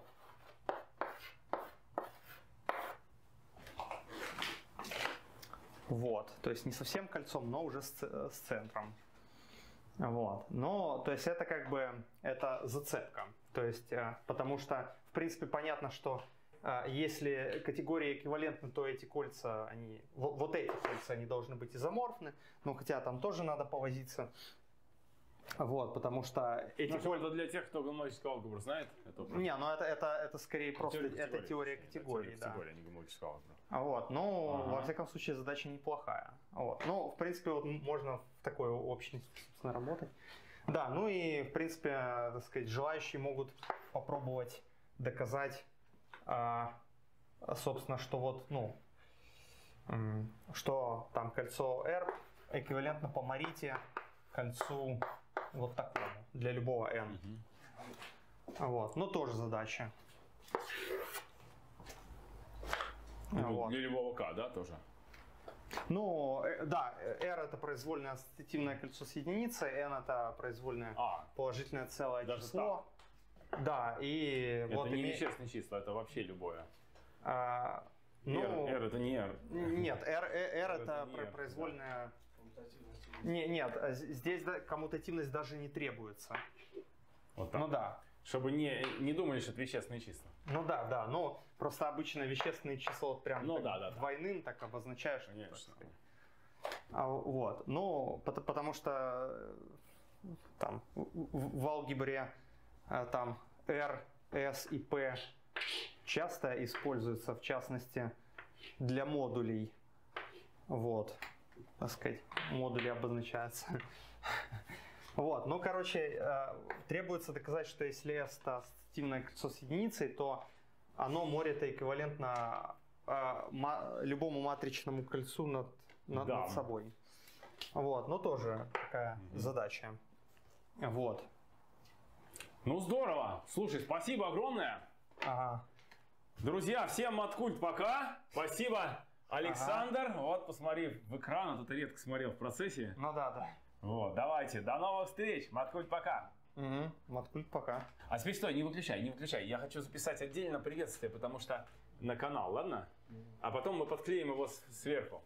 Вот, то есть не совсем кольцом, но уже с, с центром. Вот, но, то есть это как бы, это зацепка. То есть, потому что, в принципе, понятно, что если категории эквивалентны, то эти кольца, они, вот эти кольца, они должны быть изоморфны, но хотя там тоже надо повозиться. Вот, потому что эти ну, кольца... Это для тех, кто гомологическую алгебру знает? Это не, ну это, это, это скорее просто теория это теория категории. Это теория категории, да. Не гомологическая алгебра. Вот, ну, ага. во всяком случае, задача неплохая. Вот. Ну, в принципе, вот можно в такой общности, собственно, работать. Да, ну и, в принципе, так сказать, желающие могут попробовать доказать, а, собственно, что вот, ну, что там кольцо R эквивалентно по Морите кольцу вот такому, для любого n. Угу. Вот, ну тоже задача. Ну, вот. Для любого k, да, тоже? Ну, да, R это произвольное ассоциативное кольцо с единицей, n это произвольное а, положительное целое даже число. Так. Да, и это вот не име... вещественные числа, это вообще любое. А, ну, R, R это не R. Нет, R, R, R это, это R, произвольное... Да. Не, нет, здесь коммутативность даже не требуется. Вот так. Ну да. Чтобы не, не думали, что это вещественные числа. Ну да, да, но просто обычно вещественные числа вот прям ну, так да, да, двойным так обозначаешь. Конечно. А, вот, ну, потому что там в, в алгебре там R, S и P часто используются, в частности, для модулей. Вот, так сказать, модули обозначаются. Вот, ну, короче, требуется доказать, что если S это ассоциативное кольцо с единицей, то оно море-то эквивалентно любому матричному кольцу над, над, да. над собой. Вот, ну, тоже такая mm-hmm. задача. Вот. Ну, здорово. Слушай, спасибо огромное. Ага. Друзья, всем маткульт пока. Спасибо, Александр. Ага. Вот, посмотри в экран, а то ты редко смотрел в процессе. Ну да, да. Вот, давайте, до новых встреч. Маткульт пока. Угу, маткульт пока. А теперь стой, не выключай, не выключай. Я хочу записать отдельно приветствие, потому что на канал, ладно? А потом мы подклеим его сверху.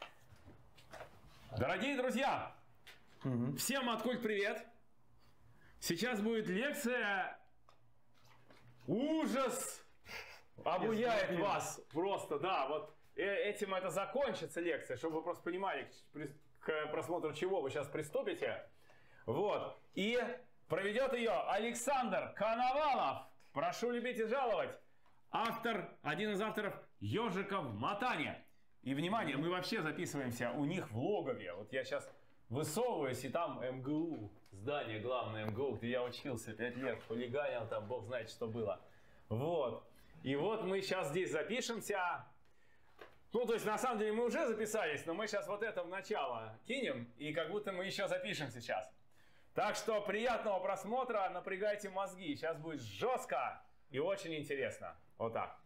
Дорогие друзья, угу. Всем маткульт привет. Сейчас будет лекция. Ужас обуяет вас просто, да. Вот этим это закончится лекция, чтобы вы просто понимали, к просмотру чего вы сейчас приступите. Вот. И проведет ее Александр Коновалов. Прошу любить и жаловать. Автор, один из авторов «Ежика в Матане». И, внимание, мы вообще записываемся у них в логове. Вот я сейчас высовываюсь, и там эм гэ у, здание главное эм гэ у, где я учился пять лет, хулиганил, там бог знает, что было. Вот. И вот мы сейчас здесь запишемся. Ну, то есть, на самом деле, мы уже записались, но мы сейчас вот это в начало кинем, и как будто мы еще запишем сейчас. Так что приятного просмотра, напрягайте мозги. Сейчас будет жестко и очень интересно. Вот так.